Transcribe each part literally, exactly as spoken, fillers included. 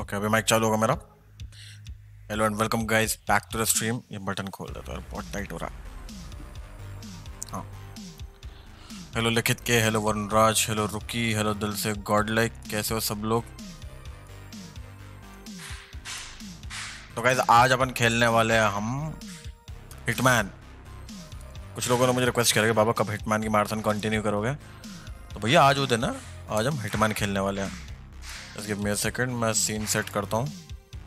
Okay अभी mic चालू होगा मेरा। Hello and welcome guys back to the stream. ये बटन खोल देता है, बहुत टाइट हो रहा। हाँ, हेलो लिखित के, hello Varun Raj, hello Ruki, hello दिल से गॉड लाइक, कैसे हो सब लोग? तो गाइस आज अपन खेलने वाले हैं हम हिटमैन। कुछ लोगों ने मुझे रिक्वेस्ट किया कि बाबा कब हिटमैन की मैराथन कंटिन्यू करोगे, तो भैया आज वो दिन है, आज हम हिटमैन खेलने वाले हैं। Just give me a second, मैं सीन सेट करता हूँ।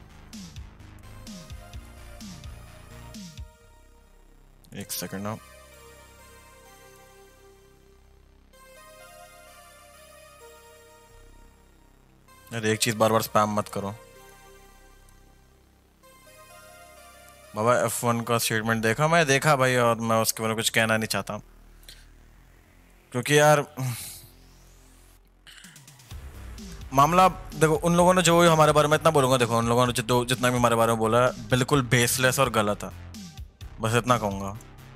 एक सेकंड ना। अरे एक चीज बार बार स्पैम मत करो बाबा। एफ वन का स्टेटमेंट देखा? मैं देखा भाई, और मैं उसके बारे में कुछ कहना नहीं चाहता, क्योंकि यार मामला देखो, उन लोगों ने जो हमारे बारे में इतना बोलूंगा, देखो उन लोगों ने जो जितना भी हमारे बारे में बोला है बिल्कुल बेसलेस और गलत है, बस इतना कहूंगा,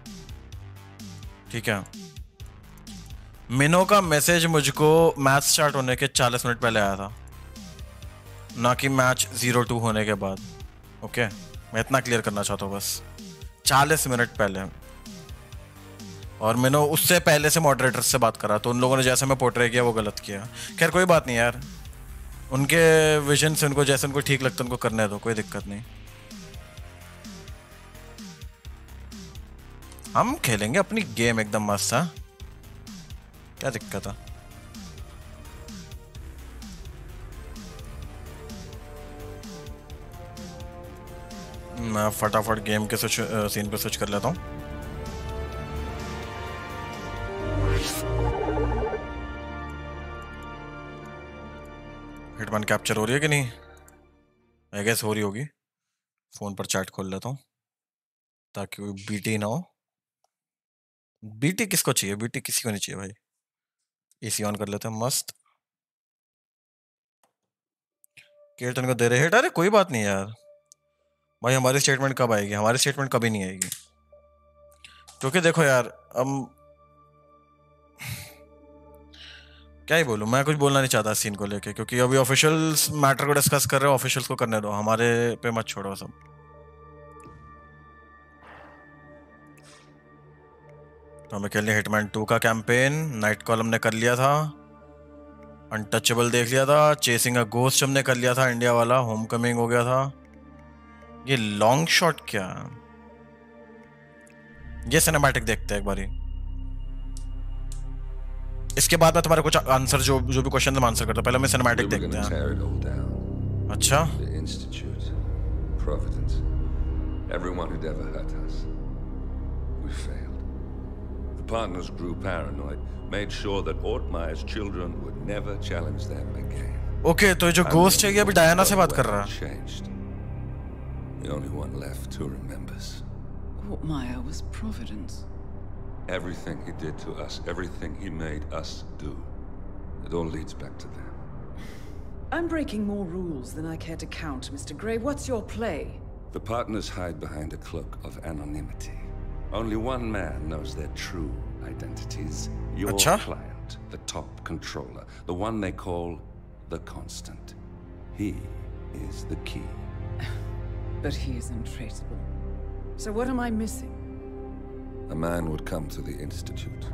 ठीक है। मिनो का मैसेज मुझको मैच स्टार्ट होने के चालीस मिनट पहले आया था, ना कि मैच जीरो टू होने के बाद। ओके, मैं इतना क्लियर करना चाहता हूँ बस, चालीस मिनट पहले। और मैंने उससे पहले से मॉडरेटर्स से बात करा, तो उन लोगों ने जैसे मैं पोर्ट्रे किया वो गलत किया। खैर कोई बात नहीं यार, उनके विजन से उनको जैसे उनको ठीक लगता है उनको करने दो, कोई दिक्कत नहीं। हम खेलेंगे अपनी गेम एकदम मस्त है, क्या दिक्कत है? मैं फटाफट गेम के स्विच सीन पे स्विच कर लेता हूँ। हिटमैन कैप्चर हो रही है कि नहीं? आई गेस हो रही होगी। फोन पर चैट खोल लेता हूँ ताकि कोई बीटी ना हो। बीटी किसको चाहिए? बीटी किसी को नहीं चाहिए भाई। एसी ऑन कर लेते हैं, मस्त। केटन को दे रहे हिट। अरे कोई बात नहीं यार भाई, हमारी स्टेटमेंट कब आएगी? हमारी स्टेटमेंट कभी नहीं आएगी, क्योंकि देखो यार हम क्या ही बोलूं, मैं कुछ बोलना नहीं चाहता सीन को लेके, क्योंकि अभी ऑफिशियल्स मैटर को डिस्कस कर रहे हो। ऑफिशियल्स को करने दो, हमारे पे मत छोड़ो सब। तो हमें खेलने हिटमैन टू का कैंपेन। नाइट कॉल हमने कर लिया था, अनटचेबल देख लिया था, चेसिंग अ गोस्ट हमने कर लिया था, इंडिया वाला होम कमिंग हो गया था। ये लॉन्ग शॉट क्या? ये सिनेमैटिक देखते हैं एक बारी, इसके बाद मैं तुम्हारे कुछ आंसर जो जो भी क्वेश्चन तुम आंसर करते हो, पहले मैं सिनेमैटिक देखते हैं। अच्छा, Providence. Everyone who'd ever hurt us. We failed. The partners grew paranoid, made sure that Ortmeyer's children would never challenge them again. Okay, तो ये जो गोस्ट है ये अभी डायना से बात कर रहा है। Changed. The only one left who remembers. Ortmeyer was Providence. Everything he did to us, everything he made us do, it all leads back to them. I'm breaking more rules than I care to count, Mister Gray. What's your play? The partners hide behind a cloak of anonymity. Only one man knows their true identities. Your Achha? client, the top controller, the one they call the Constant. He is the key. But he is untraceable. So what am I missing? A man would come to the Institute.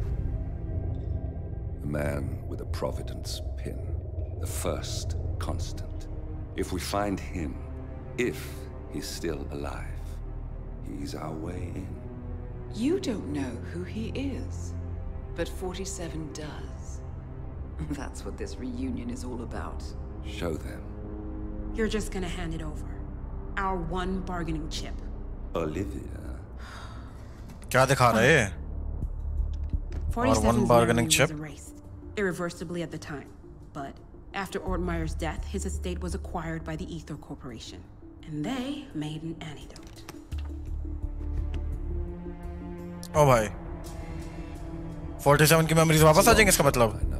A man with a Providence pin. The first Constant. If we find him, if he's still alive, he's our way in. You don't know who he is, but forty-seven does. That's what this reunion is all about. Show them. You're just gonna hand it over. Our one bargaining chip. Olivia. क्या दिखा रहे हैं? Our one bargaining chip was erased irreversibly at the time, but after Ortmeyer's death, his estate was acquired by the Ether Corporation, and they made an antidote. ओ भाई, forty-seven की memories वापस आ जाएंगे इसका मतलब? I know.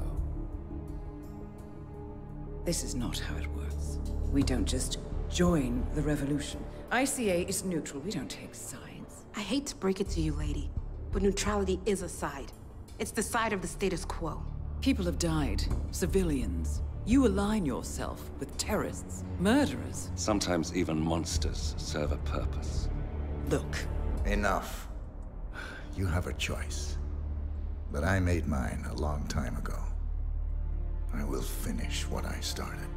This is not how it works. We don't just join the revolution. I C A is neutral. We don't take sides. I hate to break it to you, lady, but neutrality is a side. It's the side of the status quo. People have died. Civilians. You align yourself with terrorists, murderers. Sometimes even monsters serve a purpose. Look. Enough. You have a choice. But I made mine a long time ago. I will finish what I started.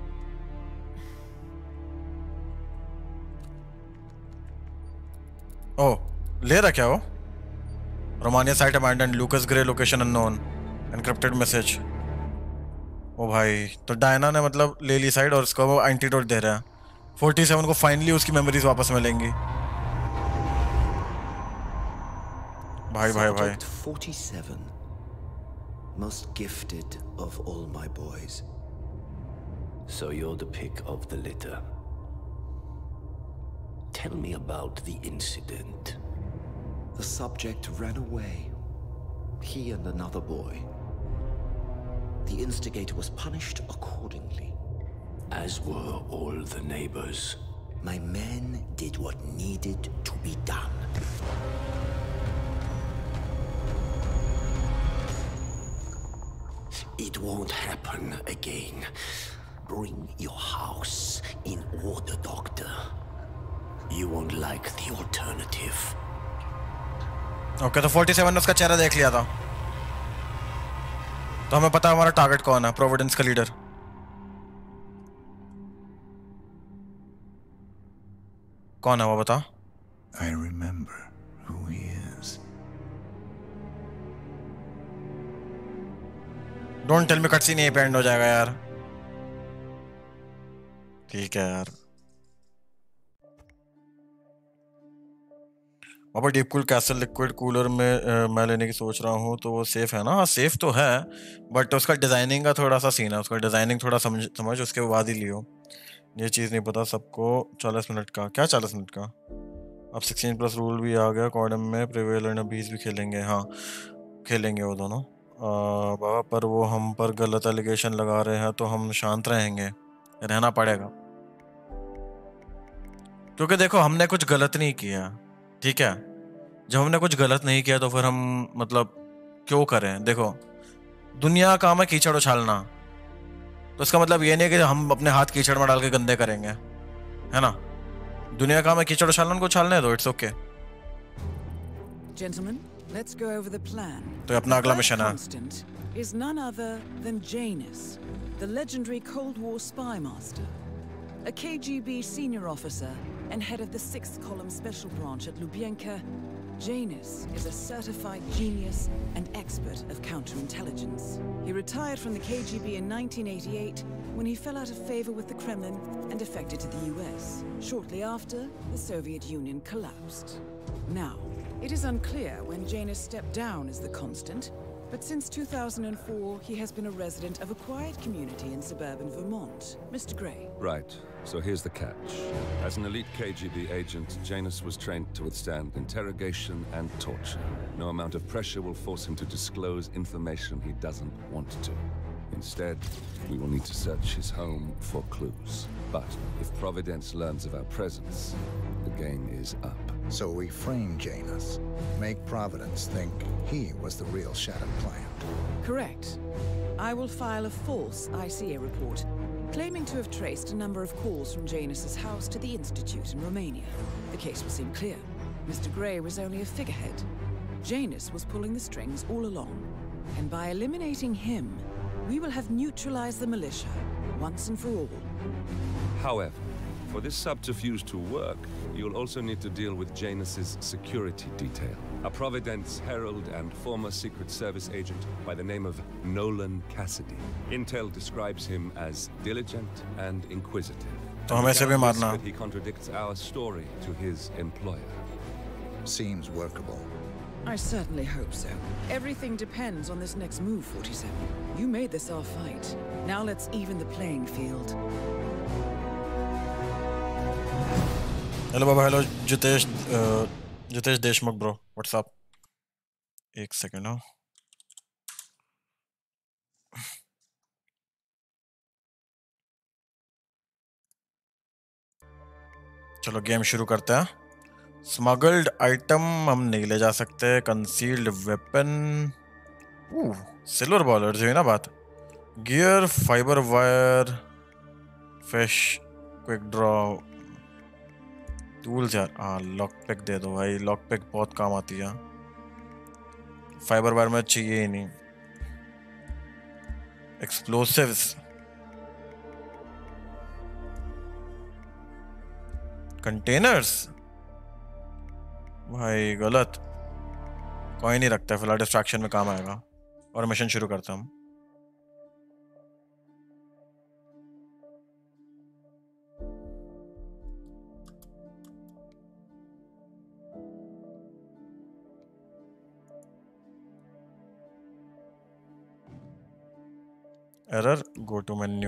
Oh, ले रहा क्या वो? Romania site abandoned, Lucas Gray location unknown, encrypted message. ओ भाई, तो Diana ने मतलब ले ली side और उसको वो एंटीडोट दे रहा है. सैंतालीस को फाइनली उसकी मेमोरीज वापस मिलेंगी. भाई भाई भाई. Subject forty-seven, most gifted of all my boys. So you're the pick of the litter. Tell me about the incident. The subject ran away. He and another boy. The instigator was punished accordingly. As were all the neighbors. My men did what needed to be done. It won't happen again. Bring your house in order, Doctor. You won't like the alternative. Okay, तो सैंतालीस ने उसका चेहरा देख लिया था. तो हमें पता है हमारा टारगेट कौन है. प्रोविडेंस का लीडर. कौन है वो बता. I remember who he is. Don't tell me कटसी नहीं पे एंड हो जाएगा यार. ठीक है यार. वहाँ पर deep cool castle liquid cooler में आ, मैं लेने की सोच रहा हूँ. तो वो सेफ है ना. हाँ सेफ तो है बट उसका डिजाइनिंग का थोड़ा सा सीन है. उसका डिजाइनिंग थोड़ा समझ समझ उसके बाद ही लियो. ये चीज़ नहीं पता सबको. चालीस मिनट का क्या चालीस मिनट का. अब सिक्सटीन प्लस रूल भी आ गया कॉर्डम में. प्रिवेलर और बीस भी खेलेंगे. हाँ खेलेंगे वो दोनों. बाबा पर वो हम पर गलत एलिगेशन लगा रहे हैं तो हम शांत रहेंगे. रहना पड़ेगा क्योंकि देखो हमने कुछ गलत नहीं किया. ठीक है. जब हमने कुछ गलत नहीं किया तो फिर हम मतलब क्यों करें. देखो दुनिया काम है कीचड़ उछालना. तो इसका मतलब ये नहीं कि हम अपने हाथ कीचड़ में डाल के गंदे करेंगे. है ना. दुनिया काम है कीचड़ उछालना. उनको उछालने दो. It's okay. Gentlemen, let's go over the plan. तो अपना अगला मिशन है. Constant is none other than Janus, the legendary Cold War spy master. A K G B senior officer and head of the sixth column special branch at Lubyanka, Janus is a certified genius and expert of counterintelligence. He retired from the K G B in nineteen eighty-eight when he fell out of favor with the Kremlin and defected to the U S. Shortly after, the Soviet Union collapsed. Now, it is unclear when Janus stepped down as the Constant, but since two thousand four, he has been a resident of a quiet community in suburban Vermont. Mister Gray. Right. So here's the catch. As an elite K G B agent, Janus was trained to withstand interrogation and torture. No amount of pressure will force him to disclose information he doesn't want to. Instead, we will need to search his home for clues. But if Providence learns of our presence, the game is up. So we frame Janus. Make Providence think he was the real shattered client. Correct. I will file a false I C A report, claiming to have traced a number of calls from Janus's house to the Institute in Romania. The case will seem clear. Mister Gray was only a figurehead. Janus was pulling the strings all along. And by eliminating him, we will have neutralized the militia, once and for all. However, for this subterfuge to work, you'll also need to deal with Janus's security detail. A Providence herald and former Secret Service agent by the name of Nolan Cassidy. Intel describes him as diligent and inquisitive. तो हमें से भी मारना. He contradicts our story to his employer. Seems workable. I certainly hope so. Everything depends on this next move, forty-seven. You made this our fight. Now let's even the playing field. Hello बाबा. Hello Jitesh. Jitesh Deshmukh bro. What's up. एक second. हाँ चलो game शुरू करते हैं. Smuggled item हम नहीं ले जा सकते. Concealed weapon. सिल्वर बॉलर जो है ना बात. Gear, fibre wire, fish, quick draw, tools यार। हाँ लॉक पिक दे दो भाई, लॉक पिक बहुत काम आती है। फाइबर वायर में चाहिए ही नहीं। एक्सप्लोसिव्स, कंटेनर्स, भाई गलत, कोई नहीं रखता फिलहाल, डिस्ट्रैक्शन में काम आएगा। और मिशन शुरू करते हम। Error, go to menu.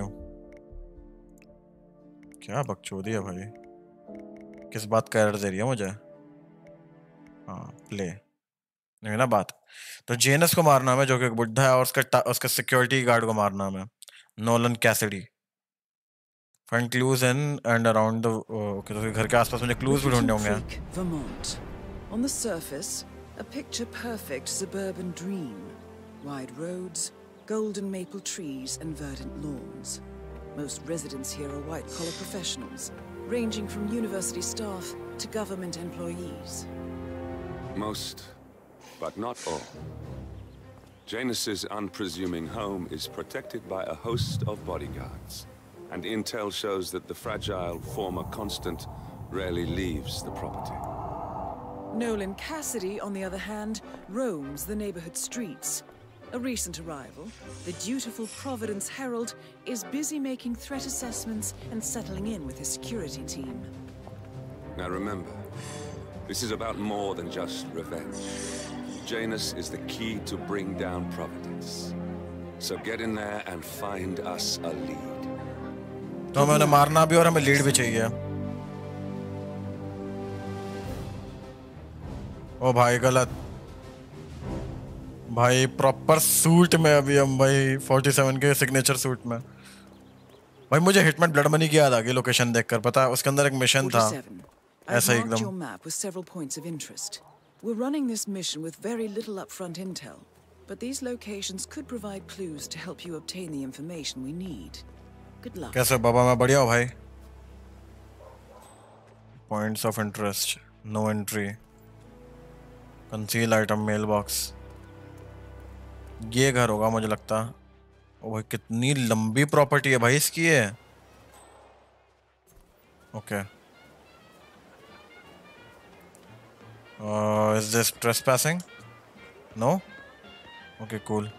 क्या बकचोदी है भाई, किस बात का एरर दे रही है मुझे? हाँ प्ले नहीं ना बात। तो जेनस को मारना है जो कि एक बुढ़ा है, और उसका उसका सिक्योरिटी गार्ड को मारना है। Nolan Cassidy. Find clues in and around the, okay तो घर के आसपास मुझे क्लूज भी ढूंढने होंगे। Vermont. On the surface, a picture-perfect suburban dream. Wide roads, golden maple trees and verdant lawns. Most residents here are white-collar professionals, ranging from university staff to government employees. Most, but not all. Janus's unpresuming home is protected by a host of bodyguards, and intel shows that the fragile former constant rarely leaves the property. Nolan Cassidy, on the other hand, roams the neighborhood streets. A recent arrival, the dutiful Providence Herald is busy making threat assessments and settling in with his security team. Now remember, this is about more than just revenge. Janus is the key to bring down Providence. So get in there and find us a lead. तो हमें उन्हें मारना भी और हमें lead भी चाहिए। ओ भाई गलत भाई, प्रॉपर सूट में अभी हम भाई सैंतालीस के सिग्नेचर सूट में। भाई मुझे हिटमैन ब्लड मनी की याद आ गई लोकेशन देखकर, पता है उसके अंदर एक मिशन था ऐसा ही एकदम। your map with several points of interest. We're running this mission with very little upfront intel, but these locations could provide clues to help you obtain the information we need. Good luck. कैसे बाबा, मैं बढ़िया हूँ भाई। Points of interest, no entry. Conceal item, mailbox. ये घर होगा मुझे लगता। ओ भाई कितनी लंबी प्रॉपर्टी है भाई इसकी है। Okay, is this trespassing? No, okay cool.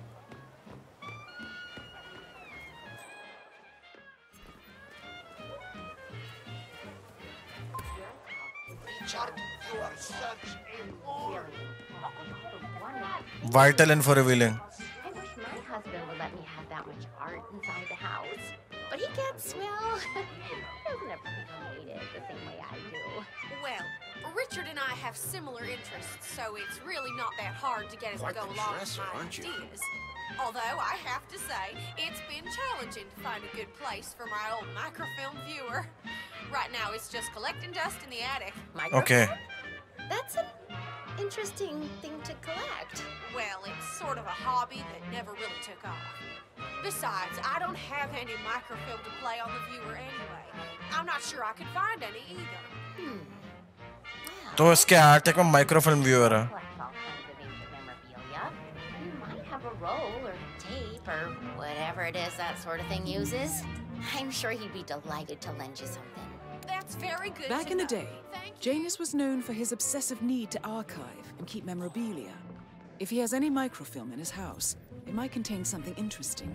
Vital info revealing. I wish my husband would let me have that much art inside the house. But he gets, well, he doesn't appreciate it the same way I do. Well, Richard and I have similar interests, so it's really not that hard to get us to go along with my ideas. Although, I have to say, it's been challenging to find a good place for my old microfilm viewer. Right now, it's just collecting dust in the attic. Microfilm? Okay. That's an interesting thing to collect. Well, it's sort of a hobby that never really took off. Besides, I don't have any microfilm to play on the viewer anyway. I'm not sure I could find any either. Hmm. तो इसके attic में microfilm viewer है। Collects all kinds of ancient memorabilia. You might have a roll or tape or whatever it is that sort of thing uses. I'm sure he'd be delighted to lend you something. That's very good. Back to in the know. day, Thank you. Janus was known for his obsessive need to archive and keep memorabilia. If he has any microfilm in his house, it might contain something interesting.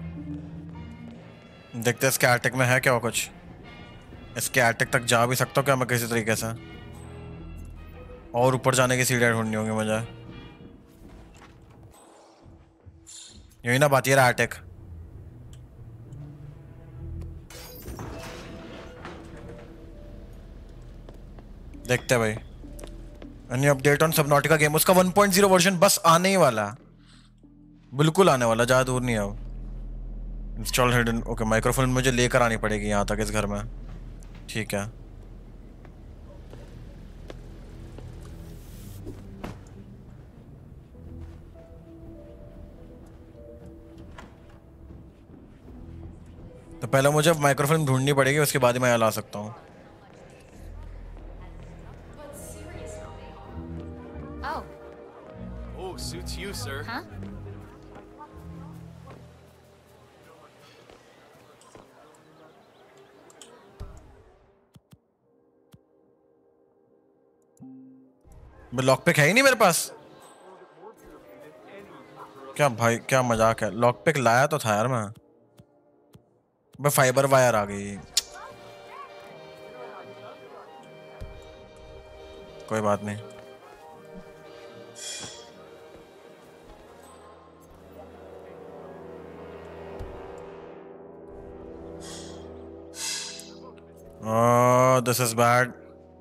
देखते इसके attic में है क्या कुछ। इसके Arctic तक जा भी सकता हूँ क्या मैं किसी तरीके से, और ऊपर जाने की सीढ़ियाँ ढूंढनी होंगी मुझे। यही ना बात, ये रहा आर्टिक। देखते हैं भाई। Any update on Subnautica game? उसका वन पॉइंट ज़ीरो वर्जन बस आने ही वाला, बिल्कुल आने वाला, ज़्यादा दूर नहीं है अब। इंस्टॉल हिडन, ओके माइक्रोफोन मुझे लेकर आनी पड़ेगी यहाँ तक इस घर में, ठीक है। तो पहले मुझे माइक्रोफिल्म ढूंढनी पड़ेगी, उसके बाद ही मैं यहाँ ला सकता हूँ. Oh. Oh, suits you, sir. Huh? Lock pick है ही नहीं मेरे पास. क्या भाई, क्या मजाक है. लॉक पिक लाया तो था यार मैं. मैं फाइबर वायर आ गई. कोई बात नहीं. Oh, this is bad.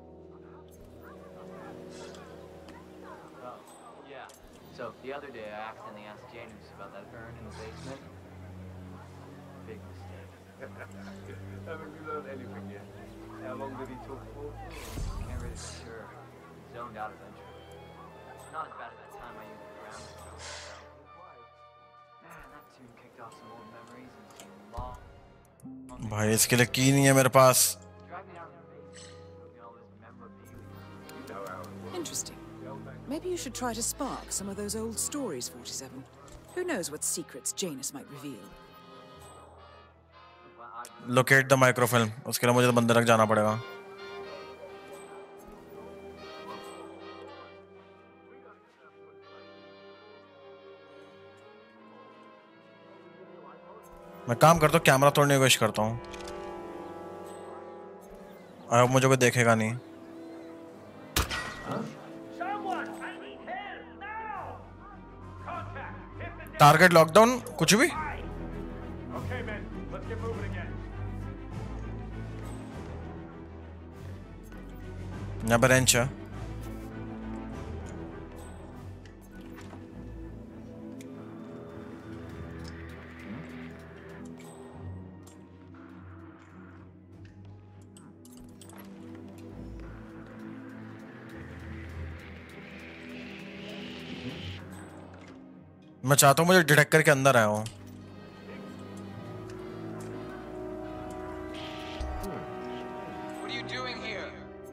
So, the other day I accidentally asked Janus about that urn in the basement. Big mistake. Haven't you learned anything yet? How long did he talk for? Can't really be sure. Zoned out eventually. Not as bad as that time I used the ground control. Man, that tune kicked off some old memories and some long... भाई इसके लिए की नहीं है मेरे पास. Drag me out of the basement. Look at all this memorabilia. Interesting. Maybe you should try to spark some of those old stories, forty-seven. Who knows what secrets Janus might reveal? Locate the microfilm. उसके लिए मुझे तो बंदर तक जाना पड़ेगा. मैं काम करता हूँ, कैमरा तोड़ने की कोशिश करता हूँ. अब मुझे कोई देखेगा नहीं. टारगेट लॉकडाउन कुछ भी. यहाँ पर रेंच है. मैं चाहता हूँ मुझे डिटेक्ट करके अंदर आया हूँ. What are you doing here?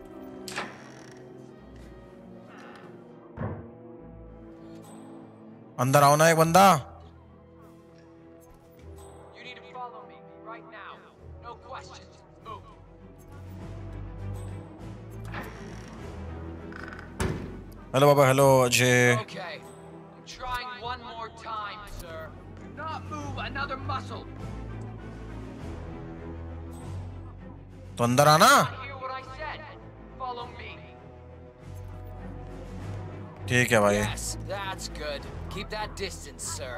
अंदर आओ ना एक बंदा. You need to follow me right now. No questions. Move. Hello बाबा. Hello Ajay. Okay. Trying one more time, sir. Do not move another muscle. तो अंदर आना. Hear what I said. Follow me. ठीक है भाई. Yes, that's good. Keep that distance, sir.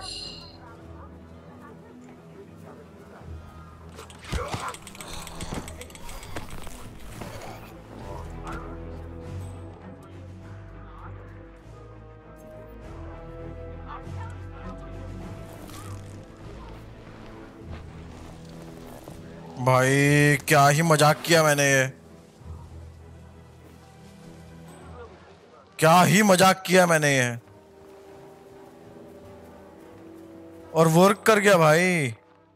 भाई क्या ही मजाक किया मैंने. ये क्या ही मजाक किया मैंने ये. और वर्क कर गया भाई.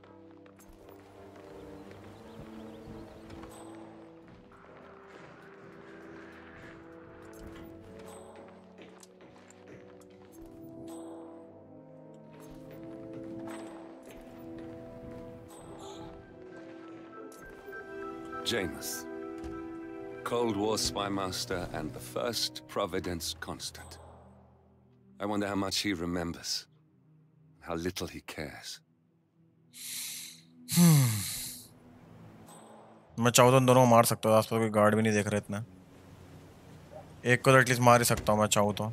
Janus, Cold War spy master and the first Providence constant. I wonder how much he remembers, how little he cares. मैं चाहूँ तो इन दोनों को मार सकता हूँ. आसपास कोई गार्ड भी नहीं देख रहे इतना. एक को तो एटलीस्ट मार ही सकता हूँ मैं चाहूँ तो.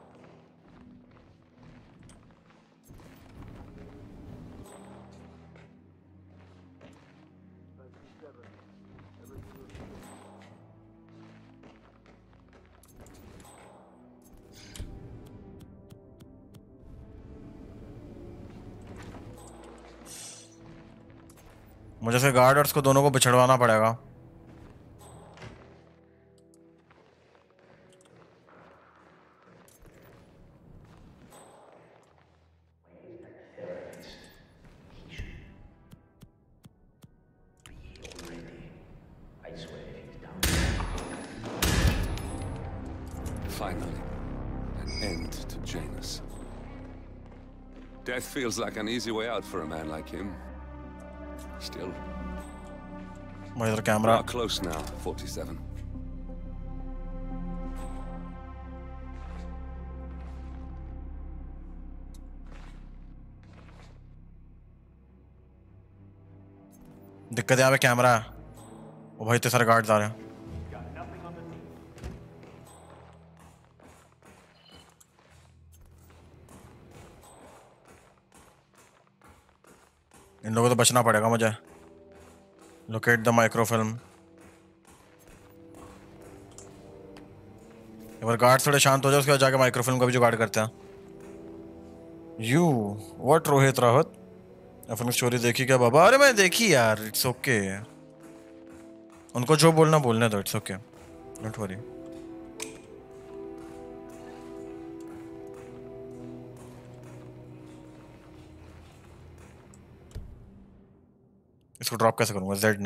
मुझे से गार्डर्स को दोनों को बिछड़वाना पड़ेगा. Finally, an end to Janus. Death feels like an easy way out for a man like him. Still. Where's the camera? We're close now, forty-seven. दिक्कत यहाँ पे कैमरा है। वो भाई इतने सारे गार्ड्स आ रहे हैं। इन लोगों को तो बचना पड़ेगा मुझे। Locate the microfilm. एक बार गार्ड थोड़े शांत हो जाए, उसके बाद जाके माइक्रोफिल्म का भी जुगाड़ करते हैं। यू व्हाट रोहित रावत, अपनी स्टोरी देखी क्या बाबा? अरे मैं देखी यार, इट्स ओके। उनको जो बोलना बोलने दो, इट्स ओके, डोंट वरी। इसको ड्रॉप कैसे करूंगा? जेड ना।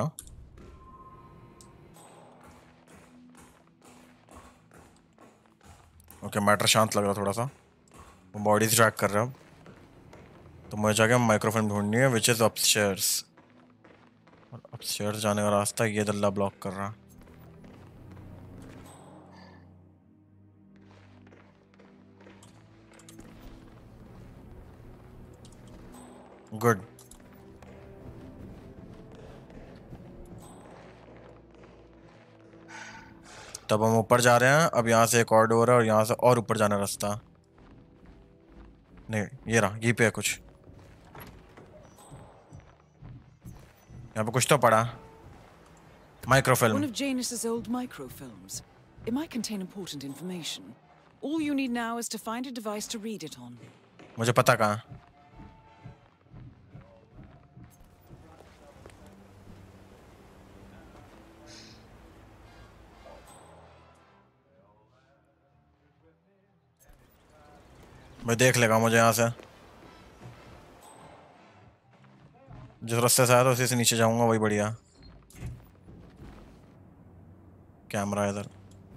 ओके, मैटर शांत लग रहा थोड़ा सा। वो बॉडी ट्रैक कर रहा है। तो मुझे जाके माइक्रोफोन ढूंढनी है, विच इज अपस्टेयर्स। और अपस्टेयर्स जाने का रास्ता ये दल्ला ब्लॉक कर रहा। गुड। तब हम ऊपर जा रहे हैं। अब यहाँ से एक और डोर है और यहाँ से और ऊपर जाना रास्ता। नहीं, ये रहा, ये पे है कुछ। यहाँ पे कुछ तो पड़ा। Microfilm. One of Janus's old microfilms. It might contain important information. All you need now is to find a device to read it on. मुझे पता कहाँ। मैं देख लेगा मुझे यहाँ से। जिस रास्ते से आया था उसी से नीचे जाऊंगा, वही बढ़िया। कैमरा इधर।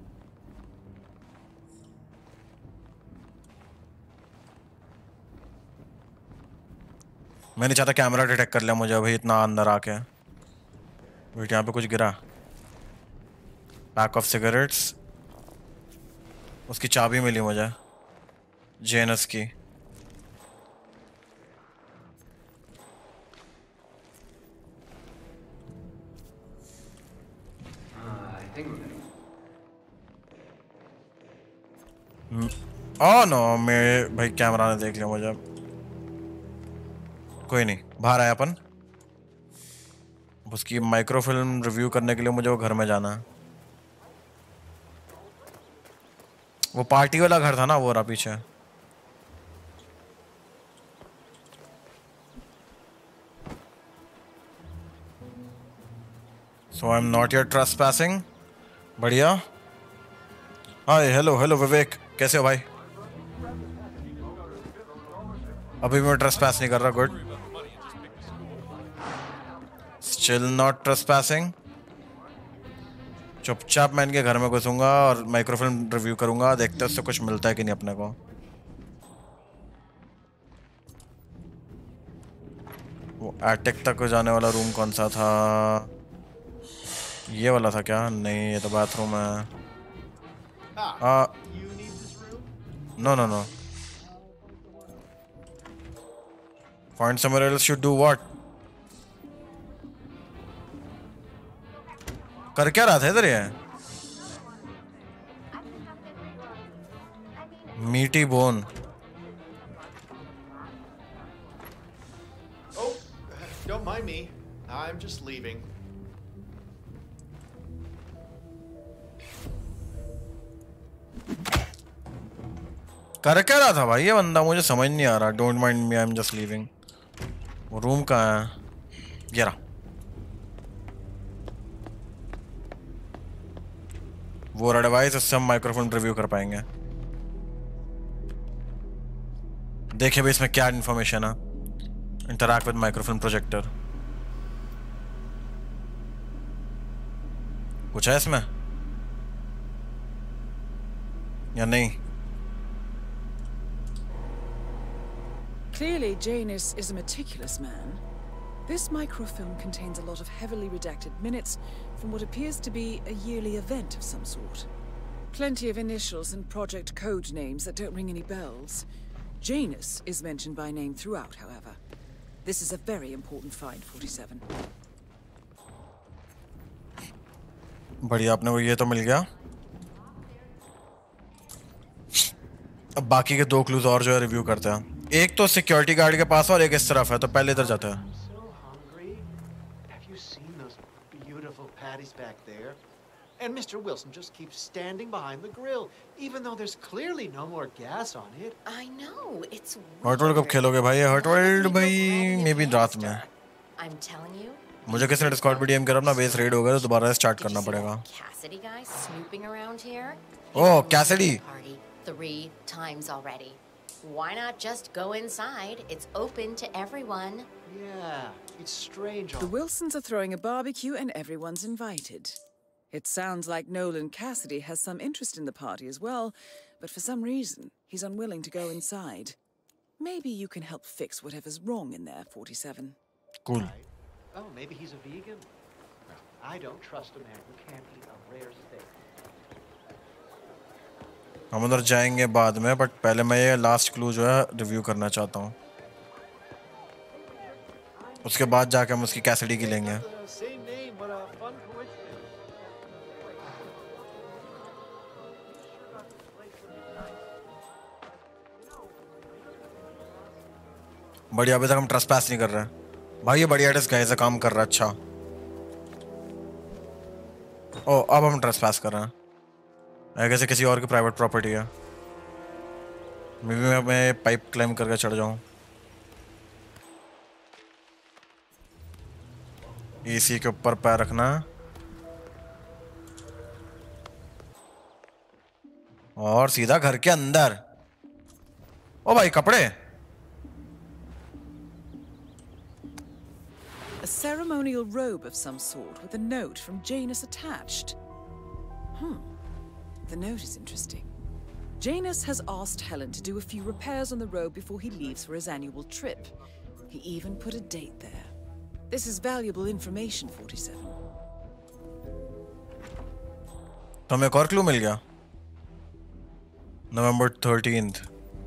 मैं नहीं चाहता कैमरा डिटेक्ट कर लिया मुझे अभी इतना अंदर आके। वेट, यहाँ पे कुछ गिरा। Pack of cigarettes. उसकी चाबी मिली मुझे, जेनस की। ओह नो, मेरे भाई कैमरा ने देख लिया मुझे। कोई नहीं, बाहर आया अपन। उसकी माइक्रोफिल्म रिव्यू करने के लिए मुझे वो घर में जाना है। वो पार्टी वाला घर था ना, वो रहा पीछे। So I'm not yet trespassing. बढ़िया। हाय, हेलो हेलो विवेक, कैसे हो भाई? अभी मैं ट्रेसपैस नहीं कर रहा। गुड। Still not trespassing. चुपचाप मैं इनके घर में घुसूंगा और माइक्रोफिल्म रिव्यू करूंगा। देखते हैं उससे कुछ मिलता है कि नहीं अपने को। वो एटेक तक जाने वाला रूम कौन सा था? ये वाला था क्या? नहीं, ये तो बाथरूम है। Ah, no no no. Find somewhere else. Should do what? कर क्या रहा था इधर ये? Meaty bone. Oh, don't mind me. I'm just leaving. कर क्या रहा था भाई ये बंदा? मुझे समझ नहीं आ रहा। Don't mind me, I am just leaving. वो रूम कहाँ है? ये रहा। वो डिवाइस, उससे हम माइक्रोफोन रिव्यू कर पाएंगे। देखिए भाई इसमें क्या इंफॉर्मेशन है। Interact with microphone projector. कुछ है इसमें? या नहीं? Clearly, Janus is a meticulous man. This microfilm contains a lot of heavily redacted minutes from what appears to be a yearly event of some sort. Plenty of initials and project code names that don't ring any bells. Janus is mentioned by name throughout, however. This is a very important find, forty-seven. बढ़िया, आपने को ये तो मिल गया. अब बाकी के दो क्लूज और जो है रिव्यू करते हैं. एक तो सिक्योरिटी गार्ड के पास और एक इस तरफ है, तो पहले इधर जाते हैं. And Mister Wilson just keeps standing behind the grill, even though there's clearly no more gas on it. I know, it's hot world कब खेलोगे भाई? हॉट वर्ल्ड भाई मे बी रात में. I'm telling you. मुझे किसी ने डिस्कॉर्ड पे डीएम करा, अपना बेस रेड हो गया तो दोबारा स्टार्ट करना पड़ेगा. Cassidy guy snooping around here. Oh, Cassidy. Party three times already. Why not just go inside? It's open to everyone. Yeah, it's strange. The Wilsons are throwing a barbecue and everyone's invited. It sounds like Nolan Cassidy has some interest in the party as well, but for some reason, he's unwilling to go inside. Maybe you can help fix whatever's wrong in there, forty-seven. Cool. Oh, maybe he's a vegan? I don't trust a man who can't eat a rare steak. हम उधर जाएंगे बाद में, but पहले मैं ये last clue जो है रिव्यू करना चाहता हूँ. उसके बाद जाके हम उसकी कैसिडी की लेंगे. बढ़िया, अभी तक हम ट्रस्ट पास नहीं कर रहे हैं भाई. ये बढ़िया डिस्क है, ऐसा काम कर रहा है. अच्छा, ओ अब हम ट्रस्ट पास कर रहे हैं. ऐसे किसी और की प्राइवेट प्रॉपर्टी है. मे बी मैं, मैं पाइप क्लाइम करके चढ़ जाऊं. एसी के ऊपर पैर रखना और सीधा घर के अंदर. ओ भाई, कपड़े. A ceremonial robe of some sort with a note from Janus attached. Hmm. The note is interesting. Janus has asked Helen to do a few repairs on the robe before he leaves for his annual trip. He even put a date there. This is valuable information, forty-seven. तो हमें एक और clue मिल गया. November thirteenth.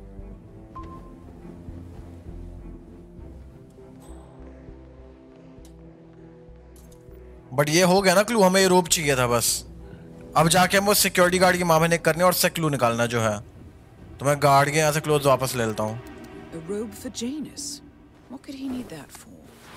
But ये हो गया ना clue. हमें ये रोप चाहिए था बस. अब जाके हम वो सिक्योरिटी गार्ड की माँ बहने करने और से क्लू निकालना जो है. तो मैं गार्ड के यहाँ से क्लोज वापस ले लेता हूँ. A robe for Janus. What could he need that for?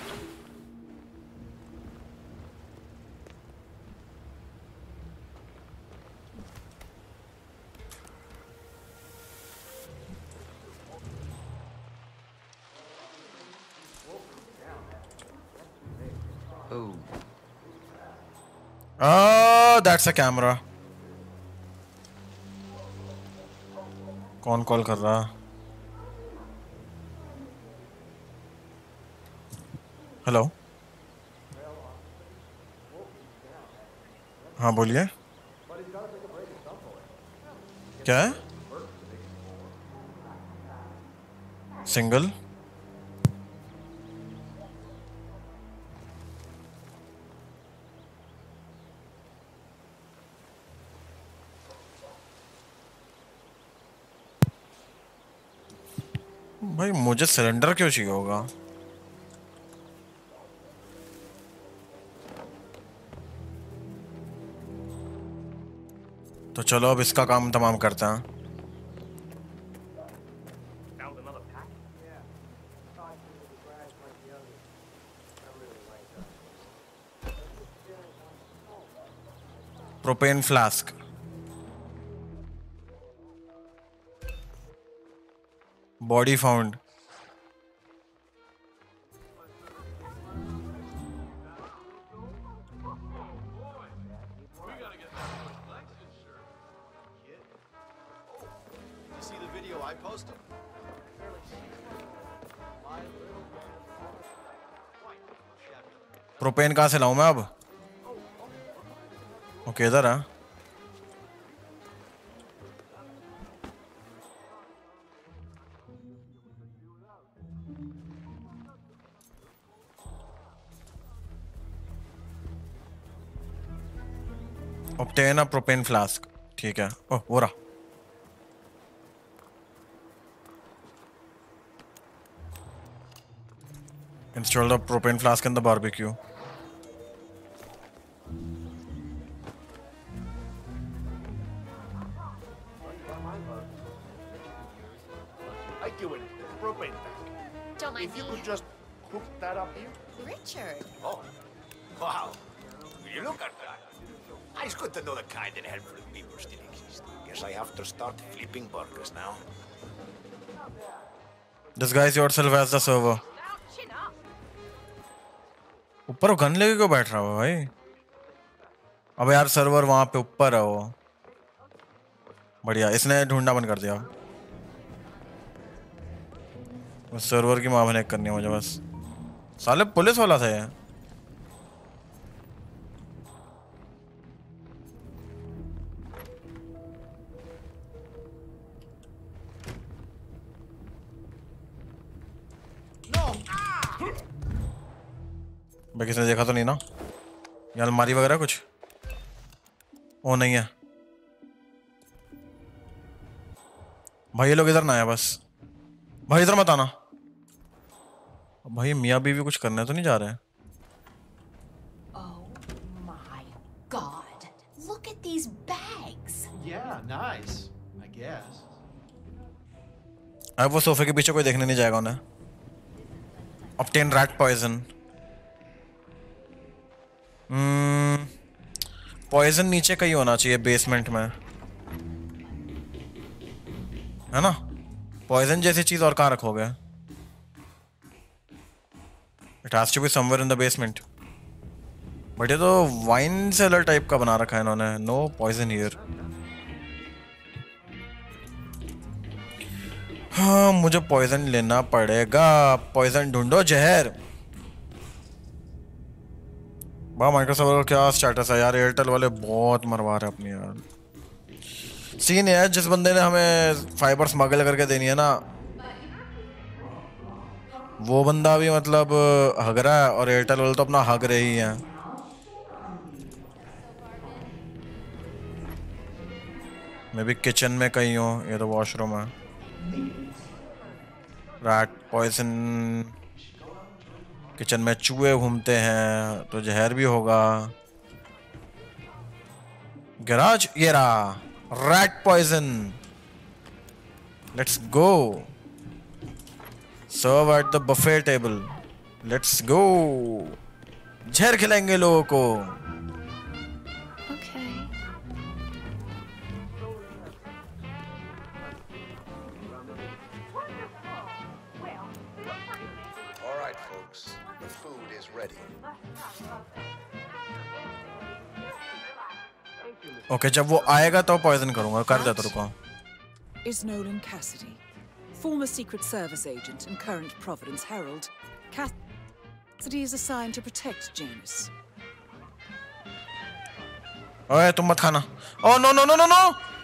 Oh. Oh, that's a camera. कौन कॉल कर रहा? हेलो. हाँ बोलिए. क्या है? सिंगल. भाई मुझे सिलेंडर क्यों चाहिए होगा? तो चलो अब इसका काम तमाम करते हैं. Propane flask. Body found. See the video I posted. Propane कहाँ से लाऊं मैं अब? ओके इधर है. obtain a propane flask. ठीक है. ओह वो रहा. Install the propane flask in the barbecue. I do it. Propane tank. Don't mind If you me. could just hook that up here. Richard. Oh, wow. Will you look at that? It's good to know the kind and helpful people still exist. Guess I have to start flipping burgers now. Disguise yourself as the server. ऊपर वो gun लेके क्यों बैठ रहा है भाई? अब यार सर्वर वहां पे ऊपर है वो. बढ़िया, इसने ढूंढना बंद कर दिया. उस सर्वर की माँ बनेक करनी है मुझे बस. साले पुलिस वाला था ये. भाई किसने देखा तो नहीं ना? ये अलमारी वगैरह कुछ? ओ नहीं है. भाई ये लोग इधर ना आया बस. भाई इधर मत आना. भाई मियाँ बीवी कुछ करने तो नहीं जा रहे हैं? Oh my God! Look at these bags. Yeah, nice. I guess. अब वो सोफे के पीछे कोई देखने नहीं जाएगा उन्हें. Obtain rat poison. Hmm poison नीचे कहीं होना चाहिए बेसमेंट में, है ना? पॉइजन जैसी चीज और कहाँ रखोगे? It has to be somewhere in the basement. But ये तो वाइन सेलर टाइप का बना रखा है इन्होंने. No poison here. हाँ मुझे पॉइजन लेना पड़ेगा. पॉइजन ढूंढो, जहर. वाह माइक्रोसॉफ्ट का क्या स्टेटस है यार. एयरटेल वाले बहुत मरवा रहे अपनी यार. सीन है जिस बंदे ने हमें फाइबर स्मगल करके देनी है ना, वो बंदा भी मतलब हग रहा है और एयरटेल वाले तो अपना हग रहे ही हैं. मैं भी किचन में कहीं हूँ. ये तो वॉशरूम है. Rat poison. किचन में चूहे घूमते हैं तो जहर भी होगा. गैराज ये रहा. Rat poison. Let's go. Serve at the buffet table. Let's go. जहर खिलाएंगे लोगों को. ओके okay, जब वो आएगा तो पॉइजन करूंगा. कर दे तेरे को. Is Nolan Cassidy, former Secret Service agent and current Providence Herald. Cassidy is assigned to protect Janus. ओए तुम मत खाना. Oh no no no no no.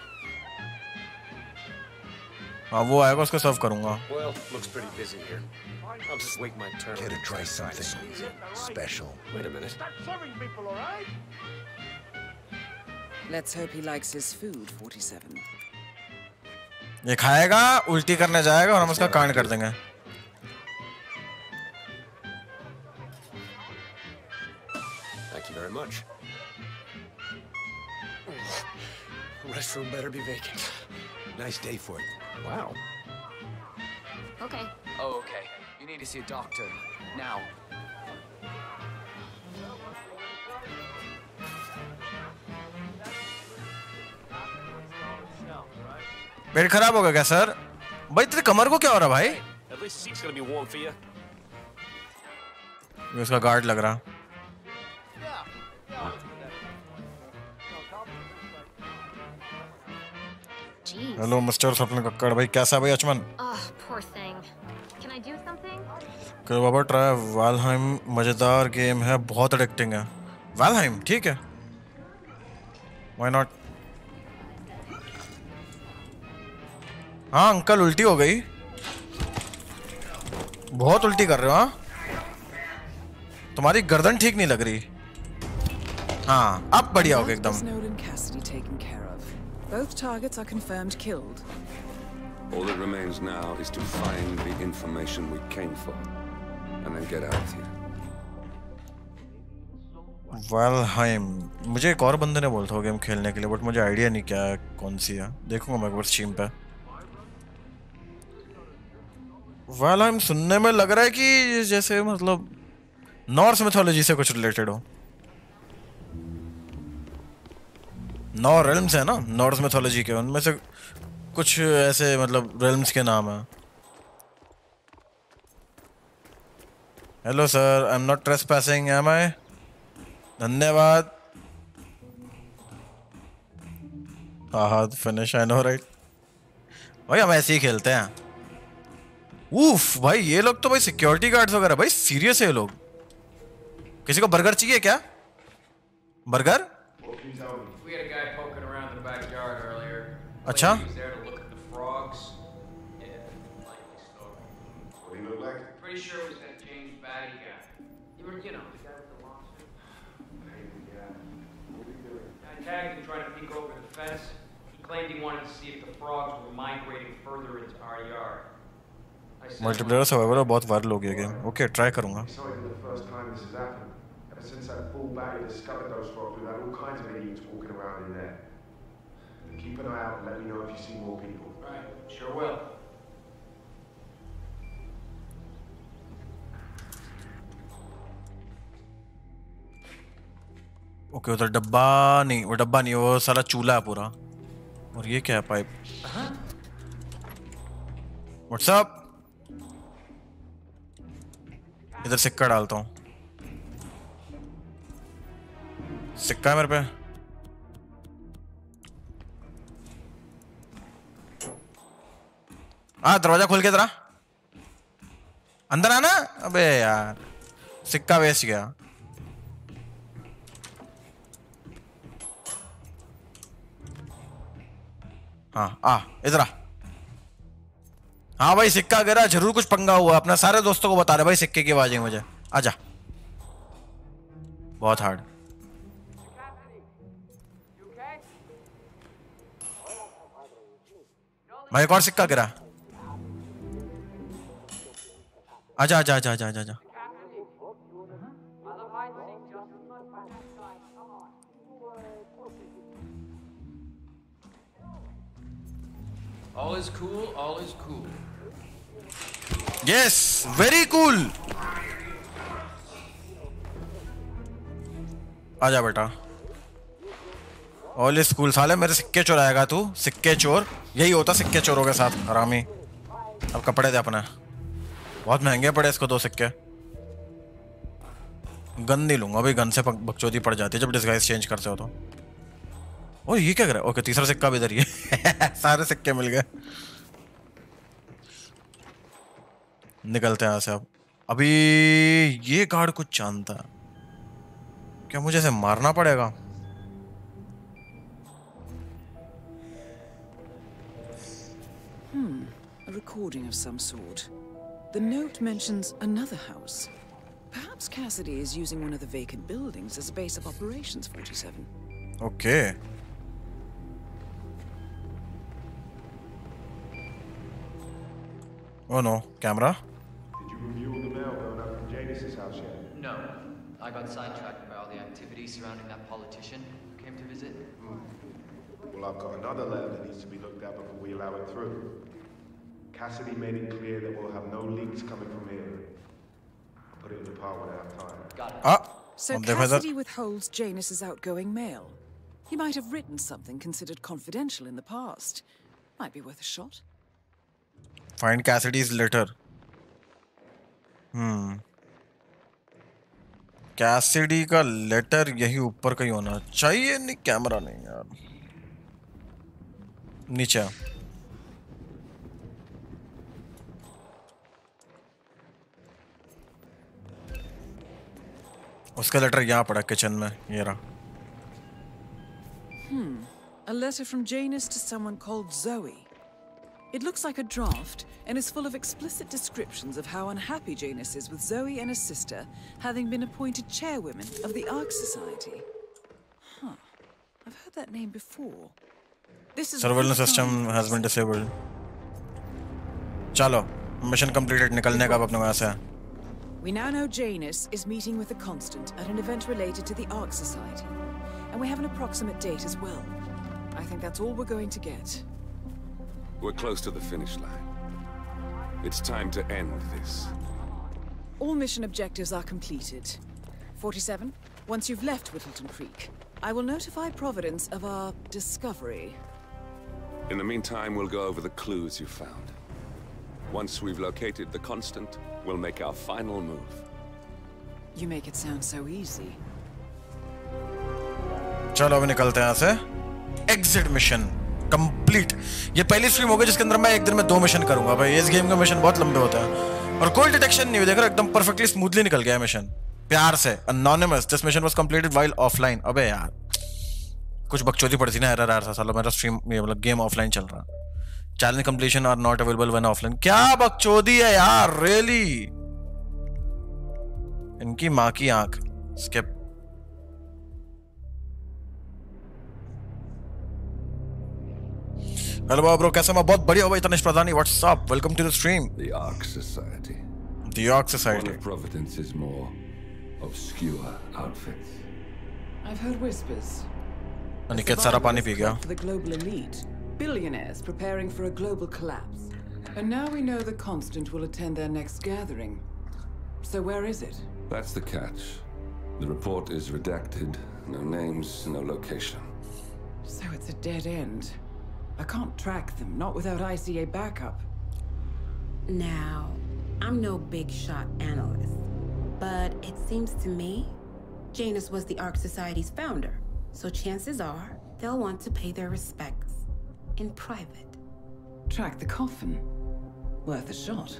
हाँ वो आएगा उसको सर्व करूंगा. Well, looks pretty busy here. I'll just wait my turn. Here to try something special. Wait a minute. Start serving people, all right? Let's hope he likes his food, forty-seven. ये खाएगा, उल्टी करने जाएगा और हम उसका कांड कर देंगे. Thank you very much. Restroom better be vacant. Nice day for it. Wow. Okay. Oh, okay. You need to see a doctor. Now. पेट खराब हो गया क्या सर? भाई तेरे कमर को क्या हो रहा भाई? At least seat's gonna be warm for you. ये उसका गार्ड लग रहा. हेलो मिस्टर स्वप्न कक्कड़. भाई कैसा है भाई अचमन? Oh, poor thing. Can I do something? कल बाबा ट्राई. वालहाइम मजेदार गेम है, बहुत एडिक्टिंग है. वालहाइम ठीक है. Why not? हाँ अंकल उल्टी हो गई. बहुत उल्टी कर रहे हो. हाँ तुम्हारी गर्दन ठीक नहीं लग रही. हाँ अब बढ़िया हो गया एकदम. Snowden and Cassidy taken care of. Both targets are confirmed killed. All that remains now is to find the information we came for, and then get out of here. Valheim. मुझे एक और बंदे ने बोला था गेम खेलने के लिए, बट मुझे आइडिया नहीं क्या है, कौन सी है. देखूंगा मैं एक बार स्ट्रीम पे. Valheim सुनने में लग रहा है कि जैसे मतलब नॉर्स मिथोलॉजी से कुछ रिलेटेड हो. नौ रेल्म्स है ना नॉर्स मिथोलॉजी के, उनमें से कुछ ऐसे मतलब रेल्म्स के नाम है. Hello sir, I am not trespassing am I. धन्यवाद. हाँ हाँ फिनिश, आई नो राइट. भाई हम ऐसे ही खेलते हैं. उफ भाई ये लोग तो भाई सिक्योरिटी गार्ड्स वगैरह, भाई सीरियस है ये लोग. किसी को बर्गर चाहिए क्या? बर्गर? अच्छा. Tagged him trying to peek over the fence. He claimed he wanted to see if the frogs were migrating further into our yard. Multiplayer survival बहुत वायरल हो गया गेम. ओके ट्राई करूंगा. Ever since that fool Barry discovered those frogs, we've had all kinds of idiots walking around in there. Keep an eye out and let me know if you see more people. Right, sure will. Okay उधर डब्बा नहीं, वो डब्बा नहीं, वो साला चूल्हा है पूरा. और ये क्या है? पाइप. व्हाट्सअप. इधर सिक्का डालता हूँ. सिक्का है मेरे पे. हाँ दरवाजा खोल के जरा अंदर आना. अबे यार सिक्का वेस्ट गया. हाँ आ इधर आ. हाँ भाई सिक्का गिरा, जरूर कुछ पंगा हुआ. अपना सारे दोस्तों को बता रहे भाई सिक्के की आवाज है मुझे. आजा. बहुत हार्ड. भाई एक और सिक्का गिरा. आजा आजा आजा आजा आजा. All is cool, all is cool. Yes, very cool. आजा बेटा. All is cool. साले मेरे सिक्के चुराएगा तू. सिक्के चोर यही होता सिक्के चोरों के साथ, हरामी. अब कपड़े दे अपने. बहुत महंगे पड़े इसको दो सिक्के. गन नहीं लूंगा भाई, गन से बकचोदी पड़ जाती है जब डिस्गाइज चेंज करते हो तो. और ये क्या कर रहा है? ओके तीसरा सिक्का भी इधर ही है. सारे सिक्के मिल गए. निकलते हैं यहाँ से अब. अभी ये गार्ड कुछ जानता है क्या? मुझे इसे मारना पड़ेगा. Hmm, a recording of some sort. The note mentions another house. Perhaps Cassidy is using one of the vacant buildings as a base of operations. forty-seven. Okay. Oh no, camera. Did you review all the mail going up from Janus's house yet? No. I got sidetracked by all the activity surrounding that politician who came to visit. Hmm. Well, I've got another letter that needs to be looked at before we allow it through. Cassidy made it clear that we'll have no leaks coming from here. I'll put it in the pile when I have time. Got it. Ah, so Cassidy withholds Janus's outgoing mail. He might have written something considered confidential in the past. Might be worth a shot. Find Cassidy's letter. Hmm. Cassidy का letter यही ऊपर कहीं होना चाहिए. नहीं camera नहीं यार. नीचे. उसका लेटर यहाँ पड़ा किचन में. ये रहा. Hmm. A letter from Janus to someone called Zoe. It looks like a draft and is full of explicit descriptions of how unhappy Janus is with Zoe and her sister having been appointed chairwomen of the Ark Society. heard that name before. This is Surveillance system has been disabled. चलो, mission completed. निकलने का अपने वहाँ से. We now know Janus is meeting with the Constant at an event related to the Arc Society, and we have an approximate date as well. I think that's all we're going to get. We're close to the finish line. It's time to end this. All mission objectives are completed. forty-seven, once you've left Whittleton Creek, I will notify Providence of our discovery. In the meantime, we'll go over the clues you found. Once we've located the Constant, we'll make our final move. You make it sound so easy. चलो अभी निकलते हैं यहाँ से. Exit mission complete. ये पहली stream होगी जिसके अंदर मैं एक दिन में दो मिशन करूंगा भाई. इस गेम का मिशन बहुत लंबे होते हैं और कोई डिटेक्शन नहीं हुई. देख रहे हो एकदम परफेक्टली स्मूथली निकल गया मिशन. प्यार से. Anonymous. This mission was completed while offline. अबे यार कुछ बकचोदी पड़ी थी ना. एरर आ रहा था साला. मेरा स्ट्रीम मतलब गेम ऑफलाइन चल रहा. Challenge completion are not available when offline. क्या बकचोदी है यार. Really? इनकी माँ की आंख. Skip. हेलो ब्रो, कैसा? मैं बहुत बढ़िया हूँ. Tanish Pradhani, what's up? Welcome to the stream. The Arc Society. The Arc Society. One of Providence's more obscure outfits. I've heard whispers. Aniket सारा पानी पी गया. For the global elite, billionaires preparing for a global collapse. And now we know the Constant will attend their next gathering. So where is it? That's the catch. The report is redacted. No names, no location. So it's a dead end. I can't track them, not without I C A backup. Now, I'm no big shot analyst, but it seems to me Janus was the Arc Society's founder, so chances are they'll want to pay their respects in private. Track the coffin. Worth a shot.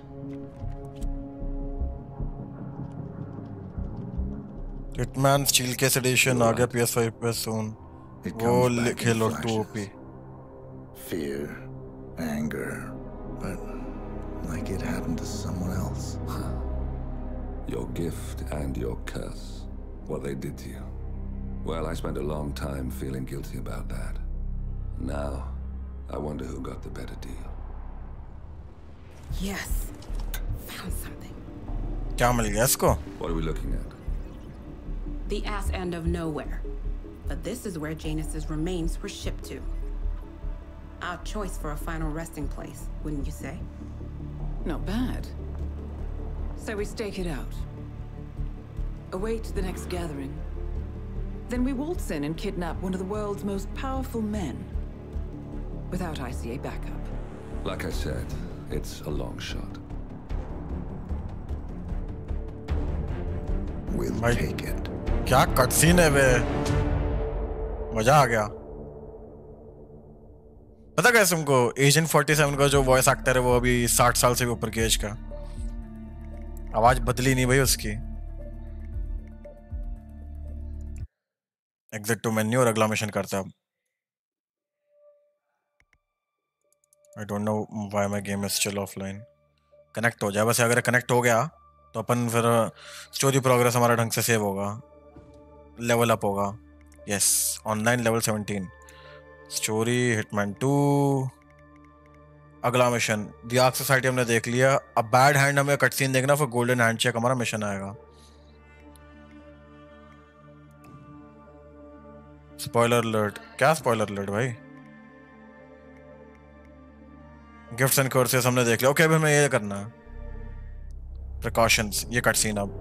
Hitman Steel Case Edition आ गया P S five पे soon. वो लिखे लो टू O P. Fear, anger, but like it happened to someone else. Your gift and your curse. What they did to you. Well, I spent a long time feeling guilty about that. Now, I wonder who got the better deal. Yes. Found something. क्या मिल गया इसको? What are we looking at? The ass end of nowhere. But this is where Janus's remains were shipped to. Our choice for a final resting place, wouldn't you say? Not bad. So we stake it out. Await the next gathering. Then we waltz in and kidnap one of the world's most powerful men. Without I C A backup. Like I said, it's a long shot. We'll take it. क्या cutscene है वे. मजा आ गया. पता कैसे तुमको agent forty-seven का जो वॉइस एक्टर है वो अभी साठ साल से भी ऊपर की एज का. आवाज बदली नहीं भाई उसकी. एग्जिट टू मेन्यू और अगला मिशन करते हैं अब. I don't know why my game is still offline. Connect हो जाए बस. अगर कनेक्ट हो गया तो अपन फिर स्टोरी प्रोग्रेस हमारा ढंग से सेव होगा. लेवल अप होगा. Yes, online level seventeen. Story Hitman two. अगला मिशन द आर्क सोसाइटी हमने देख लिया. अब बैड हैंड हमें कट सीन देखना. फिर गोल्डन हैंडशेक हमारा मिशन आएगा. Spoiler alert. क्या स्पॉइलर अलर्ट भाई? गिफ्ट्स एंड कोर्सेस हमने देख लिया. ओके अभी हमें ये करना है. प्रिकॉशंस. ये कट सीन अब.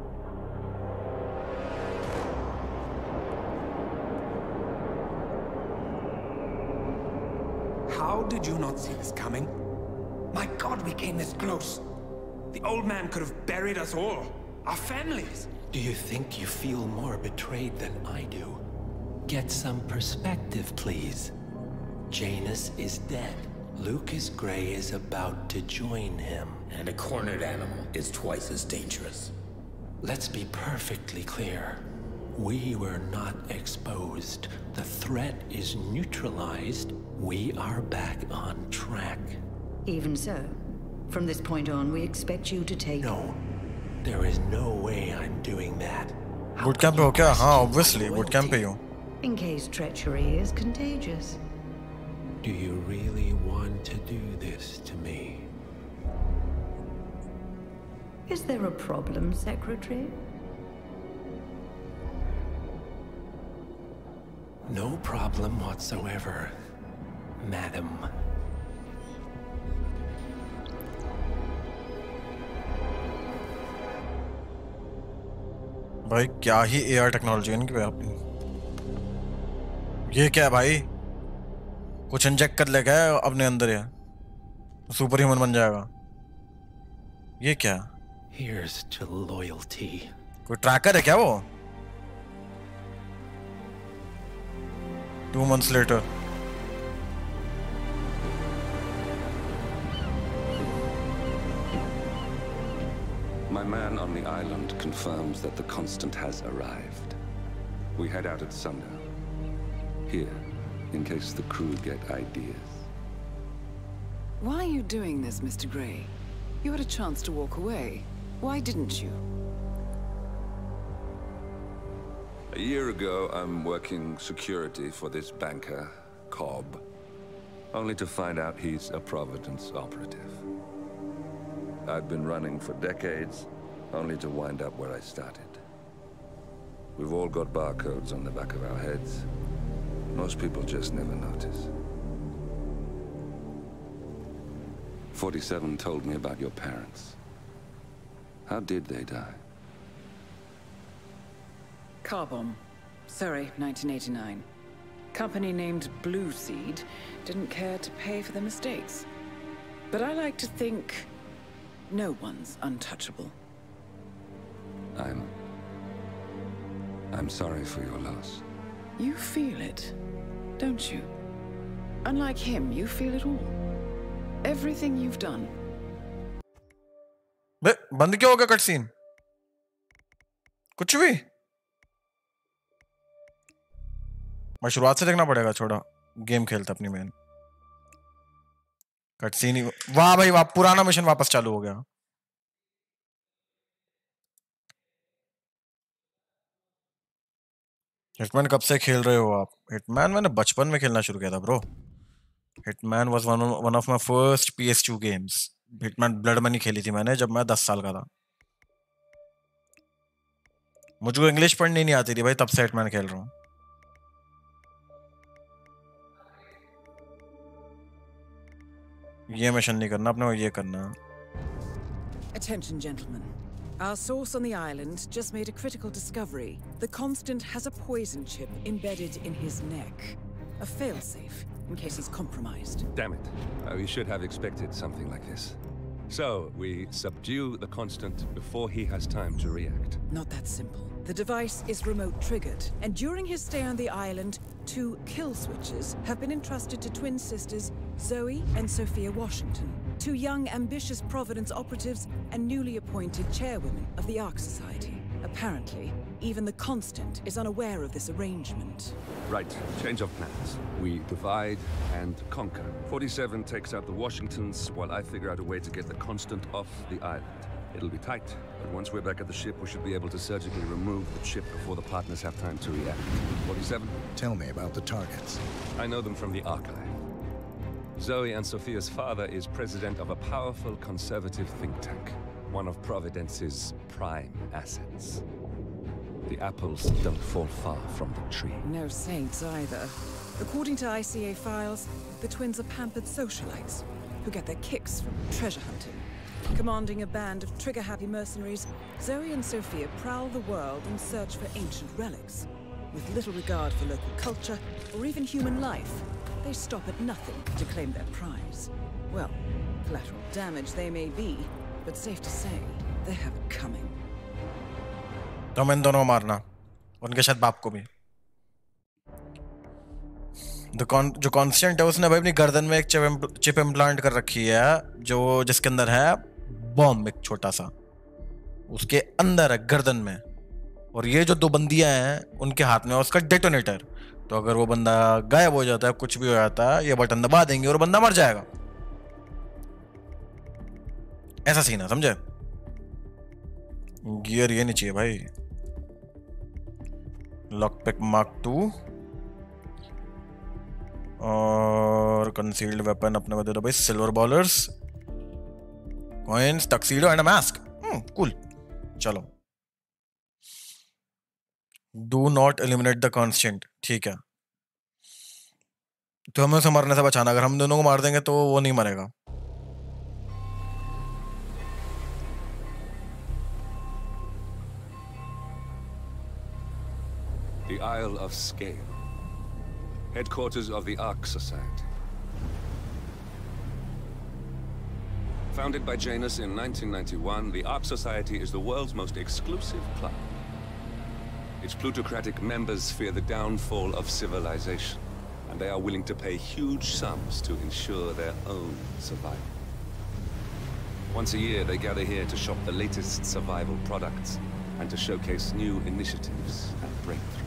How did you not see this coming? My God, we came this close. The old man could have buried us all. Our families. Do you think you feel more betrayed than I do? Get some perspective, please. Janus is dead. Lucas Gray is about to join him. And a cornered animal is twice as dangerous. Let's be perfectly clear. We were not exposed. The threat is neutralized. We are back on track. Even so, from this point on, we expect you to take... No. There is no way I'm doing that. Bootcamp पे हो क्या? हाँ, obviously bootcamp पे हूँ. In case treachery is contagious. Do you really want to do this to me? Is there a problem, Secretary? No problem whatsoever, madam. भाई क्या ही AR technology है इनकी पे अपनी। ये क्या है भाई? कुछ इंजेक्ट कर लेगा अपने अंदर या सुपर ह्यूमन बन जाएगा। ये क्या? Here's to loyalty. कोई ट्रैकर है क्या वो? Two months later. My man on the island confirms that the Constant has arrived. We head out at sundown. Here, in case the crew get ideas. Why are you doing this, Mister Gray? You had a chance to walk away. Why didn't you? A year ago, I'm working security for this banker, Cobb, only to find out he's a Providence operative. I've been running for decades, only to wind up where I started. We've all got barcodes on the back of our heads. Most people just never notice. forty-seven told me about your parents. How did they die? Car bomb. Surrey, nineteen eighty-nine. Company named Blue Seed didn't care to pay for their mistakes. But I like to think no one's untouchable. I'm... I'm sorry for your loss. You feel it, don't you? Unlike him, you feel it all. Everything you've done. बे बंद क्यों हो गया cut scene? कुछ भी? मैं शुरुआत से देखना पड़ेगा। छोड़ा गेम खेलता अपनी मेन कट सीन ही। वाह भाई वाह, पुराना मिशन वापस चालू हो गया। हिटमैन कब से खेल रहे हो आप? हिटमैन मैंने बचपन में खेलना शुरू किया था bro. Hitman was one one of my first P S two games. Hitman Blood Money खेली थी मैंने जब मैं दस साल का था। मुझको इंग्लिश पढ़नी नहीं आती थी भाई, तब से हिटमैन खेल रहा हूँ। ये मिशन नहीं करना अपने को, ये करना। Attention, gentlemen. Our source on the island just made a critical discovery. The Constant has a poison chip embedded in his neck. A failsafe, in case he's compromised. Damn it. Uh, we should have expected something like this. So, we subdue the Constant before he has time to react. Not that simple. The device is remote triggered, and during his stay on the island, two kill switches have been entrusted to twin sisters Zoe and Sophia Washington, two young, ambitious Providence operatives and newly appointed chairwomen of the Arc Society. Apparently, even the Constant is unaware of this arrangement. Right, change of plans. We divide and conquer. forty-seven takes out the Washingtons while I figure out a way to get the Constant off the island. It'll be tight, but once we're back at the ship, we should be able to surgically remove the chip before the partners have time to react. forty-seven? Tell me about the targets. I know them from the archive. Zoe and Sophia's father is president of a powerful conservative think tank, one of Providence's prime assets. The apples don't fall far from the tree. No saints either. According to I C A files, the twins are pampered socialites who get their kicks from treasure hunting. Commanding a band of trigger-happy mercenaries, Zoe and Sophia prowl the world in search for ancient relics. With little regard for local culture or even human life, they stop at nothing to claim their prize. Well, collateral damage they may be, but safe to say, they have it coming. तो इन दोनों को मारना, उनके शायद बाप को भी। जो कॉन्स्टेंट है उसने भाई अपनी गर्दन में एक चिप इम्प्लांट कर रखी है, जो जिसके अंदर है बॉम्ब, एक छोटा सा उसके अंदर है गर्दन में। और ये जो दो बंदियां हैं उनके हाथ में उसका डेटोनेटर। तो अगर वो बंदा गायब हो जाता है, कुछ भी हो जाता है, ये बटन दबा देंगे और बंदा मर जाएगा। ऐसा सीन है, समझे? गियर ये नहीं चाहिए भाई। लॉक पिक मार्क टू और कंसील्ड वेपन अपने को दे दो भाई, silver ballers, coins, tuxedo and a mask. Hmm cool. चलो, do not eliminate the constant, ठीक है। तो हमें उसे मरने से बचाना, अगर हम दोनों को मार देंगे तो वो नहीं मरेगा। The Isle of Scale, headquarters of the Ark Society. Founded by Janus in nineteen ninety-one, the Ark Society is the world's most exclusive club. Its plutocratic members fear the downfall of civilization, and they are willing to pay huge sums to ensure their own survival. Once a year, they gather here to shop the latest survival products and to showcase new initiatives and breakthroughs.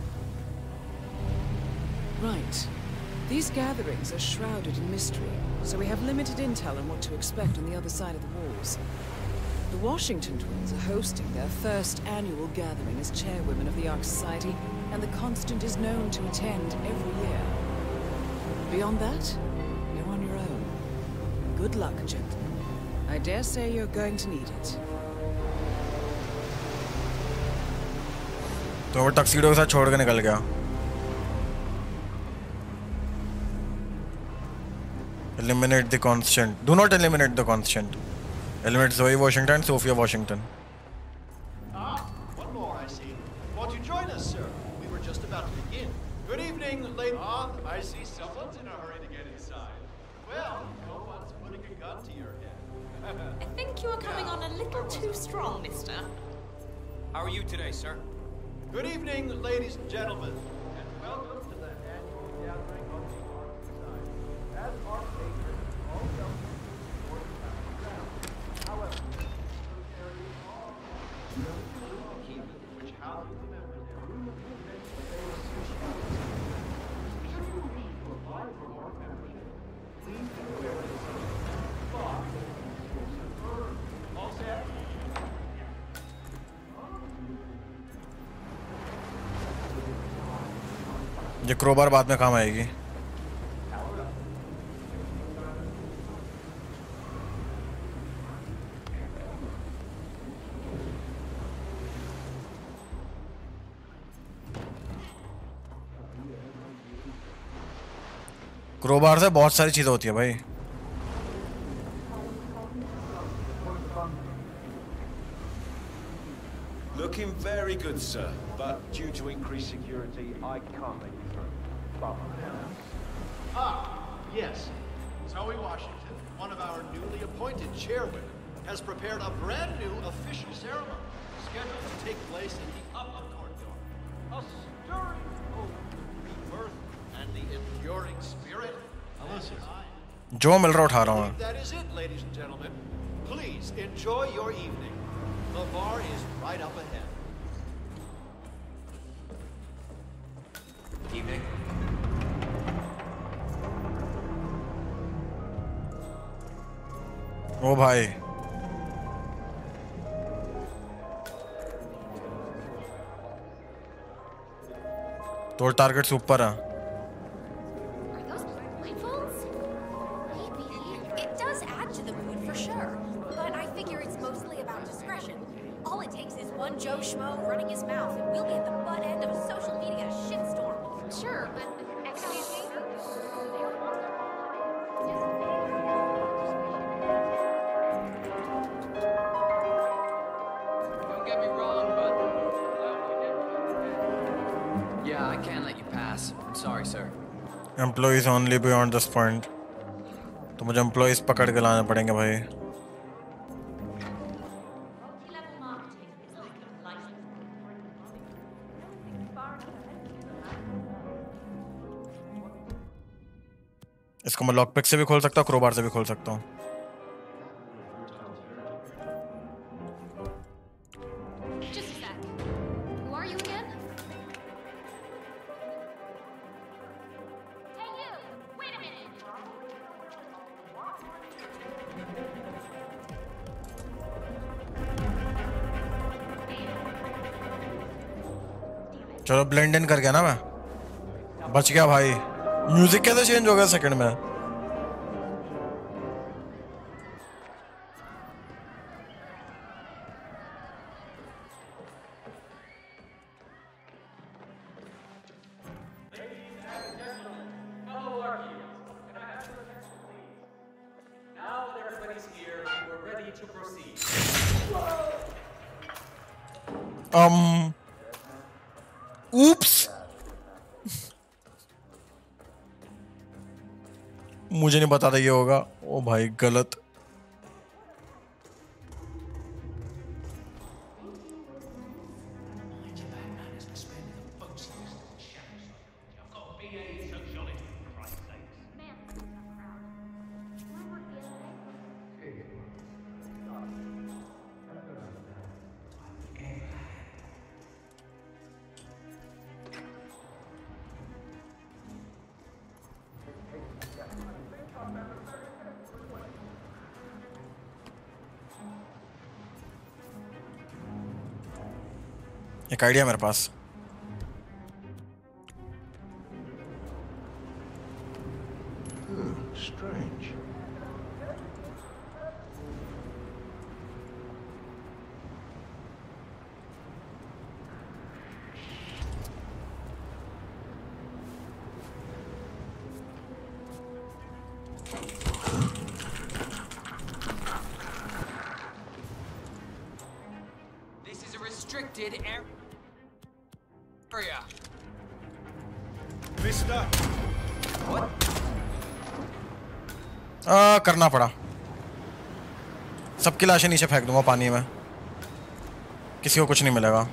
Right. These gatherings are shrouded in mystery, so we have limited intel on what to expect on the other side of the walls. The Washington twins are hosting their first annual gathering as chairwomen of the Ark Society, and the Constant is known to attend every year. Beyond that, you're on your own. Good luck, gentlemen. I dare say you're going to need it. तो वो tuxedo के साथ छोड़ के निकल गया। Eliminate the constant. Do not eliminate the constant. Eliminate Zoe Washington, Sophia Washington. Ah, one more, I see. Won't you join us, sir? We were just about to begin. Good evening, ladies. Ah, I see someone's in a hurry to get inside. Well, no one's putting a gun to your head. I think you are coming on a little too strong, mister. How are you today, sir? Good evening, ladies and gentlemen, and welcome to the annual gathering of the Ark Society. As our patrons, all welcome to the ground. However, those areas are which houses the members in room of should you need to apply for our membership, please be aware of this. All set? ये crowbar बाद में काम आएगी। Crowbar से बहुत सारी चीजें होती है भाई। Looking very good, sir. But due to increased security, I can't let you through. Bye. Ah, yes. Zoe Washington, one of our newly appointed chairwomen, has prepared a brand new official ceremony scheduled to take place in the upper courtyard. A stirring ode to rebirth and the enduring spirit. Alyssa. जो मिल रहा उठा रहा हूँ। That is it, ladies and gentlemen. Please enjoy your evening. The bar is right up ahead. Evening. ओ भाई तो targets ऊपर है। It does add to the mood for sure, but I figure it's mostly about discretion. All it takes is one Joe Schmo running his mouth, and we'll be at the butt end of a social media shitstorm. Sure, but excuse me. Don't get me wrong, but yeah, I can't let you pass. I'm sorry, sir. Employees only beyond this point. तो मुझे employees पकड़ के लाने पड़ेंगे भाई। इसको मैं lockpick से भी खोल सकता हूँ, क्रोबार से भी खोल सकता हूँ। चलो ब्लेंड इन कर गया ना मैं, बच गया भाई। म्यूजिक कैसे चेंज होगा सेकंड में? Um. Oops. मुझे नहीं पता था ये होगा। ओ भाई गलत। एक आइडिया मेरे पास। Strange. This is a restricted area. Mister. What? आ, करना पड़ा। सबकी लाशें नीचे फेंक दूंगा पानी में, किसी को कुछ नहीं मिलेगा।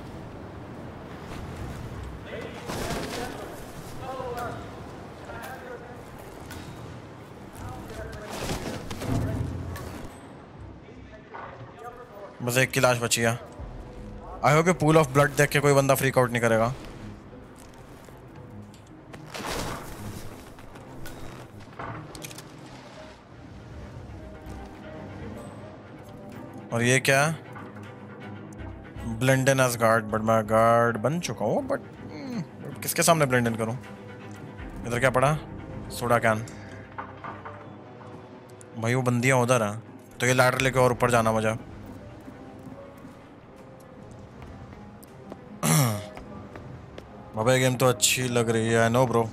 बस एक की लाश बची है। आई होप कि पूल ऑफ ब्लड देख के कोई बंदा फ्रीक आउट नहीं करेगा। और ये क्या है? Blend in as guard, but मैं गार्ड बन चुका हूँ। बट किसके सामने ब्लेंड इन करूँ? इधर क्या पड़ा? Soda can. भाई वो बंदियाँ उधर हैं, तो ये लैडर लेके और ऊपर जाना मुझे। बाबा ये गेम तो अच्छी लग रही है। No bro.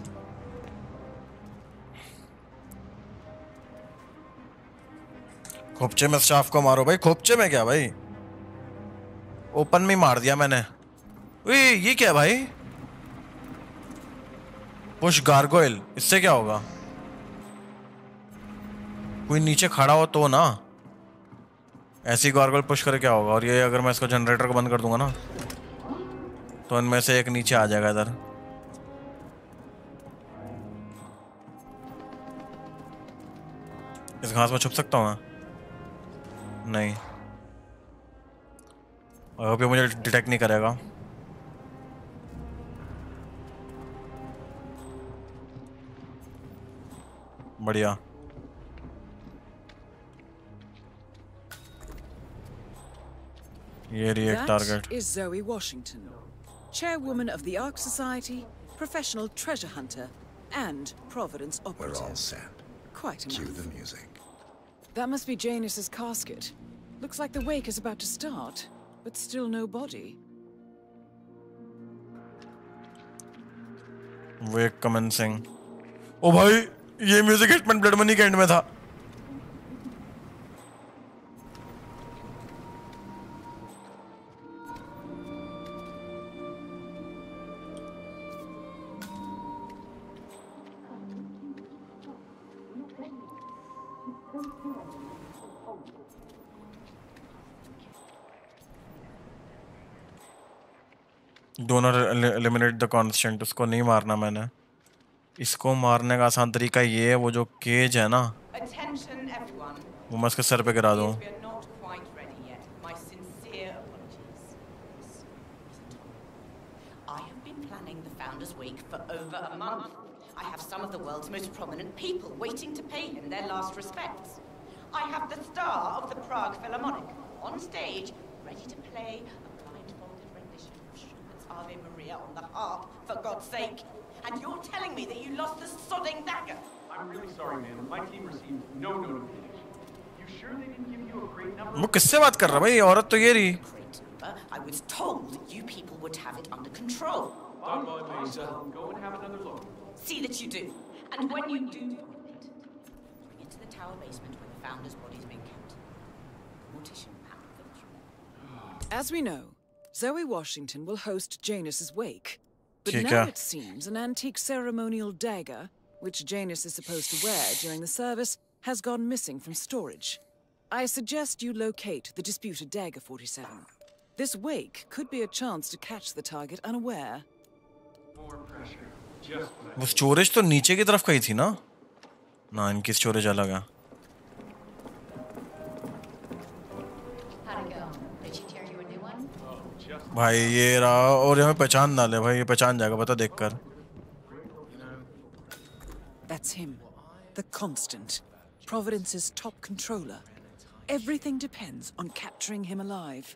खोपचे में स्टाफ को मारो भाई। खोपचे में क्या भाई? ओपन में मार दिया मैंने। ओए ये क्या है भाई? पुश गार्गोइल, इससे क्या होगा? कोई नीचे खड़ा हो तो ना, ऐसी गार्गोइल पुश करे क्या होगा? और ये अगर मैं इसको जनरेटर को बंद कर दूंगा ना, तो इनमें से एक नीचे आ जाएगा इधर। इस घास में छुप सकता हूँ मैं? नहीं। आई होप ये मुझे डिटेक्ट नहीं करेगा। बढ़िया। ये रही एक target. That is Zoe Washington, chairwoman of the Ark Society, professional treasure hunter, and Providence operative. We're all set. Quite enough. Cue the music. That must be Janus's casket. Looks like the wake is about to start, but still no body. Wake commencing. ओ भाई ये music Hitman Blood Money के end में था। दोनों eliminate the constant. उसको नहीं मारना मैंने, इसको मारने का आसान तरीका ये है, वो जो केज है ना, वो मैं इसके सर पे गिरा दूं। I have some of the world's most prominent people waiting to pay him their last respects. I have the star of the Prague Philharmonic on stage, ready to play a blindfolded rendition of Schubert's Ave Maria on the harp, for God's sake. And you're telling me that you lost the sodding dagger? I'm really sorry, ma'am. My team received no notification. You sure they didn't give you a crate number? वो किससे बात कर रहा भाई? औरत तो ये रही. I was told that you people would have it under control. Don't mind me, sir. Go and have another look. See that you do. And when you do find it, bring it to the tower basement where the founder's body's been kept. Mortician malfunction. As we know, Zoe Washington will host Janus's wake. But ठीक now है. it seems an antique ceremonial dagger, which Janus is supposed to wear during the service, has gone missing from storage. I suggest you locate the disputed dagger forty-seven. This wake could be a chance to catch the target unaware. More pressure. Just वो storage तो नीचे की तरफ कहीं थी ना? ना इनकी स्टोरेज अलग है. How'd it go? Did she tear you a new one? भाई ये रहा और ये हमें पहचान ना ले भाई ये पहचान जाएगा पता देखकर. That's him, the Constant, Providence's top controller. Everything depends on capturing him alive.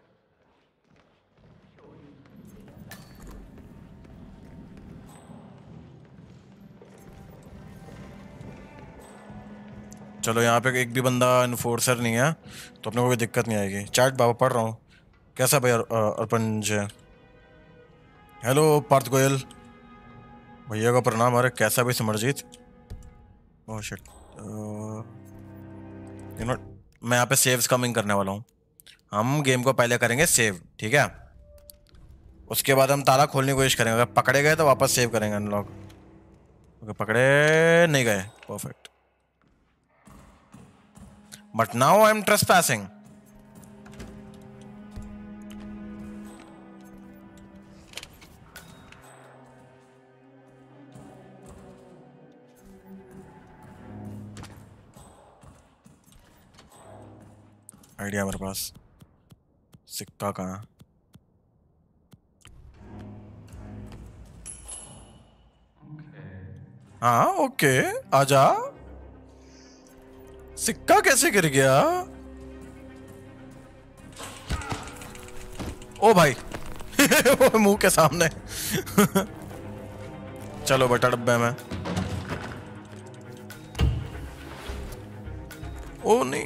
चलो यहाँ पे एक भी बंदा इन्फोर्सर नहीं है तो अपने को कोई दिक्कत नहीं आएगी. चैट बाबा पढ़ रहा हूँ. कैसा भाई अर्पण जी? हेलो पार्थ गोयल भैया का प्रणाम. अरे कैसा भाई Simarjeet? Oh shit. You know मैं यहाँ पे सेव्स कमिंग करने वाला हूँ. हम गेम को पहले करेंगे सेव, ठीक है? उसके बाद हम ताला खोलने की कोशिश करेंगे. अगर पकड़े गए तो वापस सेव करेंगे अनलॉक. अगर पकड़े नहीं गए perfect. But now I'm trespassing. Idea मेरे पास. सिक्का कहाँ? हाँ ओके आजा. सिक्का कैसे गिर गया? ओ भाई वो मुंह के सामने. चलो बेटा डब्बे में. ओ नहीं.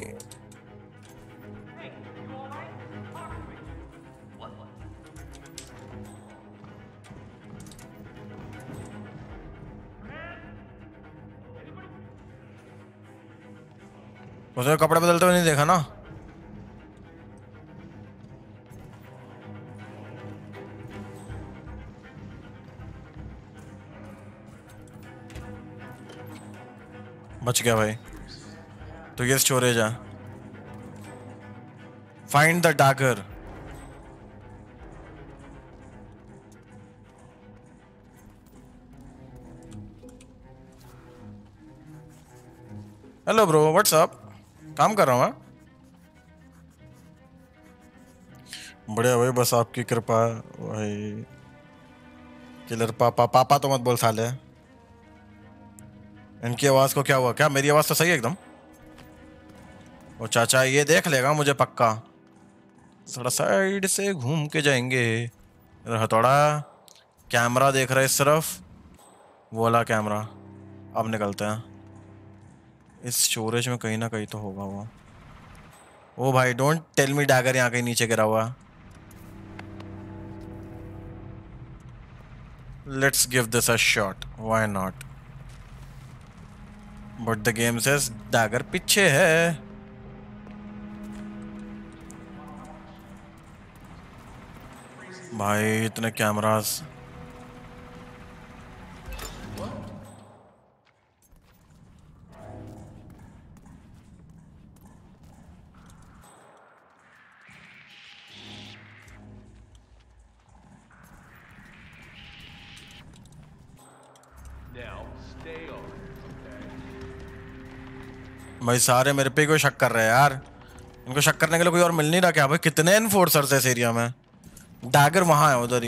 उसने कपड़े बदलते हुए नहीं देखा ना? बच गया भाई. तो ये स्टोरेज है. Find the dagger. Hello bro what's up. काम कर रहा हूँ मैं. बढ़िया भाई बस आपकी कृपा है भाई. किलर पापा पापा तो मत बोल साले. इनकी आवाज को क्या हुआ? क्या मेरी आवाज तो सही है एकदम. वो चाचा ये देख लेगा मुझे पक्का. थोड़ा साइड से घूम के जाएंगे. हथौड़ा कैमरा देख रहा है इस तरफ. वो वाला कैमरा. अब निकलते हैं. इस स्टोरेज में कहीं ना कहीं तो होगा वो. ओ भाई डोंट टेल मी डैगर यहाँ कहीं नीचे गिरा हुआ. Let's give this a shot. Why not? But the game says dagger पीछे है. भाई इतने कैमरास. भाई सारे मेरे पे कोई शक कर रहे हैं यार. इनको शक करने के लिए कोई और मिल नहीं रहा क्या? भाई कितने एनफोर्सर्स है इस एरिया में. डैगर वहां है उधर ही.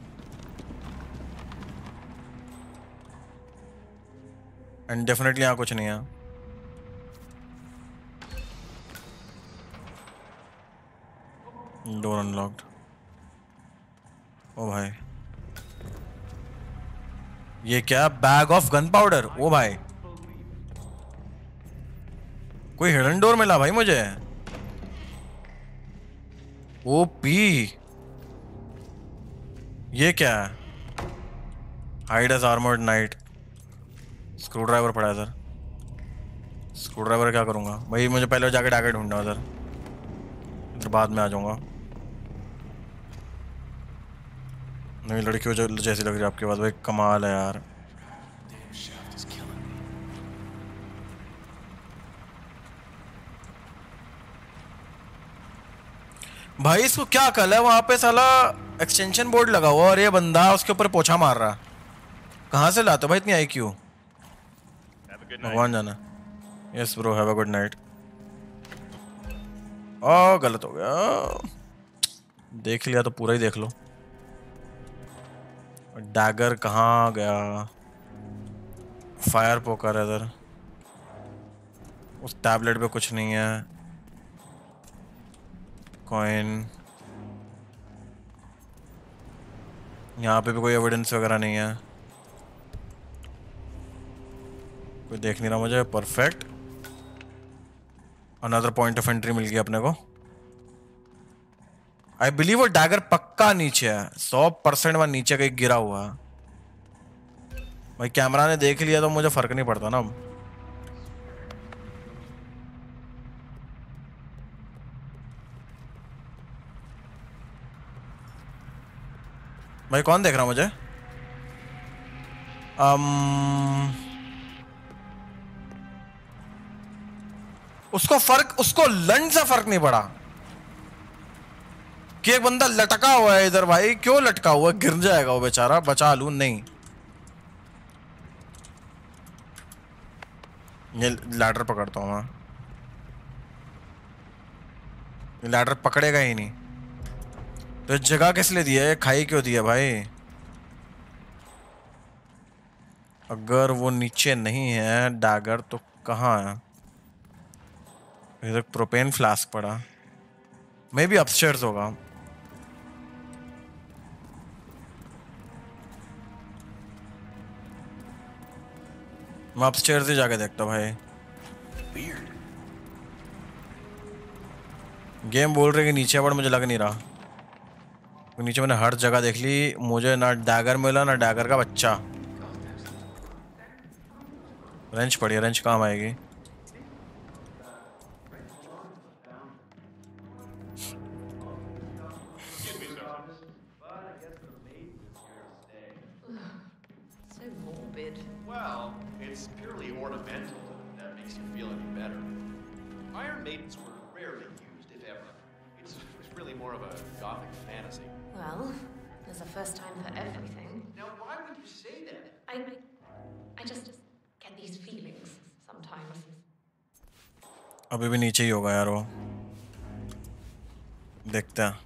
एंड डेफिनेटली यहाँ कुछ नहीं है. Door unlocked. ओ भाई ये क्या? Bag of gunpowder? ओ भाई, कोई हिडन डोर मिला भाई मुझे। ओ पी, ये क्या है? Hide as armoured knight. Screwdriver पड़ा है सर। स्क्रू ड्राइवर क्या करूंगा भाई? मुझे पहले जाके डैगर ढूंढना है सर, इधर बाद में आ जाऊंगा। नहीं, लड़कियों जैसी लग रही है आपके पास भाई, कमाल है यार। भाई इसको क्या कल है वहां पे? साला एक्सटेंशन बोर्ड लगा हुआ और ये बंदा उसके ऊपर पोछा मार रहा। कहाँ से लाते हो भाई इतनी आई क्यू? भगवान जाना। Yes bro, have a good night. ओ गलत हो गया, देख लिया तो पूरा ही देख लो। डैगर कहाँ गया? फायर पोकर है इधर। उस टैबलेट पे कुछ नहीं है। कॉइन, यहाँ पे भी कोई एविडेंस वगैरह नहीं है, कोई देख नहीं रहा मुझे। Perfect, another point of entry मिल गया अपने को। आई बिलीव वो डैगर पक्का नीचे है, सौ परसेंट वह नीचे कहीं गिरा हुआ है। भाई कैमरा ने देख लिया तो मुझे फर्क नहीं पड़ता ना। भाई कौन देख रहा मुझे? um, उसको फर्क, उसको लंड से फर्क नहीं पड़ा कि एक बंदा लटका हुआ है इधर। भाई क्यों लटका हुआ है? गिर जाएगा वो बेचारा, बचा लूं। नहीं, ये लैडर पकड़ता हूं मैं। ये लैडर पकड़ेगा ही नहीं तो जगह किस लिए दी है? खाई क्यों दी है भाई? अगर वो नीचे नहीं है डैगर तो कहाँ है? इधर प्रोपेन फ्लास्क पड़ा, मे बी अपस्टेयर्स होगा। मैं अपस्टेयर्स ही जाके देखता हूँ भाई। गेम बोल रहे कि नीचे, बट मुझे लग नहीं रहा। नीचे मैंने हर जगह देख ली, मुझे ना डैगर मिला ना डैगर का बच्चा। रेंच पड़ी है, रेंच काम आएगी। So morbid. Well, it's purely ornamental. If that makes you feel any better. Iron Maidens were rarely used, if ever. It's, it's really more of a gothic fantasy. Well, there's a first time for everything. Now, why would you say that? I, I just get these feelings sometimes. अभी भी नीचे ही होगा यार वो, देखते हैं।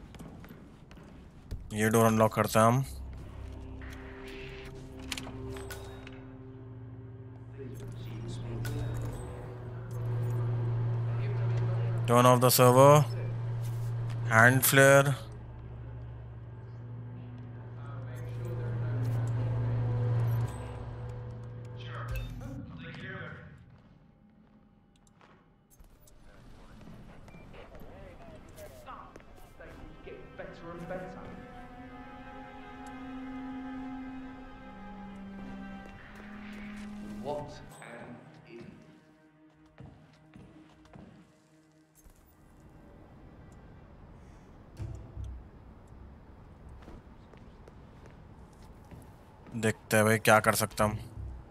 ये door unlock करते हैं हम। Turn off the server. Hand flare. What an idiot. देखते हैं भाई क्या कर सकता हूँ।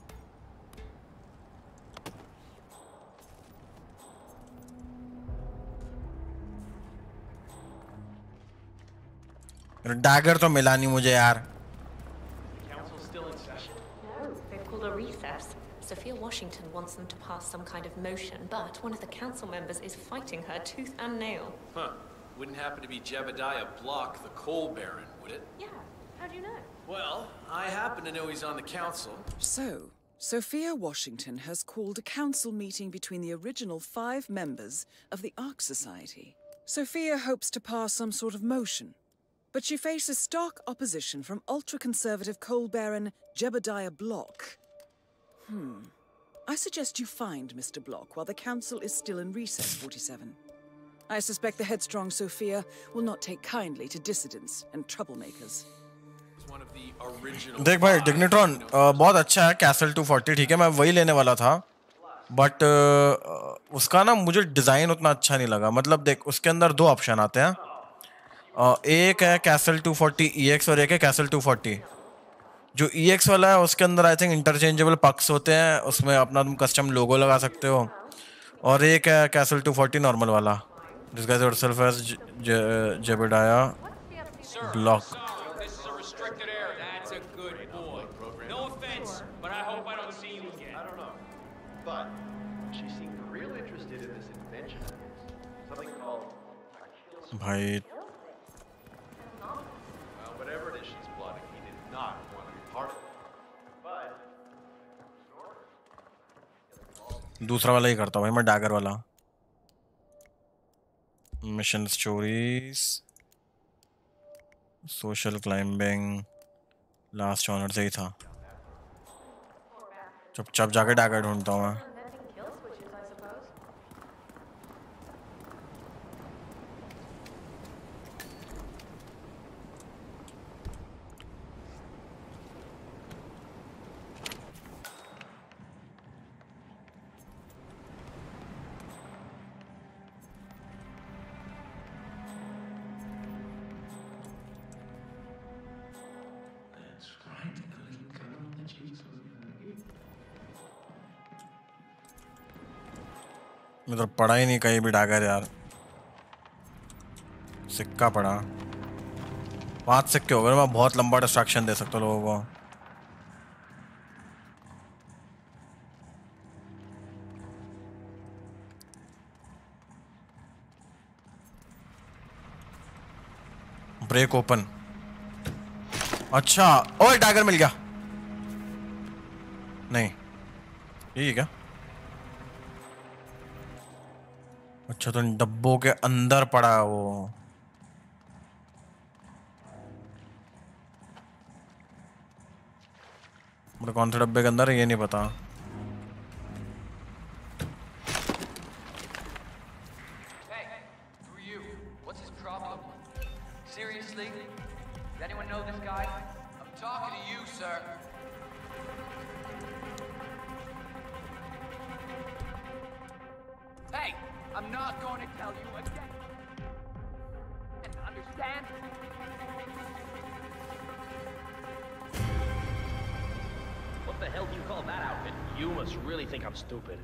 डैगर तो मिला नहीं मुझे यार। A recess. Sophia Washington wants them to pass some kind of motion, but one of the council members is fighting her tooth and nail. Huh. Wouldn't happen to be Jebediah Block, the coal baron, would it? Yeah. How do you know? Well, I happen to know he's on the council. So, Sophia Washington has called a council meeting between the original five members of the Arc Society. Sophia hopes to pass some sort of motion. But she faces stark opposition from ultra-conservative coal baron Jebediah Block. Hmm. I suggest you find Mister Block while the council is still in recess, forty-seven. I suspect the headstrong Sophia will not take kindly to dissidents and troublemakers. देख भाई डिग्निट्रॉन बहुत अच्छा है castle two forty ठीक है मैं वही लेने वाला था बट uh, उसका ना मुझे डिज़ाइन उतना अच्छा नहीं लगा मतलब देख उसके अंदर दो ऑप्शन आते हैं uh, एक है castle two forty E X और एक है कैसल टू फोर्टी जो ई एक्स वाला है उसके अंदर आई थिंक इंटरचेंजेबल पक्स होते हैं उसमें अपना तुम कस्टम लोगो लगा सकते हो और एक है कैसल टू फोर्टी नॉर्मल वाला disguise yourself as Jebediah Block But she seemed real interested in this invention. Something called... भाई Well, whatever it is she's plotting, he did not want to be part of it. But... दूसरा वाला ही करता हूँ भाई मैं dagger वाला mission stories social climbing last honour से ही था चुपचाप जाके डैगर ढूंढता हूँ मैं इधर पड़ा ही नहीं कहीं भी डागर यार सिक्का पड़ा पांच सिक्के हो गए मैं बहुत लंबा डिस्ट्रैक्शन दे सकता हूँ लोगों को ब्रेक ओपन अच्छा ओए डागर मिल गया नहीं यही क्या अच्छा तो डब्बों के अंदर पड़ा है वो मुझे कौन से डब्बे के अंदर है ये नहीं पता Hey, who are you? What's his problem? Seriously? Does anyone know this guy? I'm talking to you, sir. Hey! I'm not going to tell you again. Understand? What the hell do you call that outfit? You must really think I'm stupid.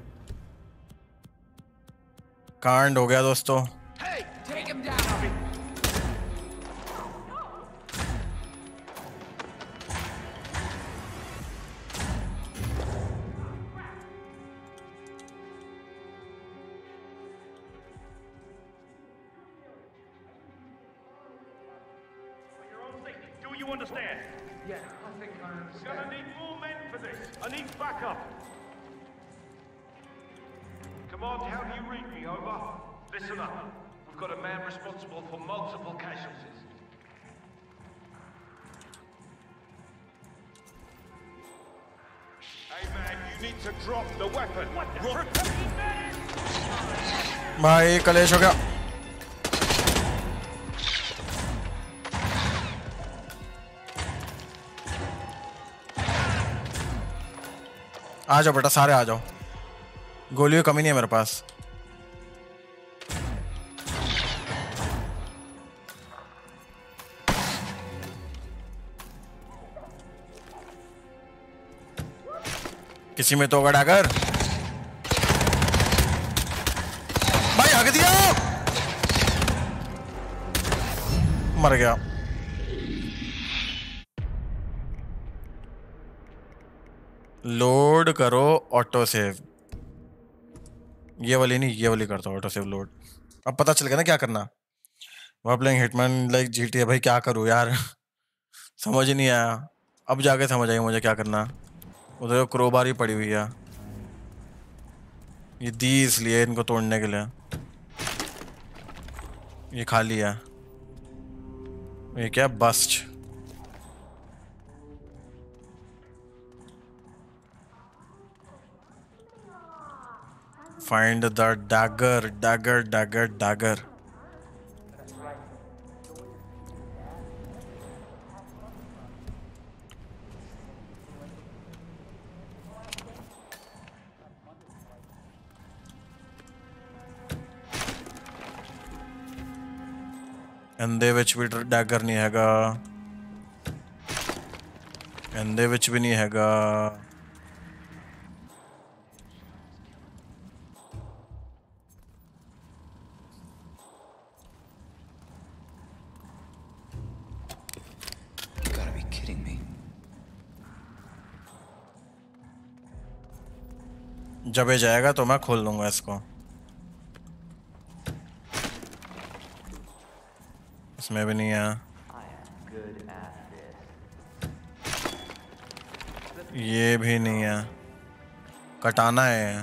कांड हो गया दोस्तों Hey, take him down. Understand? Yeah, I think I understand. Gonna need more men for this. I need backup. Command, how do you read me? Over. Listen up. We've got a man responsible for multiple casualties. Hey man, you need to drop the weapon. What the drop. भाई कलेश हो गया आ जाओ बेटा सारे आ जाओ गोलियों कमी नहीं है मेरे पास किसी में तो गड़ा कर भाई हक दिया मर गया लोड करो ऑटो सेव ये वाली नहीं ये वाली करता हूँ ऑटो सेव लोड अब पता चल गया ना क्या करना वह प्लेइंग हिटमैन लाइक जीटी है भाई क्या करूँ यार समझ ही नहीं आया अब जाके समझ आई मुझे क्या करना उधर क्रोबार ही पड़ी हुई है ये दी इसलिए इनको तोड़ने के लिए ये खाली है ये क्या bust? Find the dagger, dagger, dagger, dagger. अंधे विच भी डैगर नहीं हैगा, अंधे विच भी नहीं हैगा। You gotta be kidding me. जब ये जाएगा तो मैं खोल दूंगा इसको। इसमें भी नहीं है, ये भी नहीं है, कटाना है।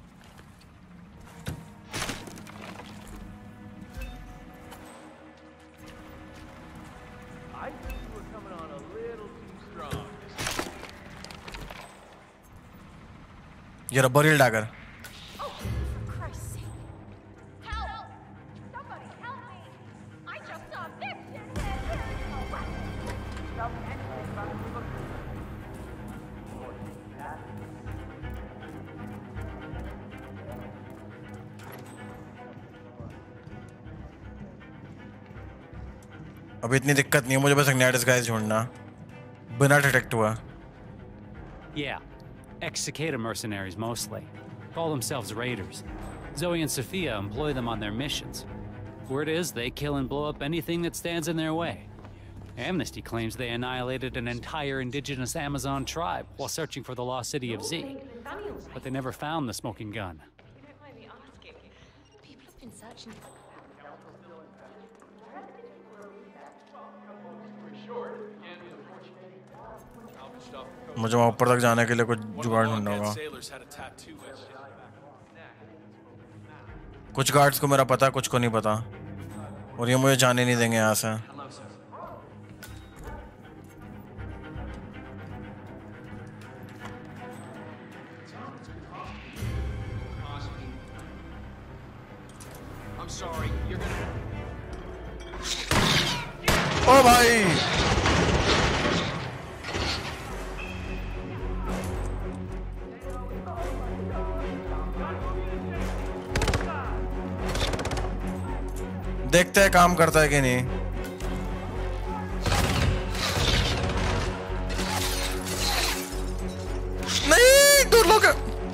ये रबर हील डैगर। अभी इतनी दिक्कत नहीं है, मुझे बस एक नया डिस्गाइज ढूंढना बिना डिटेक्ट हुआ। Yeah, ex-cicada mercenaries mostly. Call themselves raiders. Zoe and Sophia employ them on their missions. Word is they kill and blow up anything that stands in their way. Amnesty claims they annihilated an entire indigenous Amazon tribe while searching for the lost city of Z. But they never found the smoking gun. People have been searching for मुझे वहाँ ऊपर तक जाने के लिए कुछ जुगाड़ ढूंढना होगा। कुछ गार्ड्स को मेरा पता है, कुछ को नहीं पता, और ये मुझे जाने नहीं देंगे यहाँ से। ओ भाई देखते हैं काम करता है कि नहीं। नहीं, दूर लोग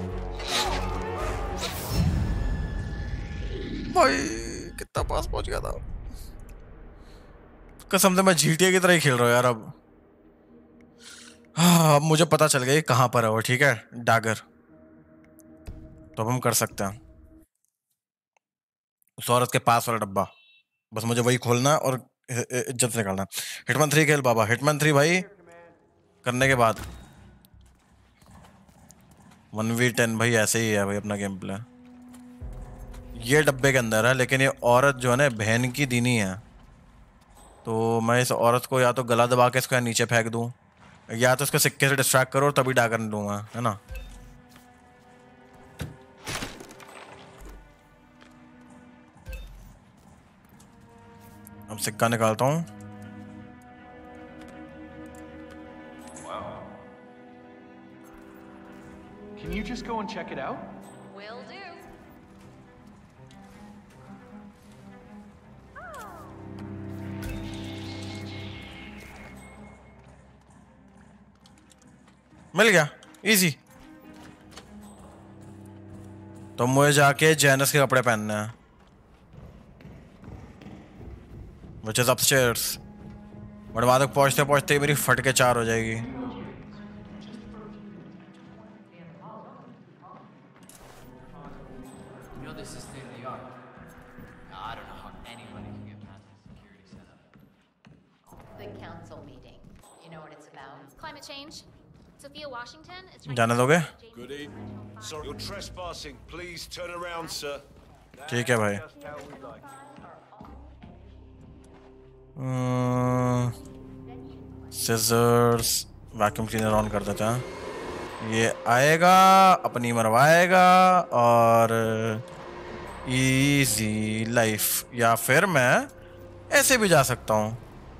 भाई कितना पास पहुंच गया था। कसम से मैं जीटीए की तरह ही खेल रहा हूँ यार अब। हाँ, अब मुझे पता चल गया कहाँ पर है वो। ठीक है, डैगर तो अब हम कर सकते हैं। उस औरत के पास वाला डब्बा, बस मुझे वही खोलना है और इज्जत से निकालना। हिटमैन थ्री खेल बाबा, हिटमैन थ्री भाई करने के बाद वन वी टेन भाई ऐसे ही है भाई अपना गेम प्ले। ये डब्बे के अंदर है, लेकिन ये औरत जो है ना बहन की दीनी है, तो मैं इस औरत को या तो गला दबा के इसको या नीचे फेंक दूं, या तो इसको सिक्के से डिस्ट्रैक्ट करो तभी डाकर लूंगा, है ना। अब सिक्का निकालता हूँ। Can you just go and check it out? Will do. मिल गया, इजी। तो मुझे जाके जैनस के कपड़े पहनने हैं, which is upstairs। बट वहां तक पहुंचते पहुंचते ही मेरी फट के चार हो जाएगी। जाने दोगे? Good evening. Sorry, you're trespassing. Please turn around, sir. ठीक है भाई। सिजर्स वैक्यूम क्लीनर ऑन कर देते हैं. ये आएगा अपनी मरवाएगा और इजी लाइफ. या फिर मैं ऐसे भी जा सकता हूँ.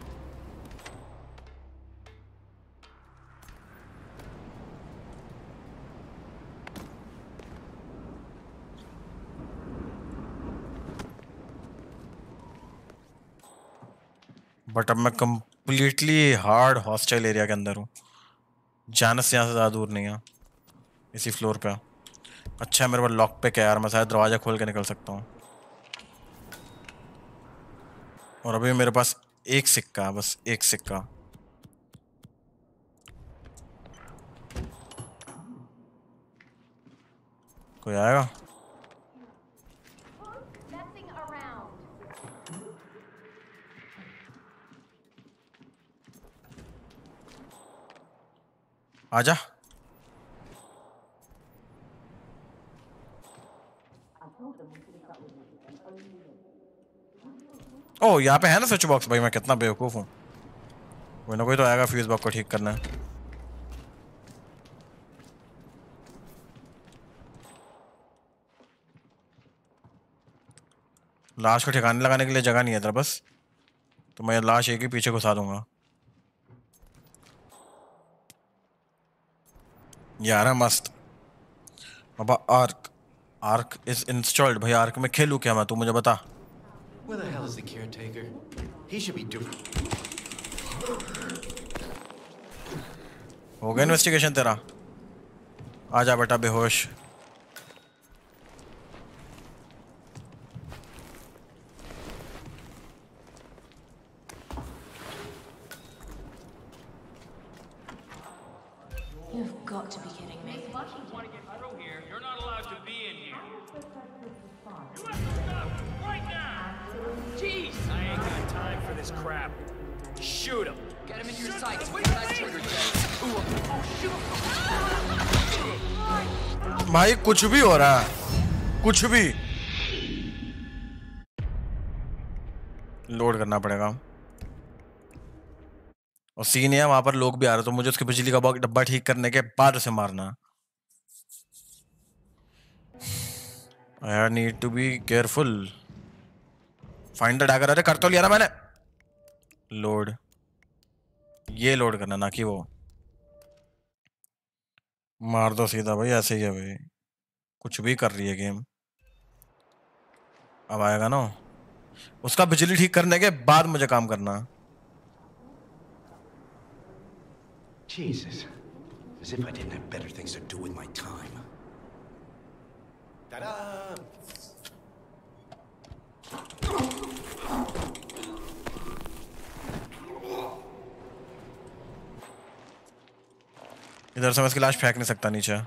बट अब मैं कंप्लीटली हार्ड हॉस्टाइल एरिया के अंदर हूँ. जानस यहाँ से ज़्यादा दूर नहीं है. इसी फ्लोर पे. अच्छा है मेरे पास लॉक पिक है यार. मैं शायद दरवाजा खोल के निकल सकता हूँ. और अभी मेरे पास एक सिक्का, बस एक सिक्का. कोई आएगा? आजा. ओ यहाँ पे है ना स्विच बॉक्स. भाई मैं कितना बेवकूफ हूँ. कोई ना कोई तो आएगा फ्यूज बॉक्स को ठीक करना है. लाश को ठिकाने लगाने के लिए जगह नहीं है इधर बस. तो मैं लाश एक ही पीछे घुसा दूंगा. यार मस्त. बाबा आर्क. Ark is installed. भाई आर्क में खेलूं क्या मैं? तू मुझे बता. Where the hell is the caretaker? He should be doing. हो गया इन्वेस्टिगेशन तेरा. आजा बेटा बेहोश. You've got to be kidding me. You're not allowed to be in here. Jeez! I ain't got time for this crap. Shoot him. Get him in your sights with that trigger, Jay. Oh, shoot! भाई कुछ भी हो रहा है. कुछ भी. Load करना पड़ेगा. और सीन है वहां पर लोग भी आ रहे. तो मुझे उसके बिजली का डब्बा ठीक करने के बाद उसे मारना. I need to be careful. Find the dagger. अरे कर तो लिया ना मैंने. लोड. ये लोड करना ना कि वो. मार दो सीधा भाई. ऐसे ही है भाई. कुछ भी कर रही है गेम. अब आएगा ना उसका बिजली ठीक करने के बाद मुझे काम करना. Jesus. As if I didn't have better things to do with my time. Ta-da! इधर से मैं इसकी लाश फेंक नहीं सकता नीचे.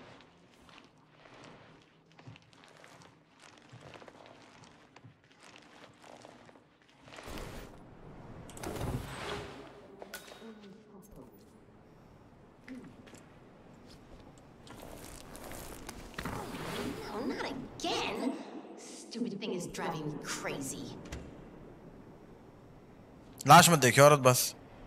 Oh, not again. Stupid thing is driving me crazy. लाश मत देखिए औरत बस.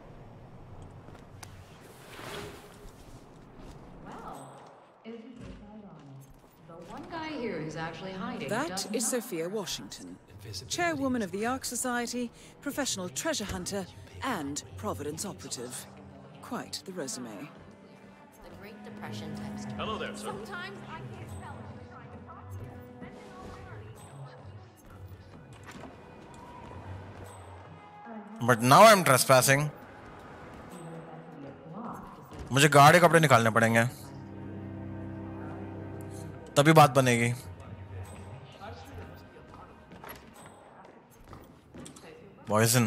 That is Sophia Washington, chairwoman of the Ark Society, professional treasure hunter, and Providence operative. Quite the resume. The Great Depression times two. Hello there, sir. Sometimes I can't spell it. But now I'm trespassing. मुझे गाढ़े कपड़े निकालने पड़ेंगे तभी बात बनेगी. Poison.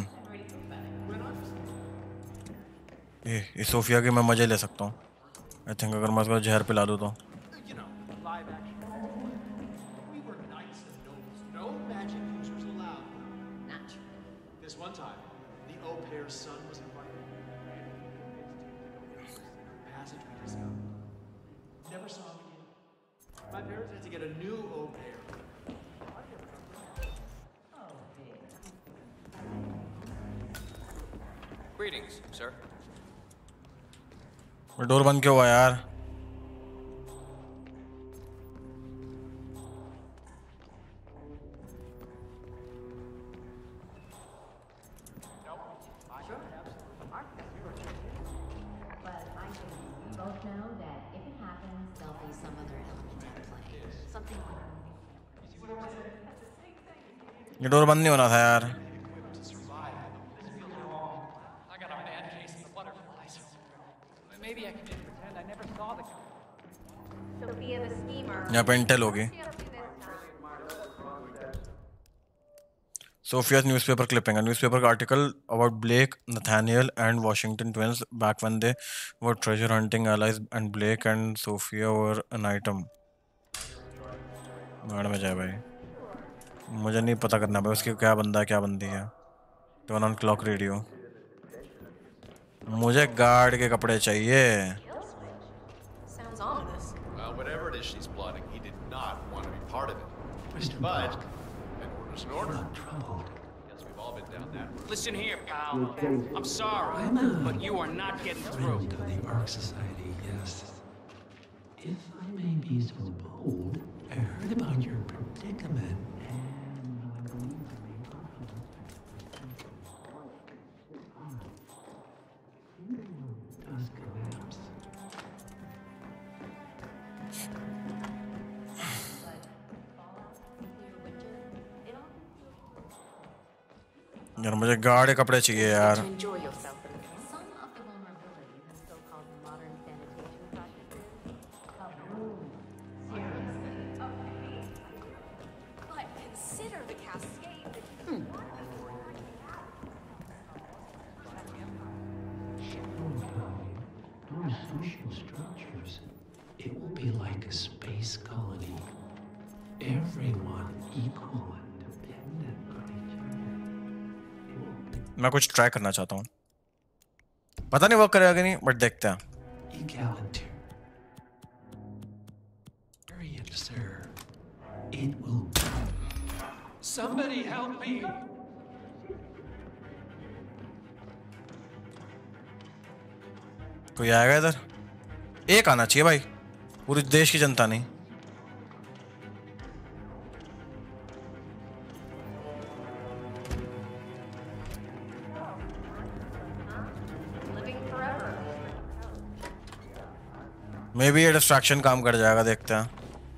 ये ये सोफिया के मैं मजे ले सकता हूँ. आई थिंक अगर मैं उसको जहर पिला दूँ तो. Greetings, sir. डोर बंद क्यों हुआ यार? ये डोर बंद नहीं होना था यार। यहाँ पे इंटेल होगी। Sophia's newspaper clipping, a newspaper article about Blake, Nathaniel, and Washington twins back when they were treasure hunting allies, and Blake and Sophia were an item. गाड़ में जाए भाई, मुझे नहीं पता करना भाई उसकी क्या बंदा है क्या बंदी है। Turn on clock radio. मुझे गार्ड के कपड़े चाहिए। Sounds ominous. Well, whatever it is she's plotting, he did not want to be part of it. But an order's an order. Guess we've all been down that road. Listen here, pal. I'm sorry, but you are not getting through. Of the Ark Society, yes. If I may be so bold, I heard about your predicament, and I believe the main confidence does collapse. यार मुझे गाढ़े कपड़े चाहिए यार। Social structures, it will be like a space colony. Everyone equal and dependent on each other. मैं कुछ try करना चाहता हूँ, पता नहीं वर्क करेगा कि नहीं, बट देखते हैं। Egalitarian, sir. It will. Somebody help me. कोई आएगा इधर? एक आना चाहिए भाई, पूरे देश की जनता नहीं। मे बी ये डिस्ट्रैक्शन काम कर जाएगा, देखते हैं।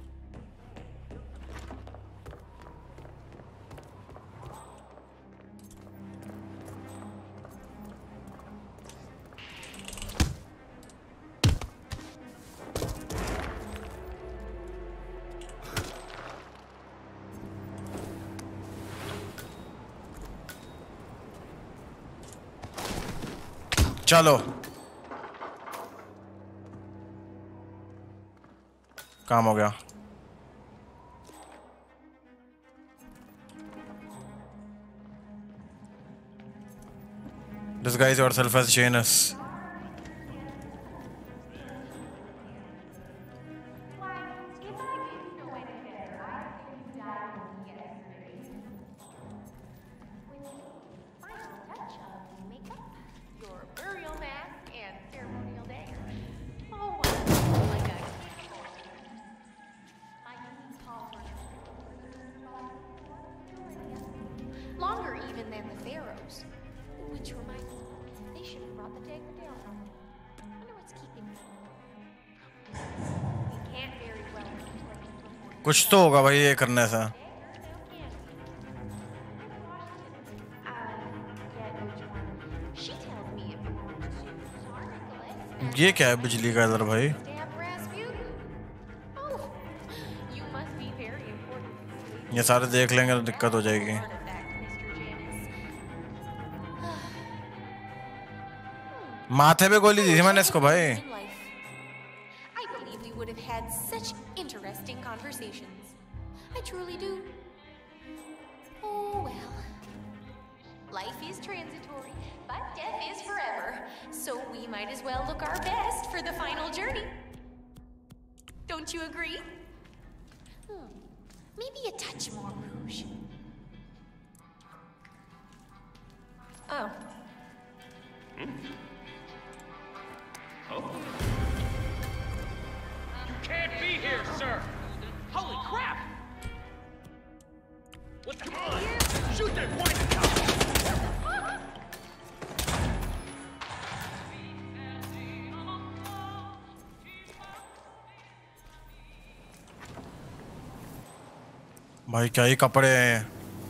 चलो काम हो गया। Disguise yourself as Janus. Longer even than the pharaohs. Which reminds me, they should have brought the dagger down. I wonder what's keeping them. We can't very well. कुछ तो होगा भाई ये करने से। ये क्या है बिजली का इधर भाई? ये सारे देख लेंगे तो दिक्कत हो जाएगी। माथे पे गोली दी थी मैंने इसको भाई। I believe we would have had such interesting conversations. I truly do. Oh well. Life is transitory, but death is forever. So we might as well look our best for the final journey. Don't you agree? Hmm. Maybe a touch more rouge. Oh. Hmm? Oh. भाई क्या ही कपड़े हैं।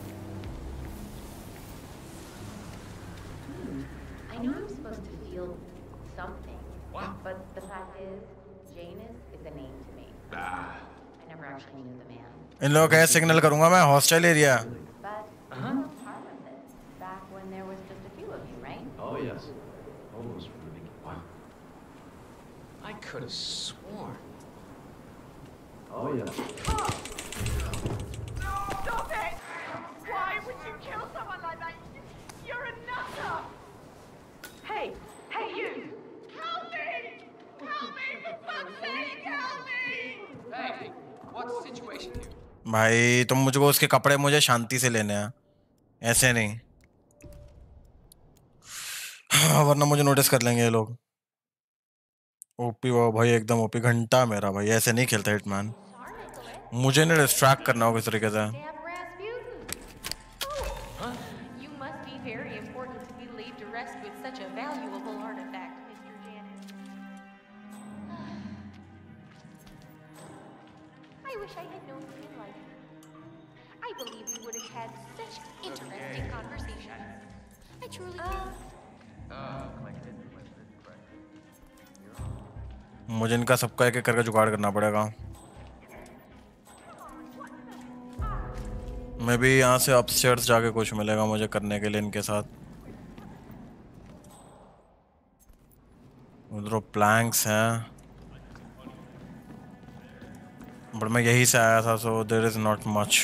I know I'm supposed to feel something, but the fact is, Janus is a name to me. I never actually knew the man. इन लोगों का signal करूंगा मैं hostile area. But uh-huh. you were part of this back when there was just a few of you, right? Oh yes, almost from the beginning. Wow. I could have sworn. Oh yeah. Stop it! Why would you kill someone like that? You're a nutter! Hey, hey you! Help me! Help me, for fuck's sake, help me! Hey, what's the situation here? भाई तुम मुझको उसके कपड़े मुझे शांति से लेने हैं, ऐसे नहीं, वरना मुझे नोटिस कर लेंगे ये लोग। ओपी वो भाई एकदम ओपी घंटा मेरा भाई, ऐसे नहीं खेलता हिटमैन। मुझे नहीं डिस्ट्रैक्ट करना होगा इस तरीके से। You must be very important to be laid to rest with such a valuable artifact, Mister Janus. I wish I had known you in life. I believe we would have had such interesting conversations. I truly do. मुझे इनका सबका एक एक करके जुगाड़ करना पड़ेगा। मैं भी यहाँ से अपस्टेयर्स जाके कुछ मिलेगा मुझे करने के लिए इनके साथ। उधर प्लैंक्स हैं, बट मैं यही से आया था, so there is not much.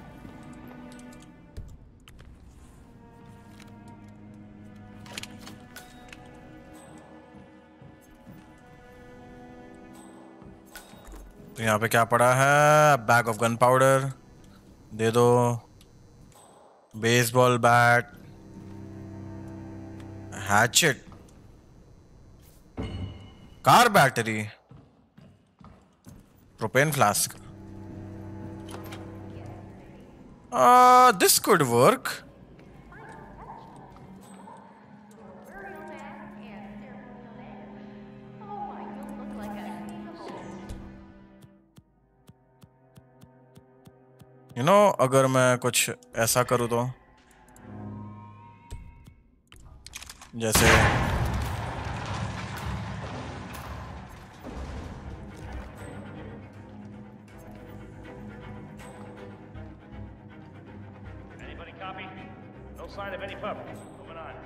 तो यहाँ पे क्या पड़ा है? बैग ऑफ गन पाउडर दे दो, baseball bat, hatchet, car battery, propane flask. This could work. You know अगर मैं कुछ ऐसा करूँ तो, जैसे Anybody copy? No sign of any pup. Moving on.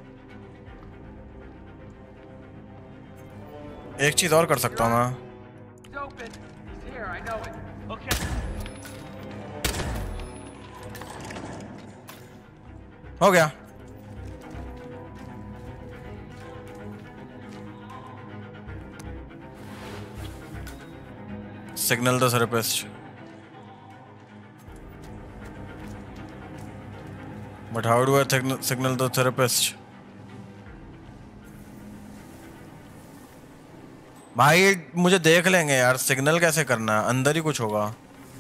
एक चीज और कर सकता हूँ मैं। It's open. He's here. I know it. Okay. हो गया। Signal the therapist, but how do I signal the therapist? भाई मुझे देख लेंगे यार, सिग्नल कैसे करना है? अंदर ही कुछ होगा,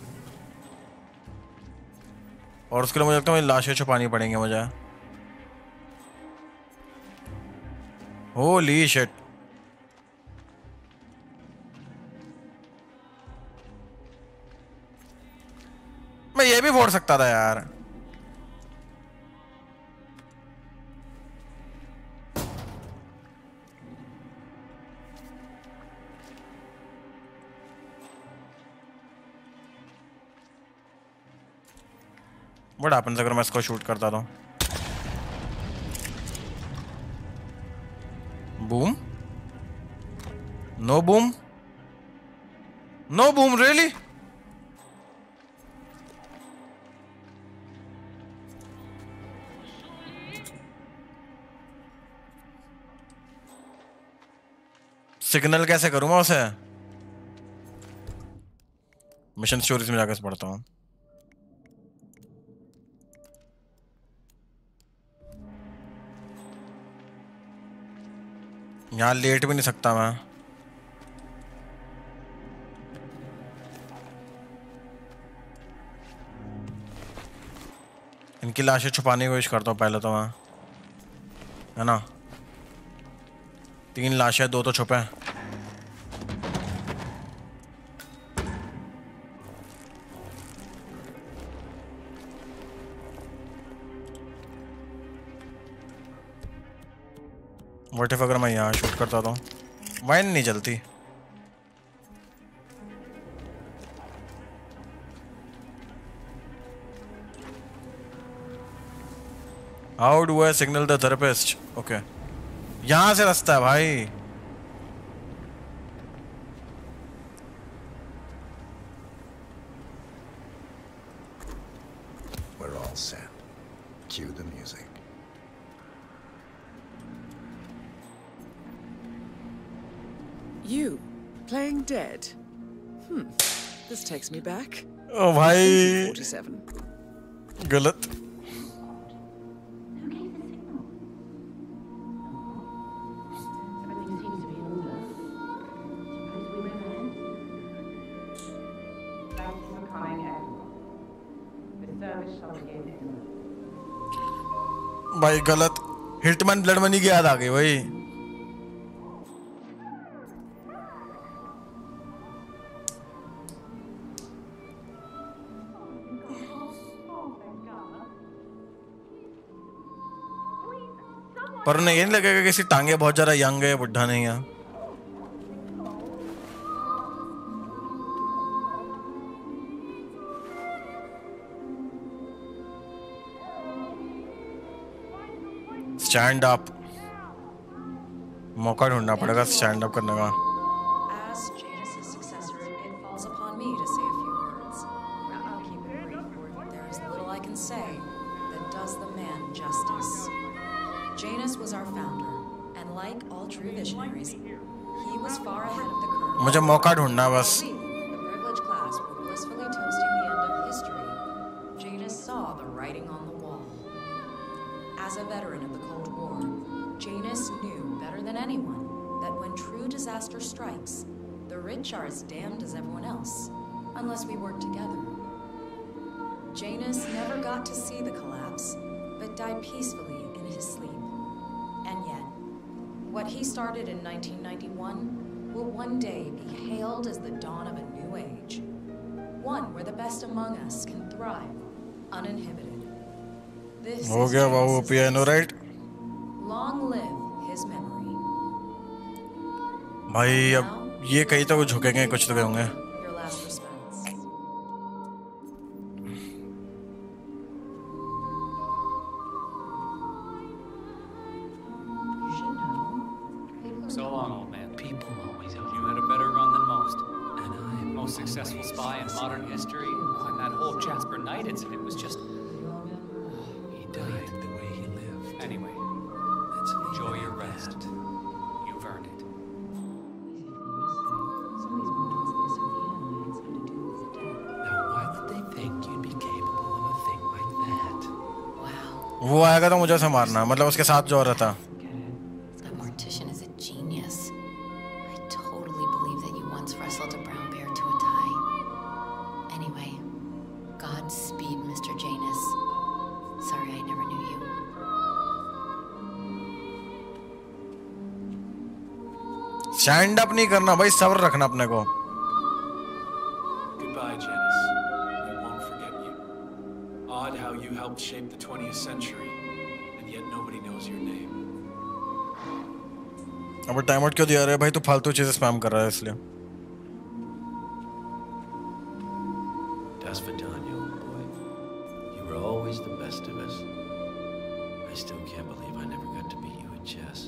और उसके लिए मुझे लगता है मुझे लाशें छुपानी पड़ेंगी मुझे। Holy shit. मैं ये भी फोड़ सकता था यार। What happens अगर मैं इसको शूट करता तो? Boom? No boom? No boom, really? Signal कैसे करूं मैं उसे? मिशन स्टोरीज में जाकर पढ़ता हूं। यहाँ लेट भी नहीं सकता मैं। इनकी लाशें छुपाने की कोशिश करता हूँ पहले तो मैं, है ना। तीन लाशें, दो तो छुपे हैं। What if अगर मैं यहाँ शूट करता तो वाइन नहीं जलती. How do I signal the therapist? Okay. यहाँ से रास्ता है भाई. We're all set. Cue the music. You playing dead? Hmm. This takes me back. Oh भाई. forty-seven. गलत. भाई गलत. हिटमैन ब्लड मनी की याद आ गई भाई. पर उन्हें ये नहीं लगेगा कि इसकी टांगे बहुत ज्यादा यंग है, बुढ़ा नहीं है. Stand up. मौका ढूंढना पड़ेगा स्टैंड अप करने का. As Jadis' successor, it falls upon me to say a few words. I'll keep it brief, for there is little I can say that does the man justice. Janus was our founder, and like all true visionaries, he was far ahead of the curve. मुझे मौका ढूंढना बस. The privileged class were blissfully toasting the end of history. Janus saw the writing on the wall. As a veteran of the Cold War, Janus knew better than anyone that when true disaster strikes, the rich are as damned as everyone else, unless we work together. Janus never got to see the collapse, but died peacefully in his sleep. And yet, what he started in nineteen ninety-one will one day be hailed as the dawn of a new age. One where the best among us can thrive, uninhibited. This हो गया बाबू piano right. Long live his memory. भाई अब ये कहीं तो वो झुकेंगे, कुछ तो कहेंगे. Your last response. So long, old man. People always hope you had a better run than most. And I most successful spy in modern history. And that whole Jasper Knight incident was just. He died the way he lived. Anyway, let's enjoy your rest. You've earned it. Now, why would they think you'd be capable of a thing like that? वो आएगा तो मुझे उसे मारना. मतलब उसके साथ जो हो रहा था. That mortician is a genius. I totally believe that you once wrestled a brown bear to a tie. Anyway, Godspeed, Mister Janus. Sorry I never knew you. Stand up नहीं करना भाई, सब्र रखना अपने को. Goodbye, Janice. We won't forget you. Odd how you helped shape the twentieth century, and yet nobody knows your name. अब time out क्यों दिया रे भाई? तू फालतू चीजें स्पैम कर रहा है इसलिए. Das Vidania, old boy. You were always the best of us. I still can't believe I never got to beat you at chess.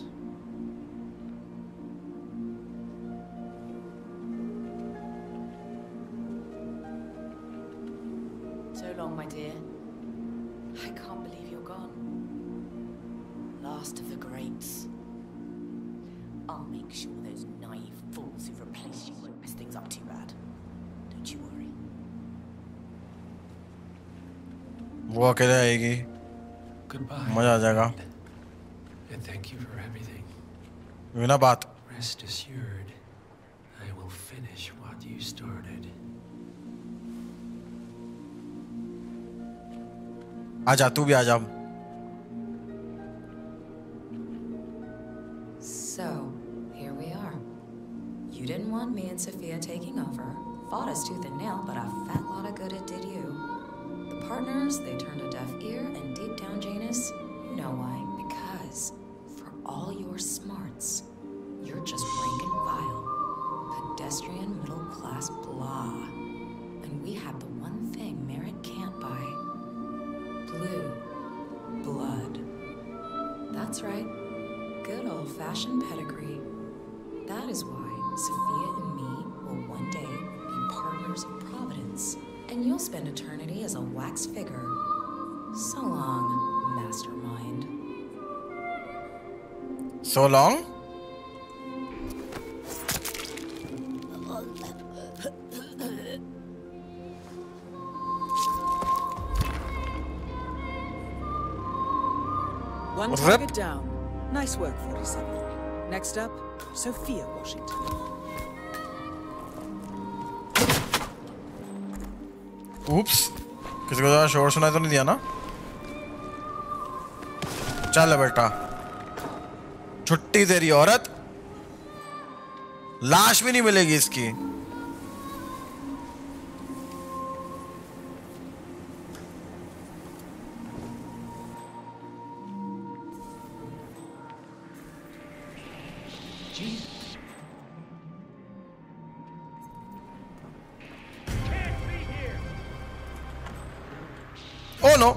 So long, my dear. I can't believe you're gone. Last of the greats. I'll make sure those naive fools who replace you won't mess things up too bad. Don't you worry. वो अकेले आएगी. Goodbye. मजा आ जाएगा. And thank you for everything. बिना बात. Rest assured, I will finish what you started. आजा, तू भी आजा. So, here we are. You didn't want me and Sophia taking over. Fought us tooth and nail, but a fat lot of good it did you. The partners, they turned a deaf ear, and deep down, Janus, you know why. Because, for all your smart That's right. Good old-fashioned pedigree. That is why Sophia and me will one day be partners of Providence, and you'll spend eternity as a wax figure. So long, mastermind. So long? One target down. Nice work, forty-seven. Next up, Sophia Washington. Oops. किसी को ज़्यादा शोर सुनाई तो नहीं दिया ना? चल बेटा। छुट्टी तेरी औरत। लाश भी नहीं मिलेगी इसकी। Oh no!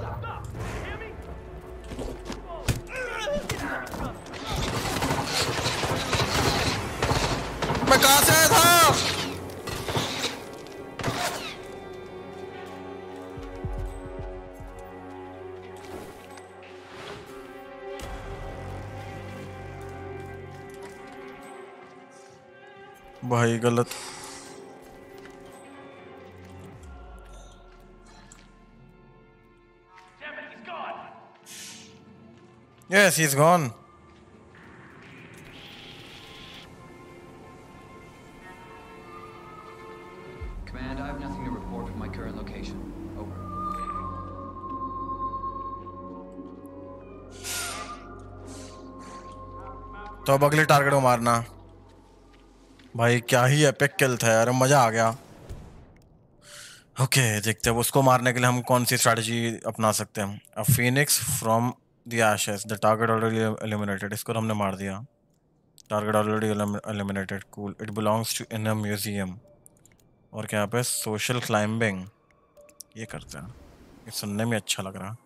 मैं कहां से आया था? भाई गलत। Yes, he's gone. Command, I have nothing to report from my current location. Over. तो अब अगले टारगेट को मारना। भाई क्या ही एपिक किल था यार, मजा आ गया। ओके देखते हैं उसको मारने के लिए हम कौन सी स्ट्रैटेजी अपना सकते हैं। A phoenix from the ashes, the target already eliminated. इसको हमने मार दिया। Target already eliminated, cool. It belongs to in a museum. और क्या पे सोशल क्लाइंबिंग, ये करते हैं। ये सुनने में अच्छा लग रहा।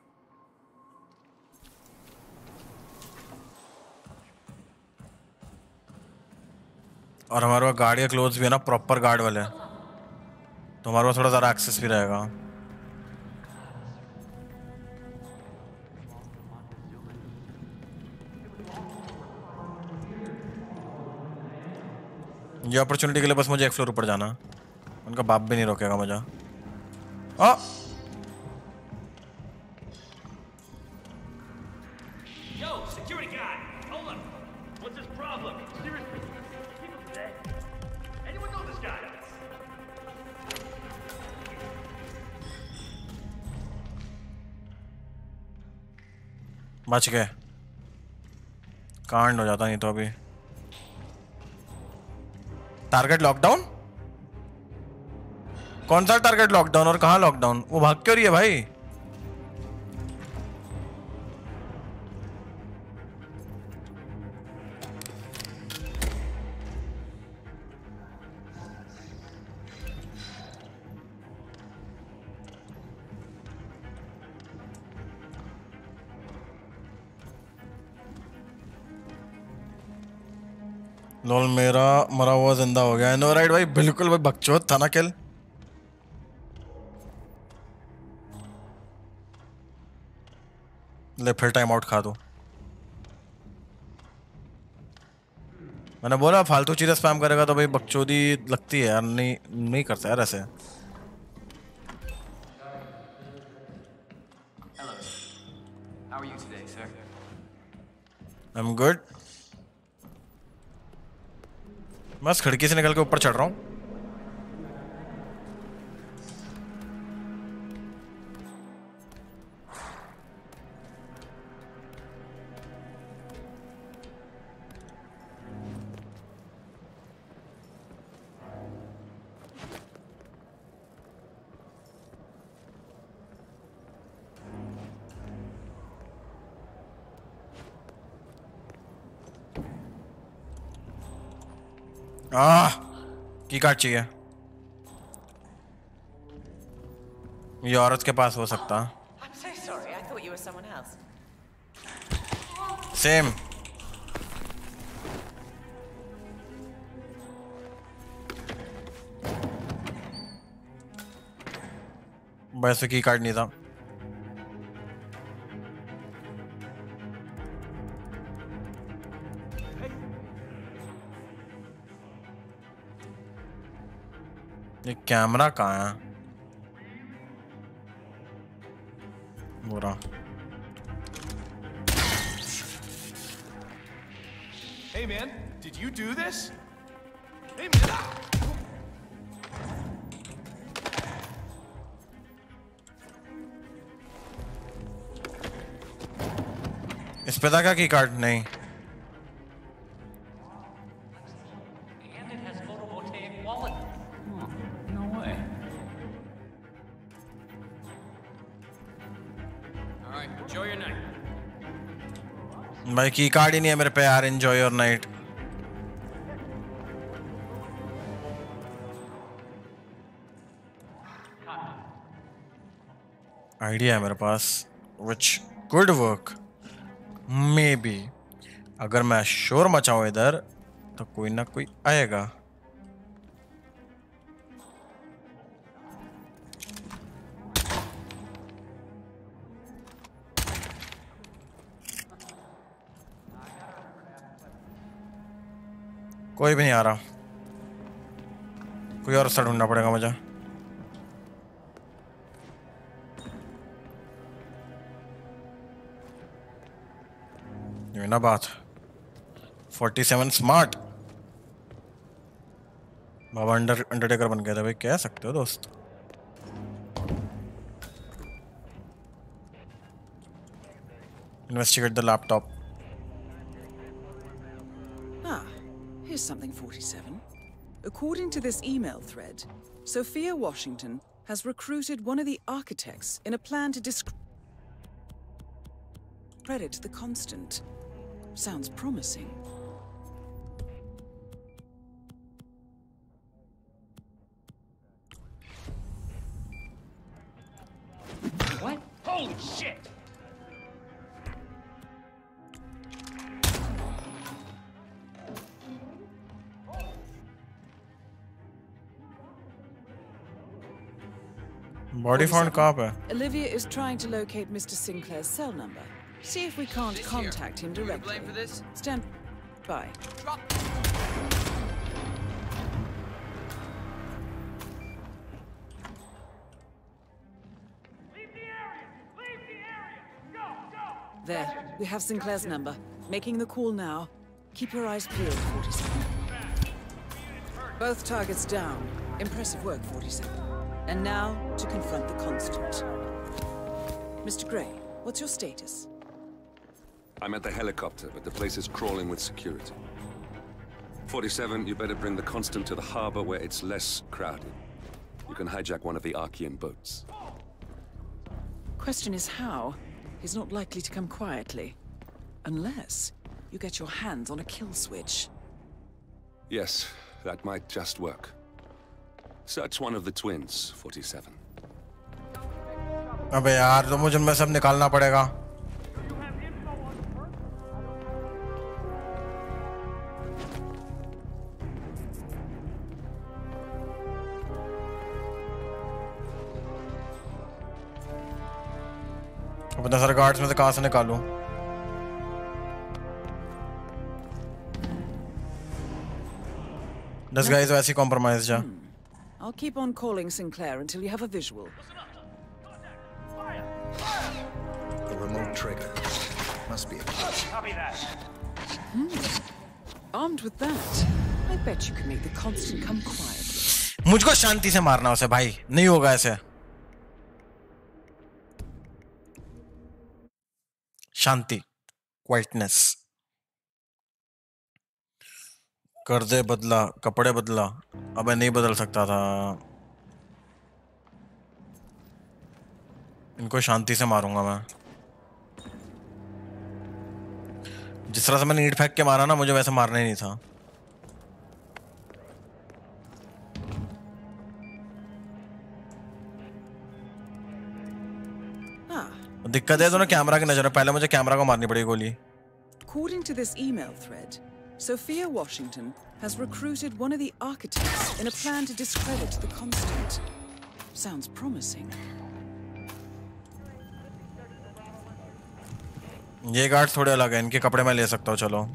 और हमारे पास गार्ड के क्लोथ्स भी है ना, प्रॉपर गार्ड वाले, तो हमारे पास थोड़ा ज़्यादा एक्सेस भी रहेगा। ये अपॉर्चुनिटी के लिए बस मुझे एक फ्लोर ऊपर जाना, उनका बाप भी नहीं रोकेगा मुझे। आ! बच गए। कांड हो जाता नहीं तो अभी। Target lockdown? कौन सा टारगेट लॉकडाउन और कहाँ लॉकडाउन? वो भाग क्यों रही है भाई? लोल मेरा मरा हुआ जिंदा हो गया। नो राइट भाई, बिल्कुल भाई, बकचोद था ना किल। ले फिर टाइम आउट खा दो। मैंने बोला फालतू चीजें स्पैम करेगा तो भाई बकचोदी लगती है यार। नहीं नहीं करता यार ऐसे। How are you today, sir? I'm good. बस खिड़की से निकल के ऊपर चढ़ रहा हूँ। आह, की कार्ड चाहिए। ये औरत के पास हो सकता। I'm so sorry. I thought you were someone else. Same. बस की कार्ड नहीं था। ये कैमरा कहाँ है? बुरा। Hey man, did you do this? Hey man. इस पे था क्या की कार्ड? नहीं। And it has photovoltaic quality. Oh, no way. All right, enjoy your night. भाई की कार्ड ही नहीं है मेरे पे यार। Enjoy your night. आइडिया है मेरे पास which could work maybe। अगर मैं शोर मचाऊं इधर तो कोई ना कोई आएगा। कोई भी नहीं आ रहा। कोई और रास्ता ढूंढना पड़ेगा मुझे। ये ना बात। सैंतालीस स्मार्ट। बाबा अंडर अंडरटेकर बन गया था भाई, कह सकते हो दोस्त। Investigate the laptop. Ah, here's something, forty-seven. According to this email thread, Sophia Washington has recruited one of the architects in a plan to discredit the Constant. Sounds promising. What? Holy shit! Body found कहाँ पे? Olivia is trying to locate Mister Sinclair's cell number. See if we can't contact him directly. For this? Stand by. There, we have Sinclair's number. Making the call now. Keep your eyes peeled, forty-seven. Both targets down. Impressive work, forty-seven. And now to confront the Constant. Mister Gray, what's your status? I'm at the helicopter, but the place is crawling with security. forty-seven, you better bring the Constant to the harbor where it's less crowded. You can hijack one of the Archean boats. Question is how? He's not likely to come quietly. Unless you get your hands on a kill switch. Yes, that might just work. Search one of the twins, forty-seven. अबे यार तो मुझे उनमें सब निकालना पड़ेगा। अपने सारे गार्ड्स में से कहाँ से निकालूं? This guy is वैसे compromised जा। I'll keep on calling Sinclair until you have a visual. The remote trigger. Must be a key. Copy that. Hmm. Armed with that, I bet you can make the Constant come quietly. मुझको शांति से मारना उसे भाई, नहीं होगा ऐसे। शांति, quietness. कर दे बदला, कपड़े बदला। अबे नहीं बदल सकता था। इनको शांति से मारूंगा मैं। जिस तरह से मैंने ईंट फेंक के मारा ना, मुझे वैसे मारना ही नहीं था। दिक्कत है दोनों कैमरा की नजर है। पहले मुझे कैमरा को मारनी पड़ी गोली। According to this email thread, Sophia Washington has recruited one of the architects in a plan to discredit the Constant. Sounds promising. ये गार्ड थोड़े अलग हैं, इनके कपड़े मैं ले सकता हूँ, चलो.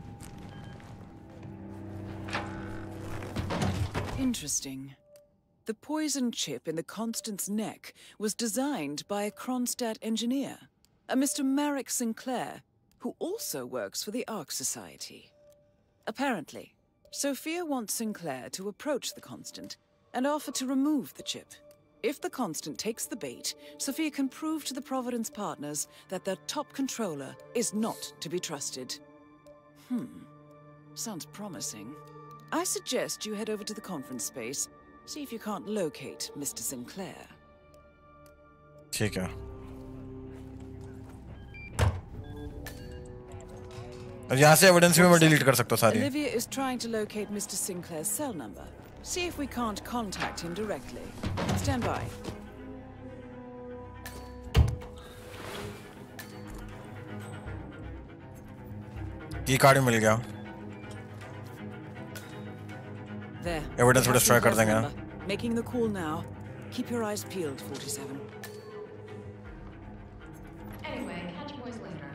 Interesting. The poison chip in the Constant's neck was designed by a Kronstadt engineer, a Mister Marek Sinclair, who also works for the Ark Society. Apparently, Sophia wants Sinclair to approach the Constant and offer to remove the chip. If the Constant takes the bait, Sophia can prove to the Providence partners that their top controller is not to be trusted. Hmm. Sounds promising. I suggest you head over to the conference space, see if you can't locate Mister Sinclair. ठीक है. अब यहाँ से evidence भी मैं delete कर सकता हूँ सारी. Olivia is trying to locate Mister Sinclair's cell number. See if we can't contact him directly. Stand by. Key card मिल गया. There. एविडेंस को डिस्ट्रॉय कर देंगे. Making the call now. Keep your eyes peeled, forty-seven. Anyway, catch boys later.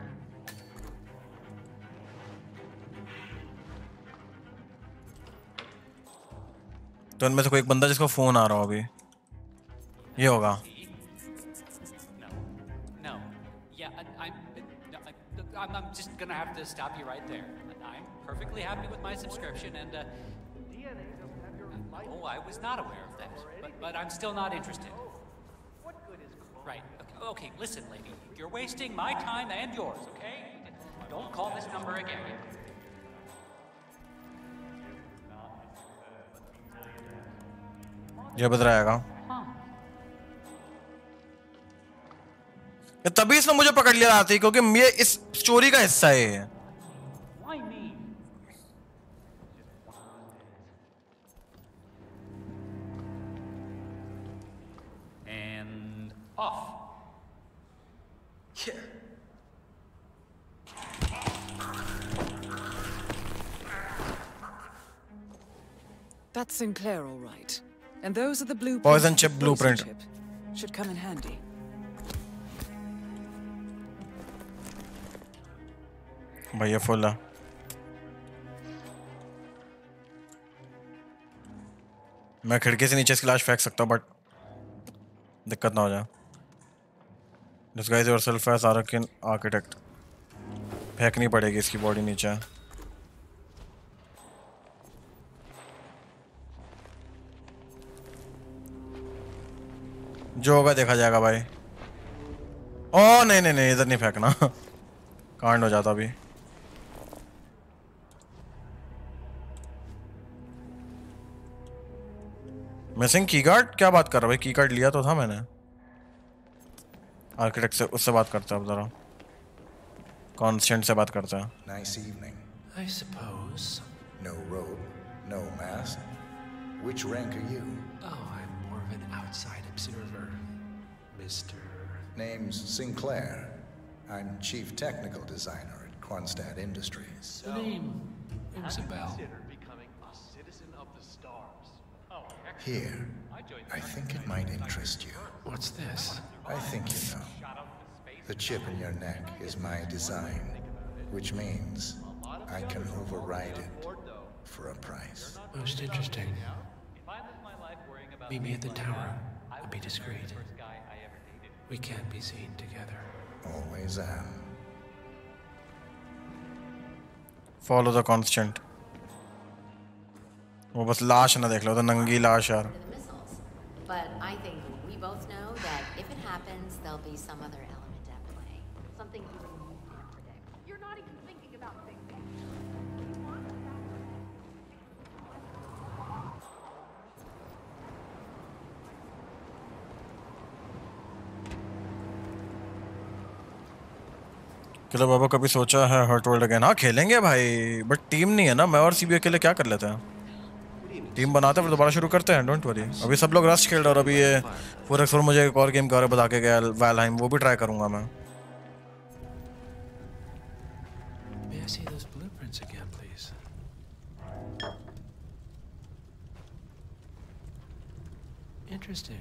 तो इनमें से कोई एक बंदा जिसको फोन आ रहा हो अभी, ये होगा. No, no, yeah, I, I'm, I'm just gonna have to stop you right there. I'm perfectly happy with my subscription, and uh, oh, I was not aware of that, but, but I'm still not interested. Right? Okay, okay, listen, lady, you're wasting my time and yours. Okay? Don't call this number again. ये बज रहेगा. तभी इसने मुझे पकड़ लिया आती, क्योंकि ये इस स्टोरी का हिस्सा है. And off. Yeah. That's Sinclair, all right. And those are the blueprints. Poison chip blueprint. Chip. Should come in handy. भैया फुल है. मैं खिड़की से नीचे इसकी लाश फेंक सकता हूँ, बट दिक्कत ना हो जाए. Disguise yourself as Arakan architect. फेंकनी पड़ेगी इसकी बॉडी नीचे. जो होगा देखा जाएगा भाई. ओ नहीं नहीं नहीं, इधर नहीं फेंकना. कांड हो जाता अभी. मिसिंग की कार्ड? क्या बात कर रहा भाई? की कार्ड लिया तो था मैंने. आर्किटेक्ट से उससे बात करते हैं अब जरा. कॉन्स्टेंट से बात करते हैं. Nice evening. I suppose. No robe, no mask. Which rank are you? Oh, I'm more of an outside observer, Mister Name's Sinclair. I'm Chief Technical Designer at Kronstadt Industries. The name rings a bell. Here, I think it might interest you. What's this? I think you know. The chip in your neck is my design, which means I can override it for a price. Most interesting. Meet me at the tower and be discreet. We can't be seen together. Always am. Follow the constant. वो बस लाश ना देख लो, तो नंगी लाश यार. But I think we both know that if it happens, there'll be some other element at play. Something even you can't predict. You're not even thinking about things. Killer बाबा कभी सोचा है हर्ट वर्ल्ड अगेन? हाँ खेलेंगे भाई, but team नहीं है ना. मैं और सीबी अकेले क्या कर लेते हैं. टीम बनाते हैं फिर दोबारा शुरू करते हैं. Don't worry. अभी सब लोग रस्ट खेल रहे हैं और अभी ये फोर एक्स फोर मुझे एक और गेम का बता के गया, वैलहाइम. वो भी ट्राई करूंगा मैं. May I see those blueprints again, please? Interesting.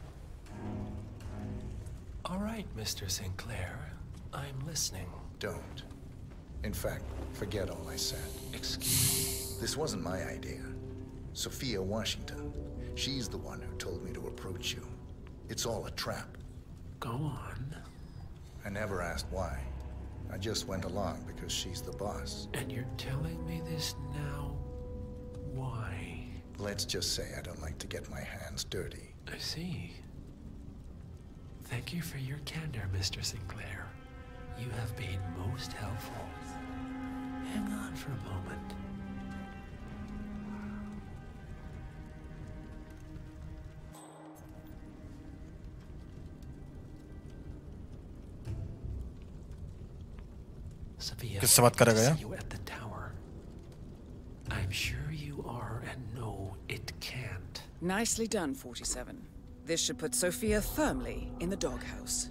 All right, Mister Sinclair. I'm listening. Don't. In fact, forget all I said. Excuse me? This wasn't my idea. Sophia Washington. She's the one who told me to approach you. It's all a trap. Go on. I never asked why. I just went along because she's the boss. And you're telling me this now? Why? Let's just say I don't like to get my hands dirty. I see. Thank you for your candor, Mister Sinclair. You have been most helpful. Hang on for a moment. Sophia, किससे बात करेगा I ये? see you at the tower. I'm sure you are, and no, it can't. Nicely done, forty-seven. This should put Sophia firmly in the doghouse.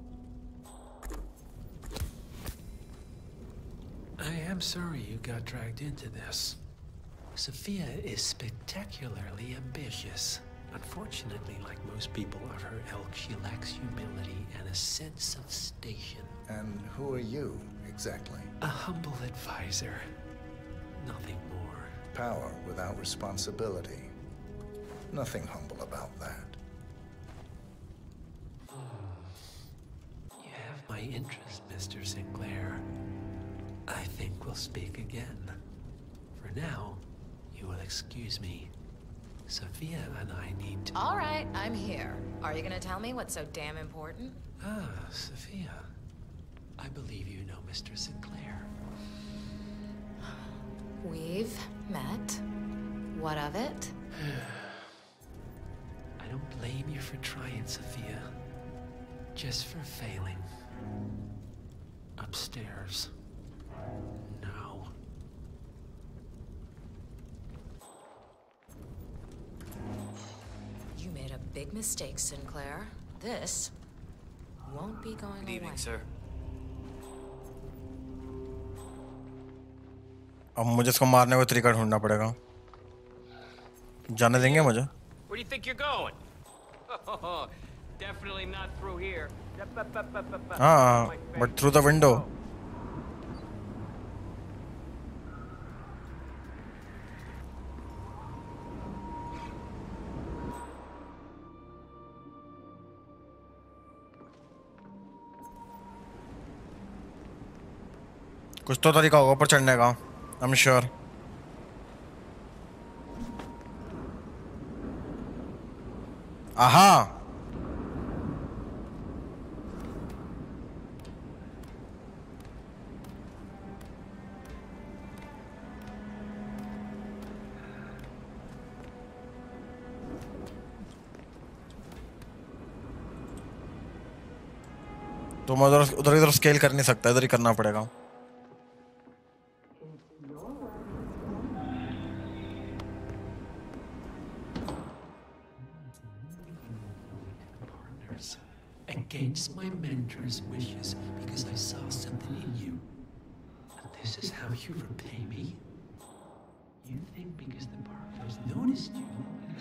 I am sorry you got dragged into this. Sophia is spectacularly ambitious. Unfortunately, like most people of her ilk, she lacks humility and a sense of station. And who are you, exactly? A humble advisor. Nothing more. Power without responsibility. Nothing humble about that. You have my interest, Mister Sinclair. I think we'll speak again. For now, you will excuse me. Sophia and I need to... All right, I'm here. Are you gonna tell me what's so damn important? Ah, Sophia. I believe you know Mister Sinclair. We've met. What of it? I don't blame you for trying, Sophia. Just for failing. Upstairs. Now. You made a big mistake, Sinclair. This won't be going away. Good evening, sir. अब मुझे इसको मारने का तरीका ढूंढना पड़ेगा. जाने देंगे मुझे? Where do you think you're going? Oh, definitely not through here. हाँ, but through the window. कुछ तो तरीका होगा ऊपर चढ़ने का. I'm sure. Aha! तो मैं उधर उधर इधर स्केल कर नहीं सकता, इधर ही करना पड़ेगा. Against my mentor's wishes, because I saw something in you. And this is how you repay me? You think because the partners noticed you,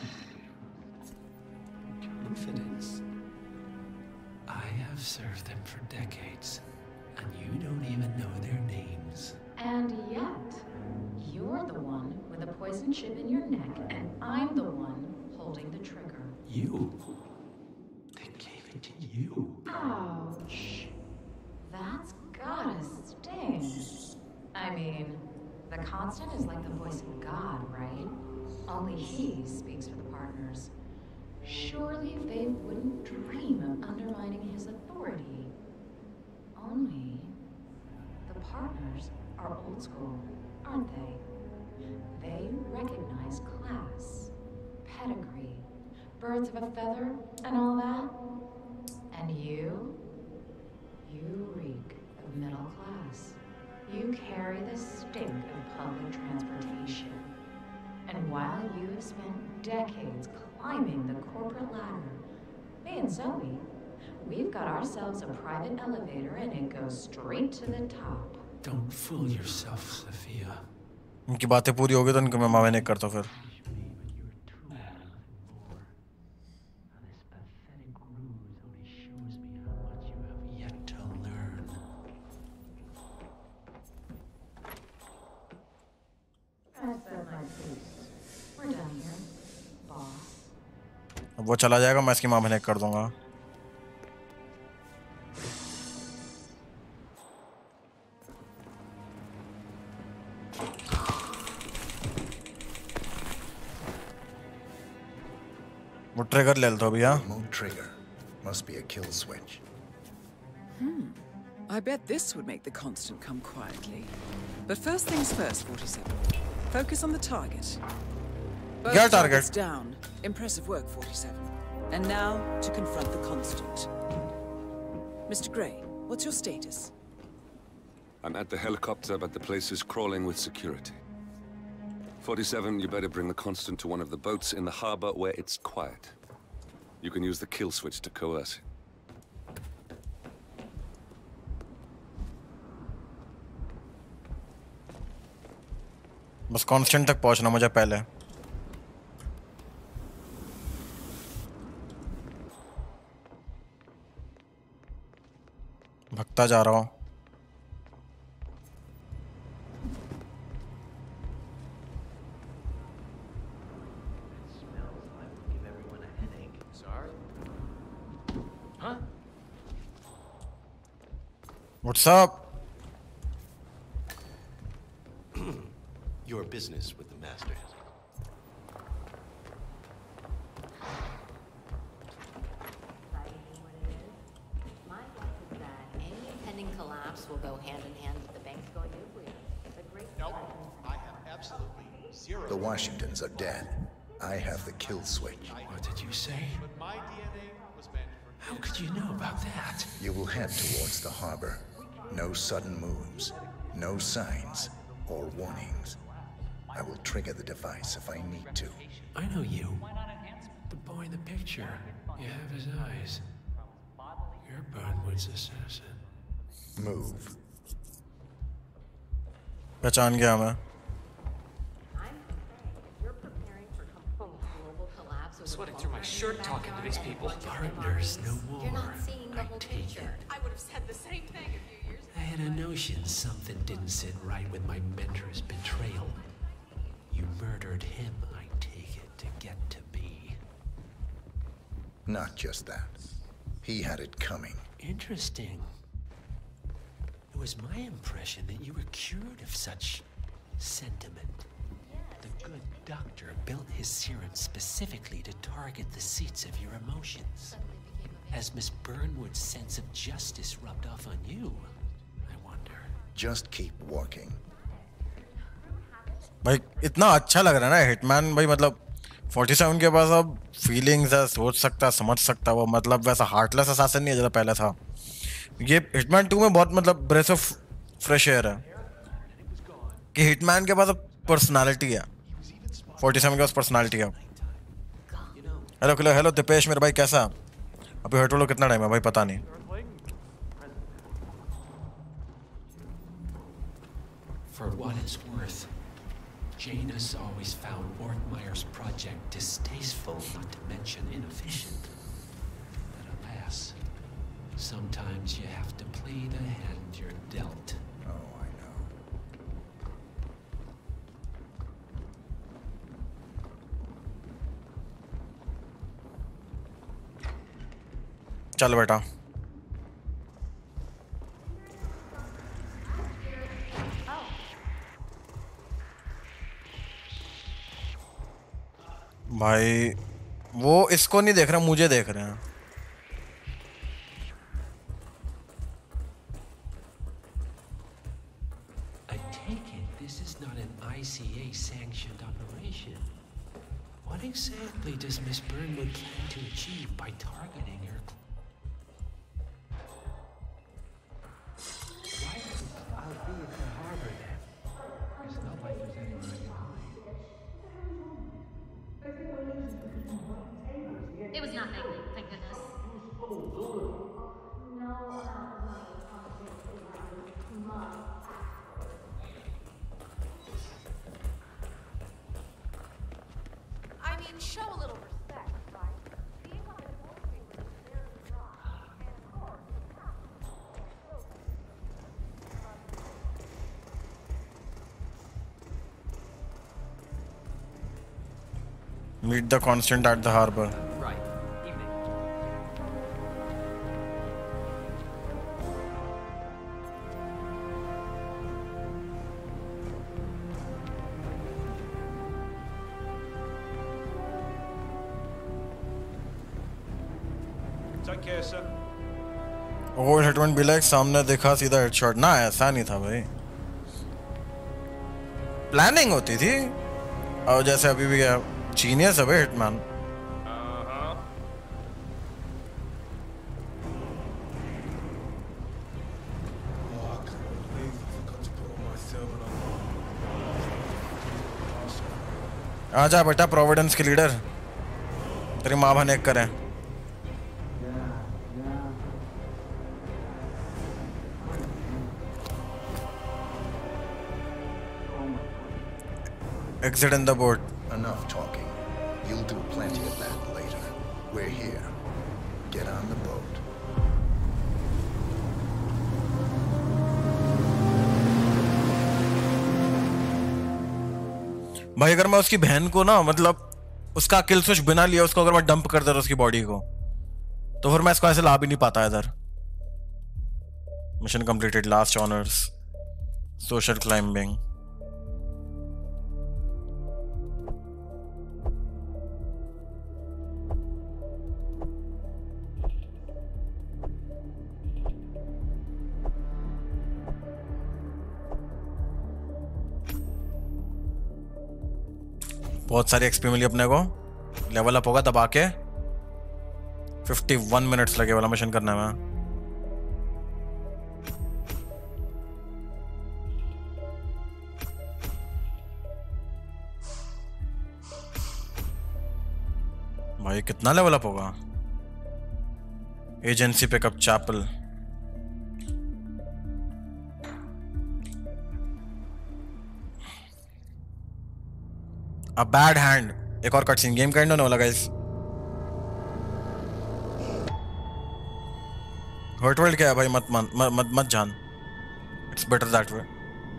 confidence. I have served them for decades, and you don't even know their names. And yet, you're the one with a poison chip in your neck, and I'm the one holding the trigger. You? To you. Ouch. That's gotta sting. I mean, the Constant is like the voice of God, right? Only he speaks for the partners. Surely they wouldn't dream of undermining his authority. Only the partners are old school, aren't they? They recognize class, pedigree, birds of a feather, and all that. And you, you reek of middle class. You carry the stink of public transportation. And while you have spent decades climbing the corporate ladder, me and Zoe, we've got ourselves a private elevator and it goes straight to the top. Don't fool yourself, Sophia. उनकी बातें पूरी हो गई तो उनको मैं मावे नहीं करता फिर. अब वो चला जाएगा मैं इसकी माँ बहने कर दूंगा. वो ट्रिगर ले लो भैया. Remote trigger must be a kill switch. Hmm. I bet this would make the constant come quietly. But first things first, forty-seven. Focus on the target. Both Get target. targets down. Impressive work, forty-seven. And now to confront the constant. Mister Gray, what's your status? I'm at the helicopter, but the place is crawling with security. forty-seven, you better bring the constant to one of the boats in the harbor where it's quiet. You can use the kill switch to coerce it. बस constant तक पहुंचना मुझे पहले. भगता जा रहा हूँ. What's up? Your business with the master. My guess is that any impending collapse will go hand in hand with the banks going nuclear. The great No, I have absolutely zero. The Washingtons are dead. I have the kill switch. What did you say? But my D N A was meant for. How could you know about that? You will head towards the harbor. No sudden moves, no signs or warnings. I will trigger the device if I need to. I know you. The boy in the picture. You have his eyes. You're Burnwood's assassin. Move. पहचान गया मैं. Sweating through my shirt talking to these people. Partners, no more. You're not seeing the I whole take picture. it. I would have said the same thing a few years ago. I had a notion something didn't sit right with my mentor's betrayal. You murdered him, I take it, to get to be. Not just that. He had it coming. Interesting. It was my impression that you were cured of such sentiment. The good doctor built his serum specifically to target the seats of your emotions. Has Miss Burnwood's sense of justice rubbed off on you? I wonder. Just keep walking. भाई इतना अच्छा लग रहा है ना hitman भाई. मतलब forty-seven के पास अब फीलिंग्स है, सोच सकता है, समझ सकता है. वो मतलब वैसा हार्टलेस असैसिन नहीं है जैसा पहले था. ये हिटमैन टू में बहुत मतलब ब्रेथ ऑफ फ्रेश एयर है कि हिटमैन के पास अब पर्सनालिटी है. forty-seven के पास पर्सनालिटी है. हेलो हेलो हेलो दिपेश मेरे भाई कैसा? अभी हटो लो कितना टाइम है भाई पता नहीं. For what it's worth, Janus always found Ortmeyer's project distasteful, not to mention inefficient. But alas, sometimes you have to play the hand you're dealt. Oh, I know. चल बेटा. भाई वो इसको नहीं देख रहा, मुझे देख रहे हैं. I take it this is not an I C A sanctioned operation. What exactly does Miss Burnwood plan to achieve by targeting her? Why I'll be at the harbor then? It's not like there's anyone I can hide. It was nothing, thank goodness. Show a little respect, right? Being on the board is very dry, and of course, Meet the constant at the harbor. Right. Evening. Take care, sir. Over Hitman भी like सामने देखा सीधा headshot ना, ऐसा नहीं था भाई, planning होती थी। और जैसे अभी भी है जीनियस है भाई हिटमैन। आजा बेटा प्रोविडेंस के लीडर, तेरी माँ बहन एक करें। Exit in the boat. Enough talking. You'll do plenty of that later. We're here. Get on the boat. भाई अगर मैं उसकी बहन को ना, मतलब उसका किल स्विच बिना लिया उसको अगर मैं डंप कर दे उसकी बॉडी को, तो फिर मैं इसको ऐसे ला भी नहीं पाता इधर। Mission completed, last honours, social climbing. बहुत सारी एक्सपी मिली अपने को, लेवल अप होगा दबा के। इक्यावन मिनट्स लगे वाला मिशन करने में। भाई कितना लेवल अप होगा? Agency pickup chapel, A bad hand, एक और कटसीन। गेम का एंड होने वाला गाइस। हर्ट वर्ल्ड क्या है भाई, मत मान, मत मत, मत जान। It's better that way.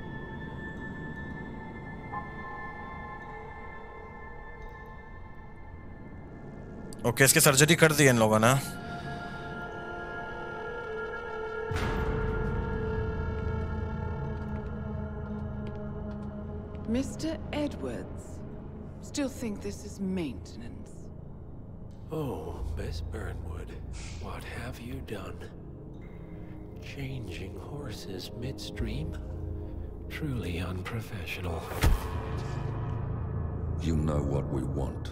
Okay, इसकी सर्जरी कर दी इन लोगों ने। Mister Edwards, still think this is maintenance? Oh, Miss Burnwood, what have you done? Changing horses midstream? Truly unprofessional. You know what we want.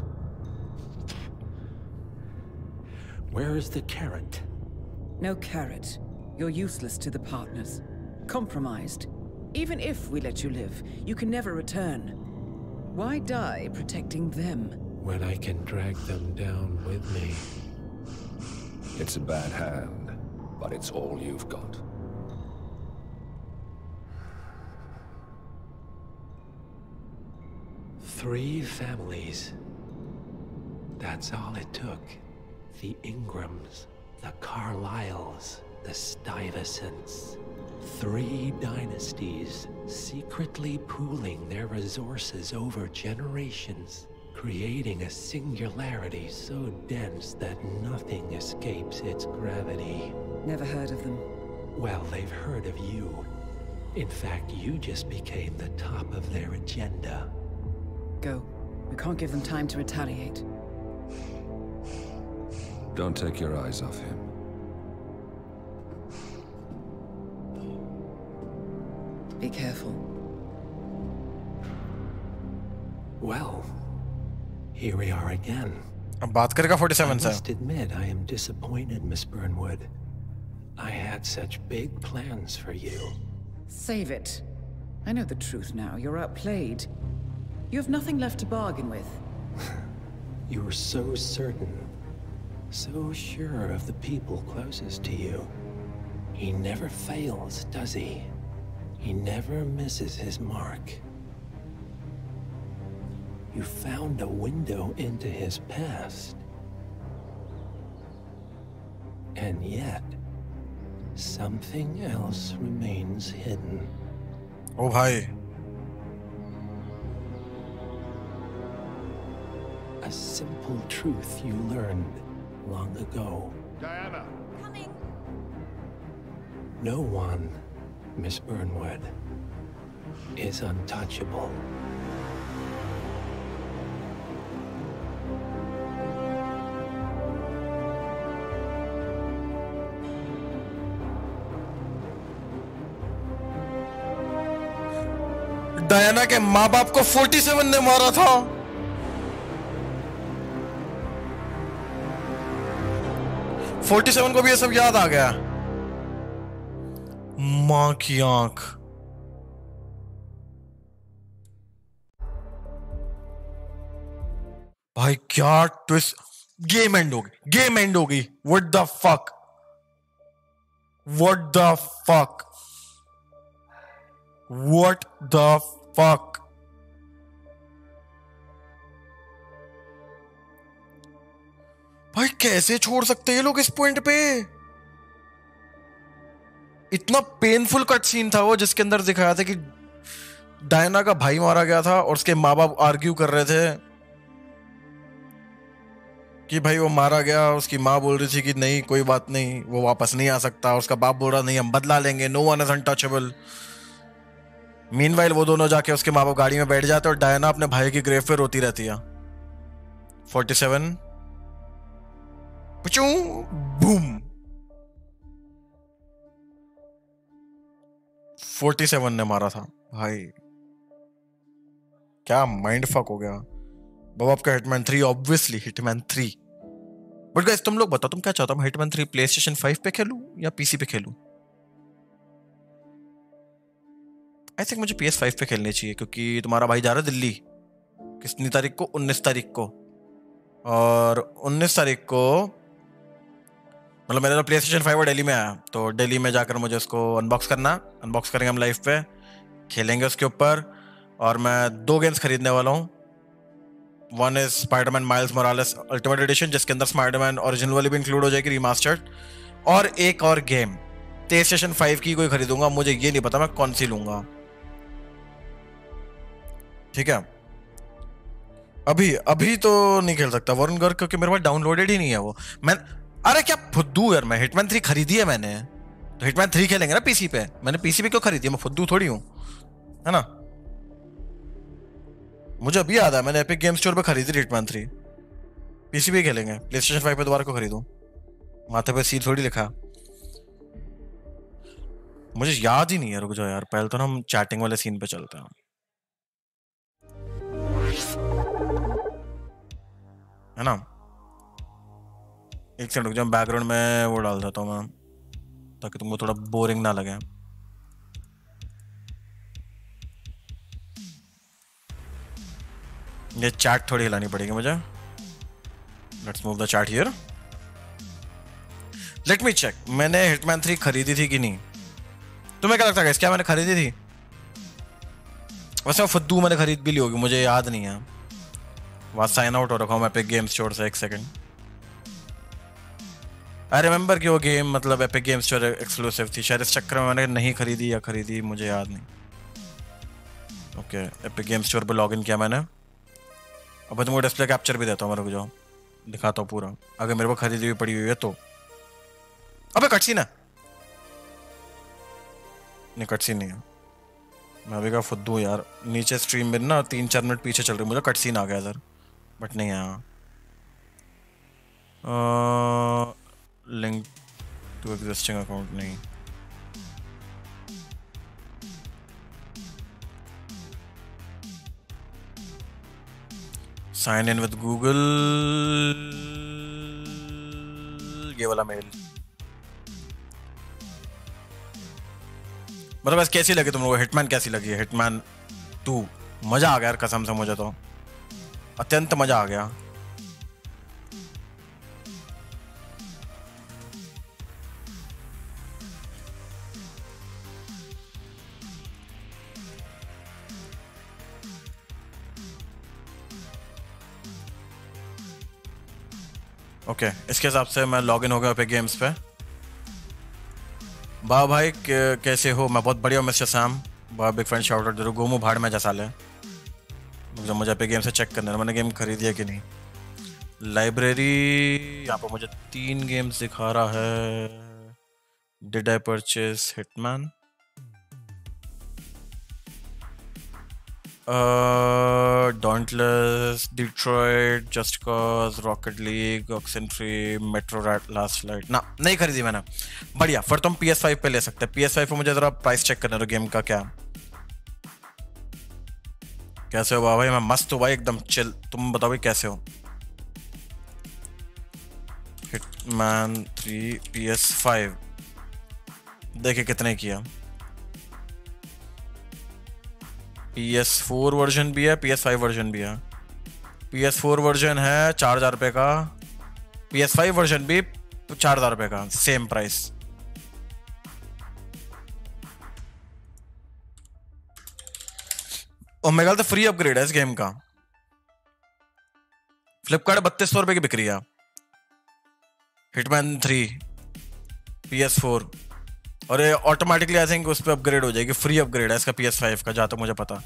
Where is the carrot? No carrot. You're useless to the partners. Compromised. Even if we let you live, you can never return. Why die protecting them? When I can drag them down with me. It's a bad hand, but it's all you've got. Three families. That's all it took. The Ingrams, the Carlyles, the Stuyvesants. Three dynasties secretly pooling their resources over generations, creating a singularity so dense that nothing escapes its gravity. Never heard of them. Well, they've heard of you. In fact, you just became the top of their agenda. Go. We can't give them time to retaliate. Don't take your eyes off him. Be careful. Well, here we are again. अब बात करेगा forty-seven से. I must admit, I am disappointed, Miss Burnwood. I had such big plans for you. Save it. I know the truth now. You're outplayed. You have nothing left to bargain with. You were so certain, so sure of the people closest to you. He never fails, does he? He never misses his mark. You found a window into his past. And yet, something else remains hidden. Oh, bhai. A simple truth you learned long ago. Diana. Coming. No one, Miss Burnwood, is untouchable. Diana के माँ बाप को सैंतालीस ने मारा था। सैंतालीस को भी ये सब याद आ गया। माँ की आंख। भाई क्या ट्विस्ट। गेम एंड हो गई, गेम एंड हो गई। What the fuck, what the fuck, what the fuck. भाई कैसे छोड़ सकते हैं ये लोग इस पॉइंट पे। इतना पेनफुल कट सीन था वो, जिसके अंदर दिखाया था कि डायना का भाई मारा गया था और उसके माँ बाप आर्ग्यू कर रहे थे कि भाई वो मारा गया। उसकी माँ बोल रही थी कि नहीं कोई बात नहीं, वो वापस नहीं आ सकता। उसका बाप बोल रहा नहीं हम बदला लेंगे, no one is untouchable. Meanwhile वो दोनों जाके उसके माँ बाप गाड़ी में बैठ जाते और डायना अपने भाई की ग्रेव पे रोती रहती है। सैंतालीस पुचू बूम। सैंतालीस ने मारा था भाई। क्या माइंड फक हो गया। बाबा आपका Hitman three, obviously Hitman three. But guys तुम लोग बताओ तुम क्या चाहते हो, Hitman three PlayStation five पे खेलूं या पीसी पे खेलूं? आई थिंक मुझे पी एस फाइव पे खेलनी चाहिए, क्योंकि तुम्हारा भाई जा रहा है दिल्ली कितनी तारीख को, उन्नीस तारीख को। और उन्नीस तारीख को मतलब मेरा तो प्ले स्टेशन फाइव दिल्ली में आया, तो दिल्ली में जाकर मुझे उसको अनबॉक्स करना। अनबॉक्स करेंगे हम लाइव पे, खेलेंगे उसके ऊपर। और मैं दो गेम्स खरीदने वाला हूँ। One is Spider-Man Miles Morales Ultimate Edition, जिसके अंदर स्पाइडरमैन ओरिजिनल वाली भी इंक्लूड हो जाएगी रिमास्टर्ड। और एक और गेम प्ले स्टेशन फाइव की कोई खरीदूंगा, मुझे ये नहीं पता मैं कौन सी लूंगा। ठीक है, अभी अभी तो नहीं खेल सकता वरुण गर्ग, क्योंकि मेरे पास डाउनलोडेड ही नहीं है वो। मैं अरे क्या फुद्दू यार, मैं हिटमैन थ्री खरीदी है मैंने, तो हिटमैन थ्री खेलेंगे ना पीसी पे। मैंने पीसी पे क्यों खरीदी है, मैं फुद्दू थोड़ी हूं, है ना। मुझे अभी याद है मैंने एपिक गेम स्टोर पे खरीदी थी हिटमैन थ्री। पीसी पे खेलेंगे, प्ले स्टेशन फाइव पे दोबारा को खरीदूं। माथे पे सील थोड़ी लिखा, मुझे याद ही नहीं है। रुक जाओ यार, पहले तो ना हम चैटिंग वाले सीन पे चलते हैं, है ना। एक सेकंड रुक जाओ, बैकग्राउंड में वो डाल देता हूँ मैं, ताकि तुमको थोड़ा बोरिंग ना लगे। ये चैट थोड़ी हिलानी पड़ेगी मुझे। Let's move the chat here. Let me check, मैंने हिटमैन थ्री खरीदी थी कि नहीं। तुम्हें क्या लगता है क्या मैंने खरीदी थी? वैसे फुद्दू मैंने खरीद भी ली होगी, मुझे याद नहीं है। वहां साइन आउट हो रखा हूँ मैं एपिक गेम स्टोर से। एक सेकंड, आई रिमेंबर कि वो गेम मतलब एपिक गेम स्टोर एक्सक्लूसिव थी, शायद इस चक्कर में मैंने नहीं खरीदी या खरीदी, मुझे याद नहीं। ओके, एपिक गेम स्टोर पे लॉगिन किया मैंने। अब तुमको डिस्प्ले कैप्चर भी देता हूँ, मेरे को जाओ दिखाता हूँ पूरा, अगर मेरे को खरीदी हुई पड़ी हुई है तो। अबे कटसीन है, नहीं कटसीन नहीं है। मैं अभी का फुद्दू यार, नीचे स्ट्रीम में ना तीन चार मिनट पीछे चल रही, मुझे कटसीन आ गया इधर, बट नहीं आया। लिंक टू एग्जिस्टिंग अकाउंट नहीं। साइन इन विद गूगल, ये वाला मेल। मतलब बस कैसी लगी तुम लोगों को हिटमैन? कैसी लगी है हिटमैन टू? मजा आ गया यार कसम से, मुझे तो अत्यंत मजा आ गया। ओके okay, इसके हिसाब से मैं लॉगिन हो गया पे गेम्स पे। बा भाई कैसे हो? मैं बहुत बढ़िया हूँ मिस्टर सैम। बा बिग फैन शाउट आउट जरूर। गोमू भाड़ में जैसा ले मुझे मुझे पे गेम से चेक करना है मैंने गेम खरीदी है कि नहीं। लाइब्रेरी यहाँ पर मुझे तीन गेम्स दिखा रहा है। Did I purchase Hitman? Dauntless, Detroit, Just Cause, Rocket League, Oxenfree, Metro Last Light ना नहीं खरीदी मैंने। बढ़िया, फिर तुम पी एस फाइव पे ले सकते हैं। पी एस फाइव पे मुझे जरा प्राइस चेक करना है गेम का। क्या कैसे हो भाई? मैं मस्त हूँ भाई, एकदम चिल। तुम बताओ भाई कैसे हो? Hitman three P S five देखिए कितने किया। पी एस फोर वर्जन भी है, पी एस फाइव वर्जन भी है। पी एस फोर वर्जन है चार हजार रुपये का, पी एस फाइव वर्जन भी चार हजार रुपये का, सेम प्राइस। और मेरे ख्याल से फ्री अपग्रेड है इस गेम का। फ्लिपकार्ट बत्तीस सौ रुपए की बिक रही है Hitman three P S four, और ये ऑटोमेटिकली आई थिंक उस पर अपग्रेड हो जाएगी। फ्री अपग्रेड है इसका पी एस फाइव का, जहां तक मुझे पता।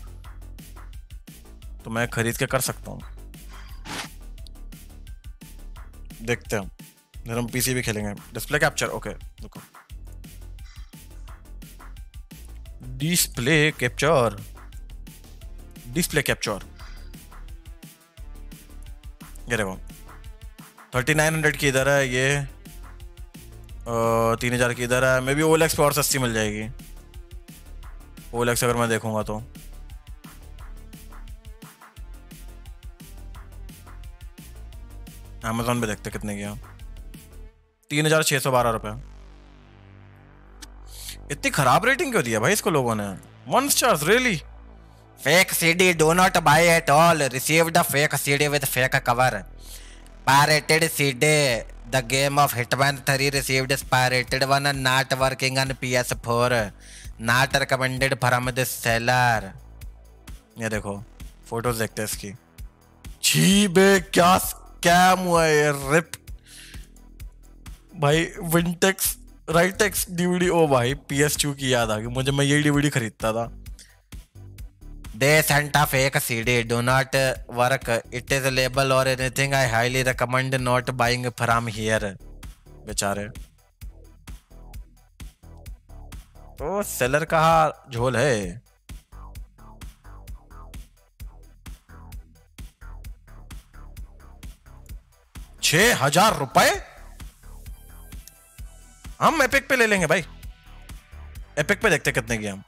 तो मैं खरीद के कर सकता हूँ। देखते हैं, फिर हम पीसी भी खेलेंगे। डिस्प्ले कैप्चर, ओके रुको। डिस्प्ले कैप्चर, डिस्प्ले कैप्चर ये देखो थर्टी नाइन हंड्रेड की इधर है, ये तीन हजार की इधर है। मे बी ओलेक्स पे और सस्ती मिल जाएगी। ओलेक्स अगर मैं देखूंगा तो अमेज़न पे देखते कितने की है। तीन हजार छह सौ बारह रुपए। इतनी खराब रेटिंग क्यों दिया भाई इसको लोगों ने? One stars really? Fake CD, do not buy at all. Received the fake CD with fake cover. Pirated C D. The game of Hitman three received is pirated one, not working on P S four. Not recommended from the seller. ये देखो photos देखते हैं इसकी। छी बे क्या scam हुआ है rib भाई। विंटेक्स राइटेक्स डीवीडी, ओ भाई पी एस टू की याद आ गई मुझे, मैं ये डीवीडी खरीदता था। They sent a fake C D. Do not work. It is label or anything. I highly recommend not buying from here. बेचारे। तो सेलर का झोल है। छह हजार रुपए हम एपिक पे ले लेंगे भाई। एपिक पे देखते कितने की हम।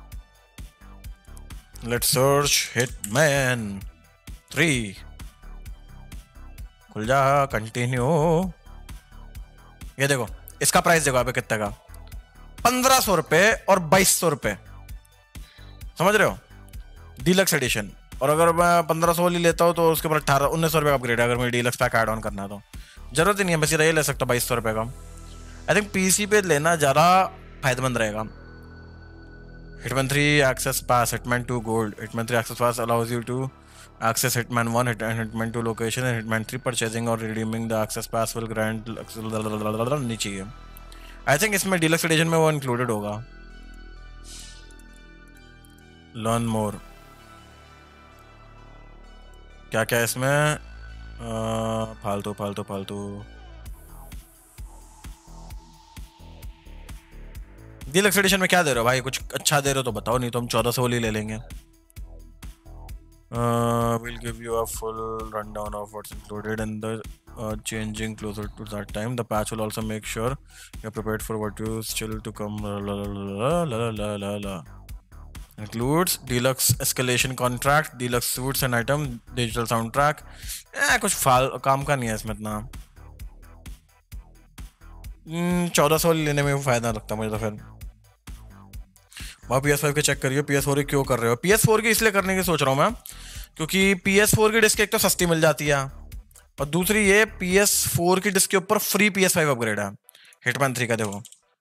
Let's search Hitman three. खुल जा, कंटिन्यू। ये देखो इसका प्राइस देखो अभी कितने का, पंद्रह सौ रुपए और बाईस सौ रुपए, समझ रहे हो? Deluxe edition. और अगर मैं पंद्रह सौ वाली लेता हूँ तो उसके ऊपर अठारह उन्नीस सौ रुपये अपग्रेड है। अगर मैं डीलक्स पैक ऐड ऑन करना है तो जरूरत ही नहीं है, बस ये ले सकता बाईस सौ रुपये का। आई थिंक पीसी पे लेना ज़्यादा फायदेमंद रहेगा। Hitman three access pass, Hitman two gold. Hitman three access pass allows you to access Hitman one and Hitman two location, and Hitman three purchasing or redeeming the access pass will grant नहीं चाहिए। I think इसमें deluxe edition में वो included होगा। Learn more। क्या क्या इसमें फालतू फालतू फालतू। डीलक्स एडिशन में क्या दे रहे हो भाई? कुछ अच्छा दे रहे हो तो बताओ, नहीं तो हम चौदह सौ वाली ले लेंगे। Will give you a full rundown of what's included in the uh, changing closer to that time. The patch will also make sure you're prepared for what you still to come. La, la, la, la, la, la, la. Includes deluxe escalation contract, deluxe suits and item, digital soundtrack. eh, कुछ फाल काम का नहीं है इसमें इतना। चौदह सौ लेने में फायदा लगता मुझे तो। फिर पी एस फाइव के चेक करिए। पी एस फोर क्यों कर रहे हो? पी एस फोर की इसलिए करने की सोच रहा हूँ मैं क्योंकि पी एस फोर की डिस्क एक तो सस्ती मिल जाती है, और दूसरी ये पी एस फोर की डिस्क के ऊपर free P S five upgrade है। हिटमैन थ्री का देखो,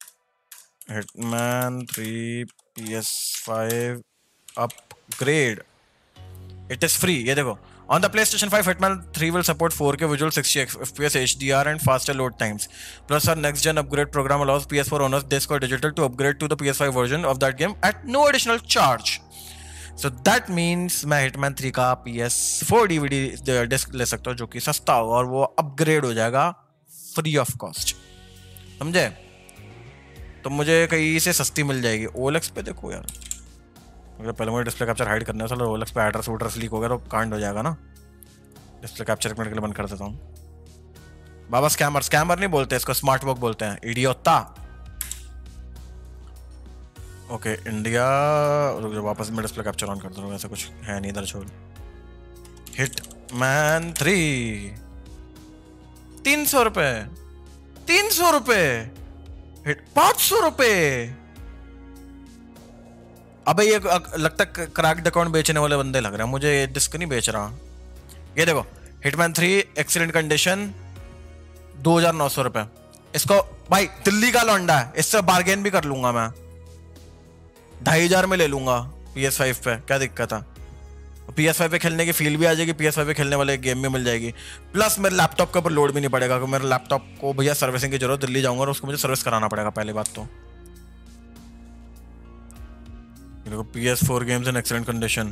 Hitman three P S five upgrade, it is free. ये देखो On the PlayStation five, Hitman three will support four K visual sixty F P S H D R and faster load times. Plus, our next-gen upgrade program allows P S four owners disc or digital to upgrade to the P S five version of that game at no additional charge. So that means मैं Hitman three का P S four D V D disc ले सकता हूँ जो कि सस्ता होगा और वो upgrade हो जाएगा free of cost. समझे? तो मुझे कहीं से सस्ती मिल जाएगी. O L X पे देखो यार. अगर पहले मुझे डिस्प्ले कैप्चर हाइड करना है चलो O L X पे एड्रेस वोड्रेस लीक हो गया तो कांड हो जाएगा ना. डिस्प्ले कैप्चर एक मिनट के लिए बंद कर देता हूँ. बाबा स्कैमर स्कैमर नहीं बोलते इसको स्मार्ट वर्क बोलते हैं. इडियोता. ओके इंडिया रुक जाओ वापस मैं डिस्प्ले कैप्चर ऑन कर दूँ. ऐसा कुछ है नहीं इधर छोड़. हिटमैन थ्री तीन सौ रुपये तीन सौ रुपये हिट पाँच सौ रुपये. अबे ये लगता है क्रैक्ड अकाउंट बेचने वाले बंदे लग रहे हैं मुझे. ये डिस्क नहीं बेच रहा. ये देखो हिटमैन थ्री एक्सीलेंट कंडीशन दो हजार नौ सौ रुपये. इसको भाई दिल्ली का लौंडा है इससे बार्गेन भी कर लूंगा मैं. ढाई हजार में ले लूंगा पी एस फाइव पे. क्या दिक्कत है? पी एस फाइव पे खेलने की फील भी आ जाएगी. पी एस फाइव पे खेलने वाले गेम भी मिल जाएगी. प्लस मेरे लैपटॉप के ऊपर लोड भी नहीं पड़ेगा क्योंकि मेरे लैपटॉप को भैया सर्विसिंग की जरूरत. दिल्ली जाऊंगा और उसको मुझे सर्विस कराना पड़ेगा पहली बात तो. देखो P S four games in excellent condition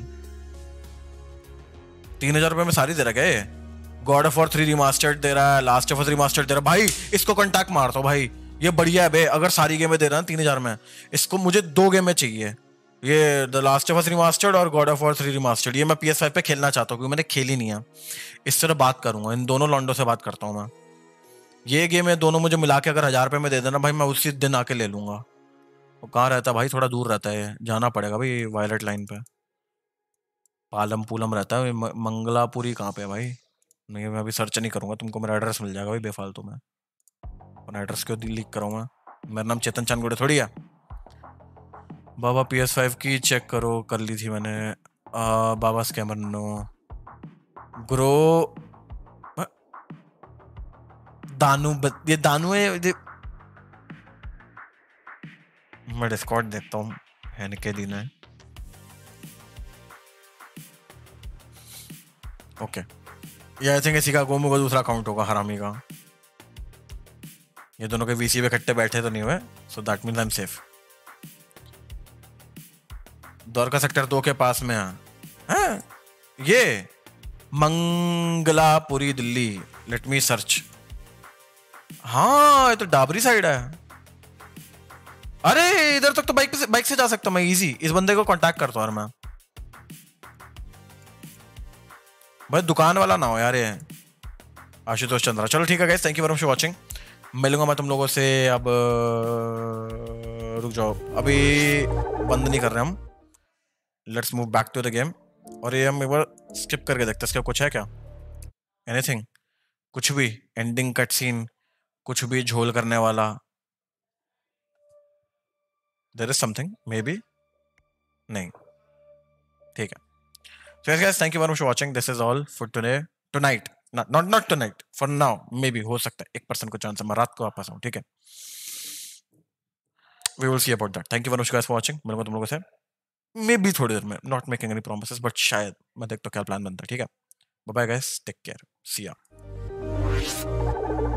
तीन हजार रुपए में सारी दे रहा है. God of War three remastered दे रहा है. लास्ट ऑफ अस रिमास्टर्ड दे रहा है. भाई इसको कॉन्टैक्ट मारता हूँ भाई. ये बढ़िया है बे. अगर सारी गेमें दे रहा है तीन हजार में इसको मुझे दो गेमें चाहिए. ये the Last of Us remastered और God of War three remastered. ये मैं पी एस फाइव पे खेलना चाहता हूँ क्योंकि मैंने खेली नहीं है. इस तरह बात करूंगा. इन दोनों लॉन्डो से बात करता हूँ मैं. ये गेम है दोनों मुझे मिला के अगर हजार रुपये में दे देना भाई मैं उसी दिन आके ले लूंगा. वो कहाँ रहता है भाई? थोड़ा दूर रहता है. जाना पड़ेगा भाई वायलेट लाइन पे. पालम पूलम रहता है. मंगलापुरी कहाँ पे है भाई? नहीं मैं अभी सर्च नहीं करूंगा. तुमको मेरा एड्रेस मिल जाएगा भाई बेफालतू में. अपना एड्रेस क्यों लीक करूँगा? मेरा नाम चेतन चांदगुड़े थोड़ी है. बाबा पी एस फाइव की चेक करो. कर ली थी मैंने. आ, बाबा स्कैमर नो ग्रो दानू. ये दानू है. ये मैं डिस्कॉर्ड देता हूँ है के दिन है. ओके ये आई थिंक इसी का गोमू का दूसरा अकाउंट होगा हरामी का. ये दोनों के वीसी पे इकट्ठे बैठे तो नहीं हुए. So that means I am safe. Dwarka sector दो के पास में है. हाँ? ये Mangolpuri Delhi. Let me search. हाँ ये तो डाबरी साइड है. अरे इधर तक तो बाइक से बाइक से जा सकता हूँ मैं इजी. इस बंदे को कांटेक्ट करता हूँ मैं. भाई दुकान वाला ना हो यार ये. आशुतोष चंद्रा. चलो ठीक है guys thank you very much for watching. मिलूंगा मैं तुम लोगों से. अब रुक जाओ अभी बंद नहीं कर रहे हम. Let's move back to the game. और ये हम एक बार स्किप करके देखते हैं इसका कुछ है क्या. एनीथिंग कुछ भी. एंडिंग कट सीन कुछ भी झोल करने वाला. There is something, maybe. नहीं. ठीक है. So yes guys, thank you very much for watching. This is all for today. Tonight. Not not not tonight. For now, maybe हो सकता है एक परसेंट को चांस है मैं रात को वापस आऊँ. ठीक है. We will see about that. Thank you very much guys for watching. मिलूंगा तुम लोगों से. Maybe थोड़ी देर में. Not making any promises, but शायद मैं देखता हूँ क्या प्लान बनता है. ठीक है. Bye bye guys. Take care. See ya.